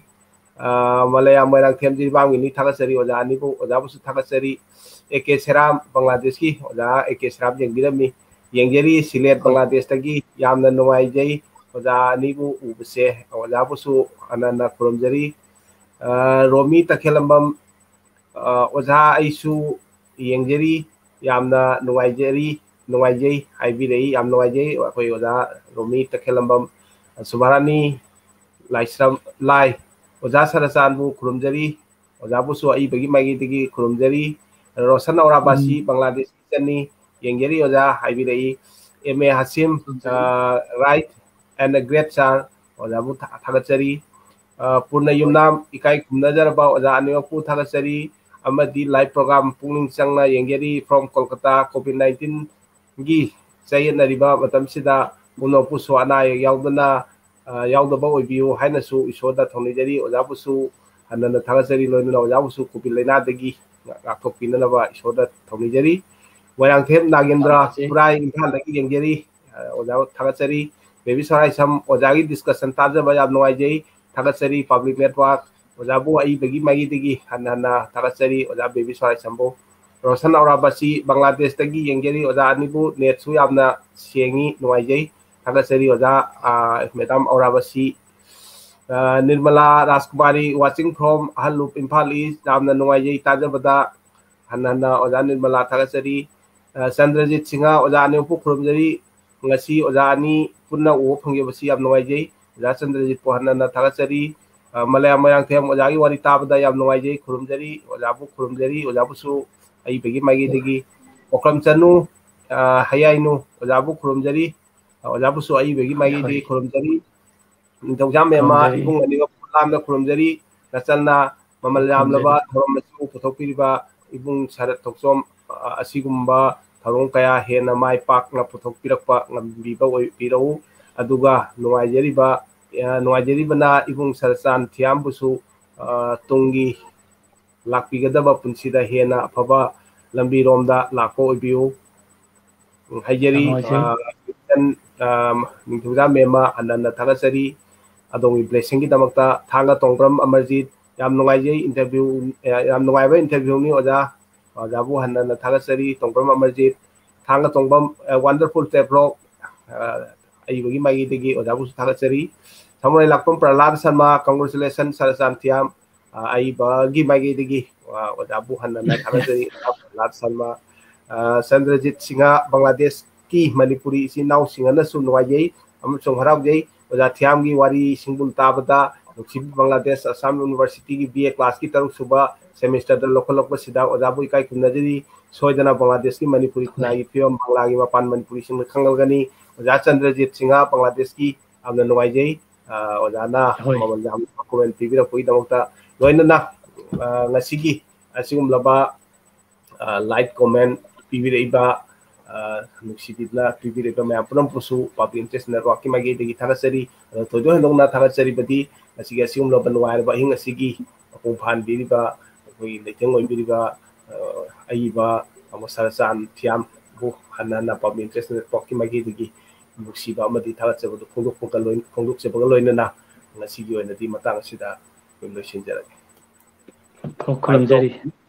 malaya moirang themji bam ni thagachari oja ani bu oja bu thagachari eke seram bangladesh ki oja eke seram jengbirami yengjeri silet bangladesh tagi yamna noi jei oja ani bu ubse oja bu su anana kurumjari romi takhelambam oja aisu yengjeri yamna noi jeri noi jei haibirei yam noi jei akoi oja romi takhelambam subarani laisram lai oja Saratchand bu kurumjari oja bu su ai bagi magi tigi kurumjari Rosan Aurabasi Bangladesh chani yengjeri oja haibirei M A Hasim right and a great sir oja bu thagachari purna yumnam ikai kumnajarba oja aniwapu thagachari amadi live program pungning changna yengjeri from Kolkata COVID nineteen gi chayna riba matam sida unopu so ana yaudana yaudaba oibiu haina su isoda thonijari oja bu su hanana thagachari loina oja bu su COVID laina dagi ngakthok pinanaba isoda thonijari wayang them nagendra purai imphal dagi yengjeri oja thagachari baby sarai sam oja gi discussion tajaba yam noi jei thagachari public network oja bu ai bagi magi digi hanana thagachari oja baby sarai sambo Rosan Aurabasi Bangladesh tagi yengjeri oja anibu net su yamna sengi noi jei thagachari oja madam Aurabasi Nirmala Rajkumari watching from Halup Imphal East yamna noi jei tajabada hanana oja Nirmala thagachari Chandrajit Singha oja anibu khurumjari ngasi oja ani punna u phangebasi yam noi jei oja Chandrajit po hanana thagachari malaya mayang them oja gi wari tabada yam noi jei khurumjari oja bu khurumjari oja bu su ai begi magi degi okram chanu hayainu oja bu khurumjari oja bu su ai begi magi degi khurumjari ningthaujam mema ibung ani lamna khurumjari nachalna mamal yamlaba thorom masu puthokpiriba ibung sarat thoksom asigumba tharong kaya hena mai pak na puthokpirakpa ngambiba oipirau aduga nuaijariba nuaijariba ibung Saratchand Thiyam busu tungi lakpigadaba punsida hena afaba lambi romda lakpo oibiu haijari ningthaujam mema hanana thagachari adongi blessing ki damakta thanga tongpram amarjit yam nungaijei interview yam nungaiba interview ni oja oja bu hanana thagachari tongpram amarjit thanga tongbam wonderful tap rock ai bagi magi degi oja bu thagachari thamrai lakpam Prahlad Sharma congratulations Saratchand Thiyam ai bagi magi degi oja bu hanana thagachari Prahlad Sharma Chandrajit Singha Bangladesh ki manipuri si nau singana su nungaijei amachong haraujei oja Thiyam gi wari singbul tabada nuksibi Bangladesh Assam University ki B A class ki taruk suba semester da lokal lokba sida oja bu ikai kumnajari soidana Bangladesh ki manipuri khunagi film bangla gi mapan manipuri sing khangal gani oja Chandrajit Singha Bangladesh ki amna nuaijei oja na mamal jam comment pibira poi damokta loina na ngasigi asigum laba like comment pibira iba nuksibidla pibira ma punam pusu public interest network ki magi degi thagachari thodo hendongna thagachari badi asigi asigum laba nuai ba hing asigi apung phan biriba koi leiteng oi biriba aiba amo Saratchand Thiyam bu hanana public interest network ki magi degi nuksiba amadi thagachaba khondok pokal loin khondok cheba loina na ngasigi oina di matang sida loisinjarage khondok